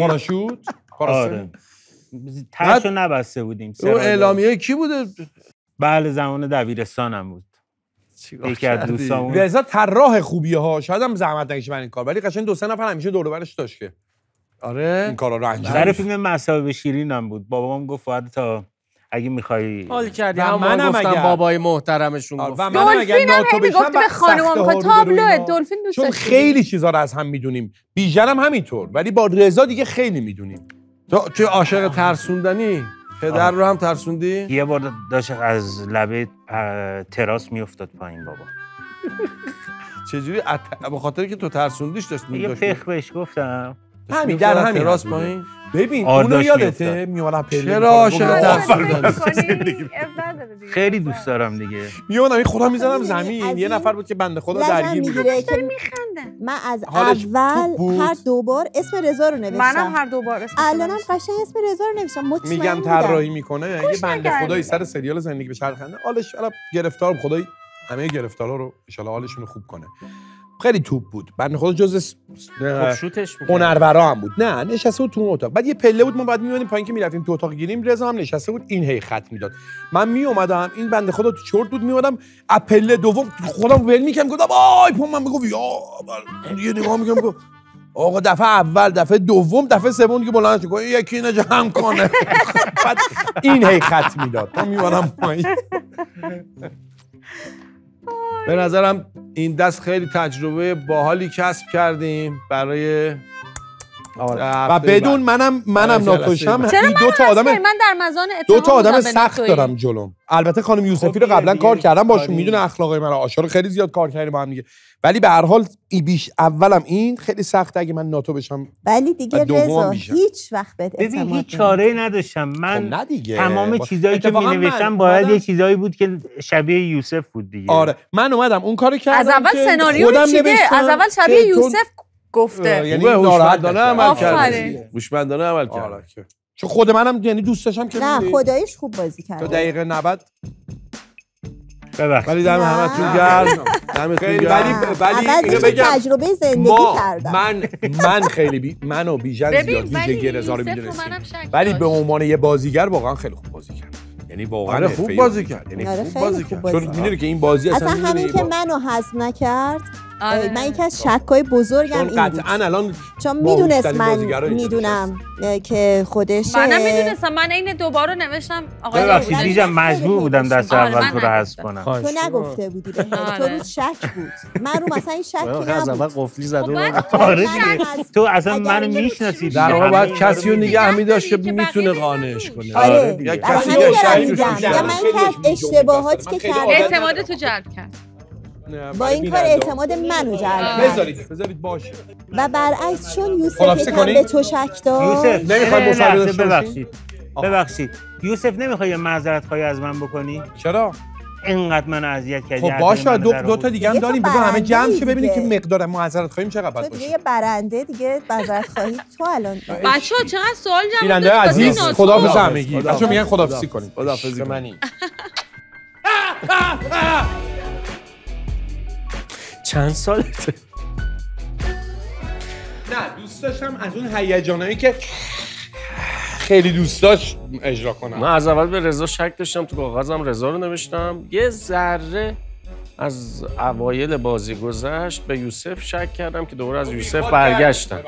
پاراشوت آره. ترشو نبسته بودیم. اون سرای اعلامیه کی بوده؟ بله زمان دبیرستانم بود. یکی از دوستامون رضا طراح خوبیه ها، شاید هم زحمت نکشه برای این کار، ولی قشنگ دو سه نفر همیشه دور و برش داشت که آره این کارا رو انجام در بده. فیلم مصاحبه شیرینم بود. بابام گفت فقط تا اگه میخوای حال کردی و هم منم گفتم اگر- بابای محترمشون آره، گفت. و منم اگر دلفین هم ناتو هی بشم میگفتی به وقت خانومم سخته که ها رو تابلوه برو اینا. دلفین دوست چون داشتی. خیلی چیزا رو از هم میدونیم، بیژنم همینطور، ولی با رضا دیگه خیلی میدونیم. تو توی عاشق ترسوندنی پدر رو هم ترسوندی؟ یه بار داشت از لبه اه، تراس میافتاد پایین بابا. چجوری ات... به خاطر که تو ترسوندیش داشت یه می‌داشتی؟ پخ بهش گفتم. همین در همین تراس حد بوده. پایین. ببین آرداش اونو یادته می‌افتاد. میومدم پله چرا می‌کردم. عاشق بابا، ترسوندنی؟ خیلی دوست دارم دیگه. میومدم این خودم می‌زدم می‌دونی، زمین، از یه این نفر بود که بنده خدا لازم درگیر بود. میگیره که میخنده. من از حالش اول خوب بود. هر دو بار اسم رضا رو نوشتم. منم هر دو بار اسم الانم قشنگ اسم رضا رو نوشتم. مطمئن میگم بودم. طراحی میکنه یه خوش بنده نکردی. خدایی سر سریال زندگی به چرخنده حالش الان گرفتار خدایی همه گرفتارا رو ان شاء الله حالشون رو خوب کنه. خیلی توپ بود بنده خدا جزء س- خب شوتش می‌کرد. هنرورا هم بود. نه نشسته بود تو اون اتاق، بعد یه پله بود ما بعد میومدیم پایین که میرفتیم تو اتاق گیریم، رضا هم نشسته بود این هی خط میداد. من میومدم این بنده خدا تو چرت بود، میومدم از پله دوم خودم ول میکردم گفتم وای پام من میگفت یا من یه نگاه میکنم میگم آقا دفعه اول دفعه دوم دفعه سوم دیگه بلند شد یکی اینو جمع کنه. بعد این هی خط میداد تا میومدم پایین. به نظرم این دست خیلی تجربه باحالی کسب کردیم برای و بدون منم منم ناتوشم چرا این من دو تا آدم من در مزان دو اتهام تا آدم بودم به سخت ناتویی. دارم جلوم. البته خانم یوسفی رو خب قبلا دیگه کار کردم باشون، کاری- میدونه اخلاقای من، آشا رو خیلی زیاد کار کردیم با هم دیگه، ولی به هر حال ای بیش اولم این خیلی سخته اگه من ناتو بشم. ولی دیگه و دوم رضا بیشتر. هیچ وقت بهت ببین اعتماد هیچ چاره نداشتم من. خب نه دیگه. تمام با- چیزایی که اتفاقا می من نوشتم باید اومدم- یه چیزایی بود که شبیه یوسف بود دیگه. آره من اومدم اون کارو کردم از اول که سناریو خودم رو چیده، نوشتم از اول که شبیه تو- یوسف گفته. یعنی خوبه ناراحت هوشمندانه نشم. عمل آفرین. کرده هوشمندانه عمل کرده آره که- چون خود منم یعنی دوست داشتم که نه می‌دونی، خداییش خوب بازی تا کرد. دقیقه نود ببخشید. ولی دم نه. همتون گرم دمتون خیلی گرم. ولی ولی عوضش اینو بگم تجربه زندگی ما کردم. من من خیلی بی من و بیژن ببین زیاد ولی ویژگی رضا رو یوسف رو می‌دونستیم، منم شک ولی داشت. به عنوان یه بازیگر واقعا خیلی خوب بازی کرد. یعنی واقعا آره، خوب حرفه‌ای بازی کرد. یعنی آره خوب خیلی بازی خوب کرد. بازی چون کرد. می‌دونی که این بازی اصلا اصلا همین می‌دونی که با- منو حذف نکرد آره. من یکی از شک‌های بزرگم چون این بود. قطعا الان چون میدونست باهوش‌ترین من بازیگرای اینجا میدونم که خودشه. منم میدونستم، من این دوباره نوشتم آقای ببخشید ولی بیژن خیلی مجبور بودم دست آره، اول من تو رو حذف نگفتم. کنم. خواهش تو می‌کنم. نگفته بودی بهت. تو آره. روز شک بود. من رو مثلا این شکی آخه از اول نبود. قفلی زده خب بود. باید آره من دیگه از- تو اصلا اگر منو اینو میشناسی در واقع باید کسی رو نگه می‌داشت که میتونه قانعش کنه آره یا برای کسی همین که دارم شاید میگم. توش یا نره. من خیلی که از بیجون اشتباهاتی من که خیلی کردم اعتماد تو جلب کرد. با این کار اعتماد منو جلب کرد. بذارید بذارید باشه. و برعکس چون یوسف خلاصه یکم کنی؟ به تو شک داشت. یوسف نمی‌خوای یه مصاحبه لحظه داشته باشی؟ ببخشید ببخشید یوسف نمیخوای معذرت خواهی از من بکنی؟ چرا؟ اینقدر منو اذیت کردی. خب حرفای باشه منو دو, در دو تا آوردی. دیگه هم دیگه تو داریم بذار همه جمع شه برنده‌ای ببینیم که دیگه. مقدار معذرت خواهیم چقدر تو باید دیگه باشه. یه برنده دیگه معذرت خواهی تو الان. بچه ها چقدر سوال جمع بیننده دارید واسه عزیز ناتو؟ خداحافظ همگی. خداحافظ. بچه‌ها میگن خداحافظی کنیم. خداحافظی کنیم. منی. چند سالته؟ نه دوست داشتم از اون هیجانایی که خیلی دوست داشت اجرا من کنم. از اول به رضا شک داشتم، تو کاغذم رضا رو نوشتم. یه ذره از اوایل بازی گذشت به یوسف شک کردم که دوباره از یوسف برگشتم،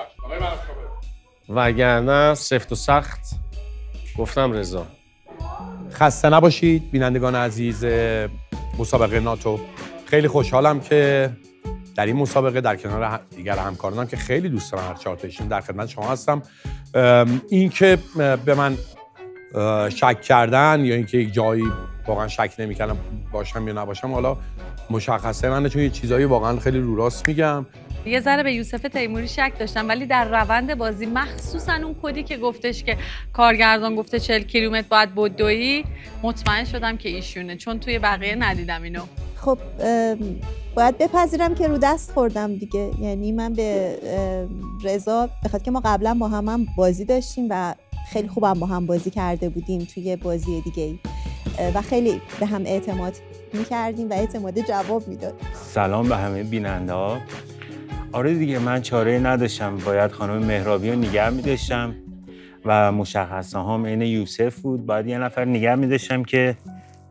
وگرنه سفت و سخت گفتم رضا. خسته نباشید بینندگان عزیز مسابقه ناتو. خیلی خوشحالم که در این مسابقه در کنار دیگر همکارانم که خیلی دوست دارم هر چهار تایشون در خدمت شما هستم. این که به من شک کردن یا اینکه یک جایی واقعا شک نمی‌کردم باشم یا نباشم حالا مشخصه منه، چون یه چیزایی واقعا خیلی رو راست میگم. یه ذره به یوسف تیموری شک داشتم، ولی در روند بازی مخصوصا اون کدی که گفتش که کارگردان گفته چهل کیلومتر باید بدویی، مطمئن شدم که ایشونه، چون توی بقیه ندیدم اینو. خب باید بپذیرم که رو دست خوردم دیگه. یعنی من به رضا بخاطر که ما قبلا با هم, هم بازی داشتیم و خیلی خوبم با هم بازی کرده بودیم توی بازی دیگه ای و خیلی به هم اعتماد می‌کردیم و اعتماد جواب میداد. سلام به همه بیننده ها. آره دیگه من چاره نداشتم، باید خانم مهرابی رو نگه می‌داشتم و مشخصه هم عین یوسف بود، باید یه نفر نگه می‌داشتم که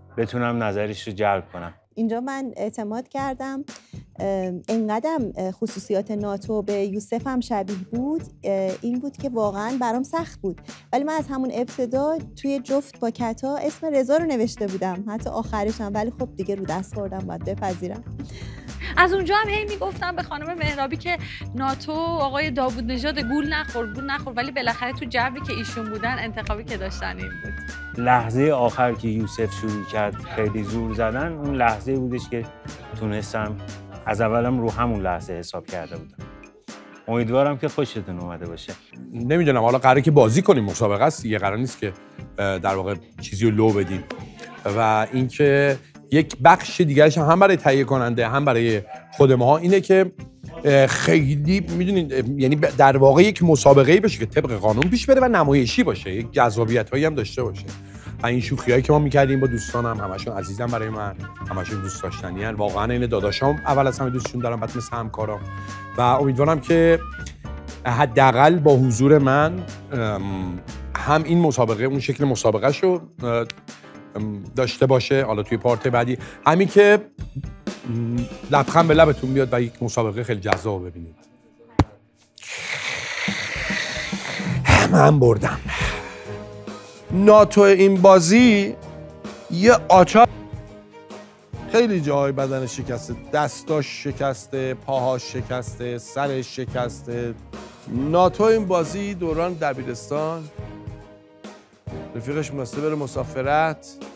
بتونم نظرش رو جلب کنم. اینجا من اعتماد کردم انقدرم خصوصیات ناتو به یوسف هم شبیه بود، این بود که واقعا برام سخت بود، ولی من از همون ابتدا توی جفت با کتا اسم رضا رو نوشته بودم حتی آخرش هم، ولی خب دیگه رو دست خوردم باید بپذیرم. از اونجا هم هی میگفتم به خانم مهرابی که ناتو آقای داوود نژاد گول نخور گول نخور، ولی بالاخره تو جوی که ایشون بودن انتخابی که داشتن این بود. لحظه آخر که یوسف شروع کرد خیلی زور زدن، اون لحظه بودش که تونستم از اولم رو همون لحظه حساب کرده بودم. امیدوارم که خوشتون اومده باشه. نمیدونم حالا قراره که بازی کنیم، مسابقه است دیگه، قرار نیست که در واقع چیزی رو لو بدیم و اینکه یک بخش دیگرش هم برای تهیه کننده هم برای خود ما اینه که خیلی میدونید یعنی در واقع یک مسابقه‌ای باشه که طبق قانون پیش بره و نمایشی باشه، یک جذابیتایی هم داشته باشه. و این شوخیایی که ما می‌کردیم با دوستانم همشون عزیزم برای من، همشون دوست داشتنی ان. واقعا این داداشام اول از همه دوستشون دارم، بعد مثل همکارام و امیدوارم که حداقل با حضور من هم این مسابقه اون شکل مسابقه‌شو داشته باشه، حالا توی پارت بعدی همین که لبخند به لبتون بیاد و یک مسابقه خیلی جذاب ببینید. من بردم. ناتو این بازی یه آچار خیلی جای بدنش شکسته، دستاش شکسته، پاهاش شکسته، سرش شکسته. ناتو این بازی دوران دبیرستان رفیقش می‌خواسته بره مسافرت،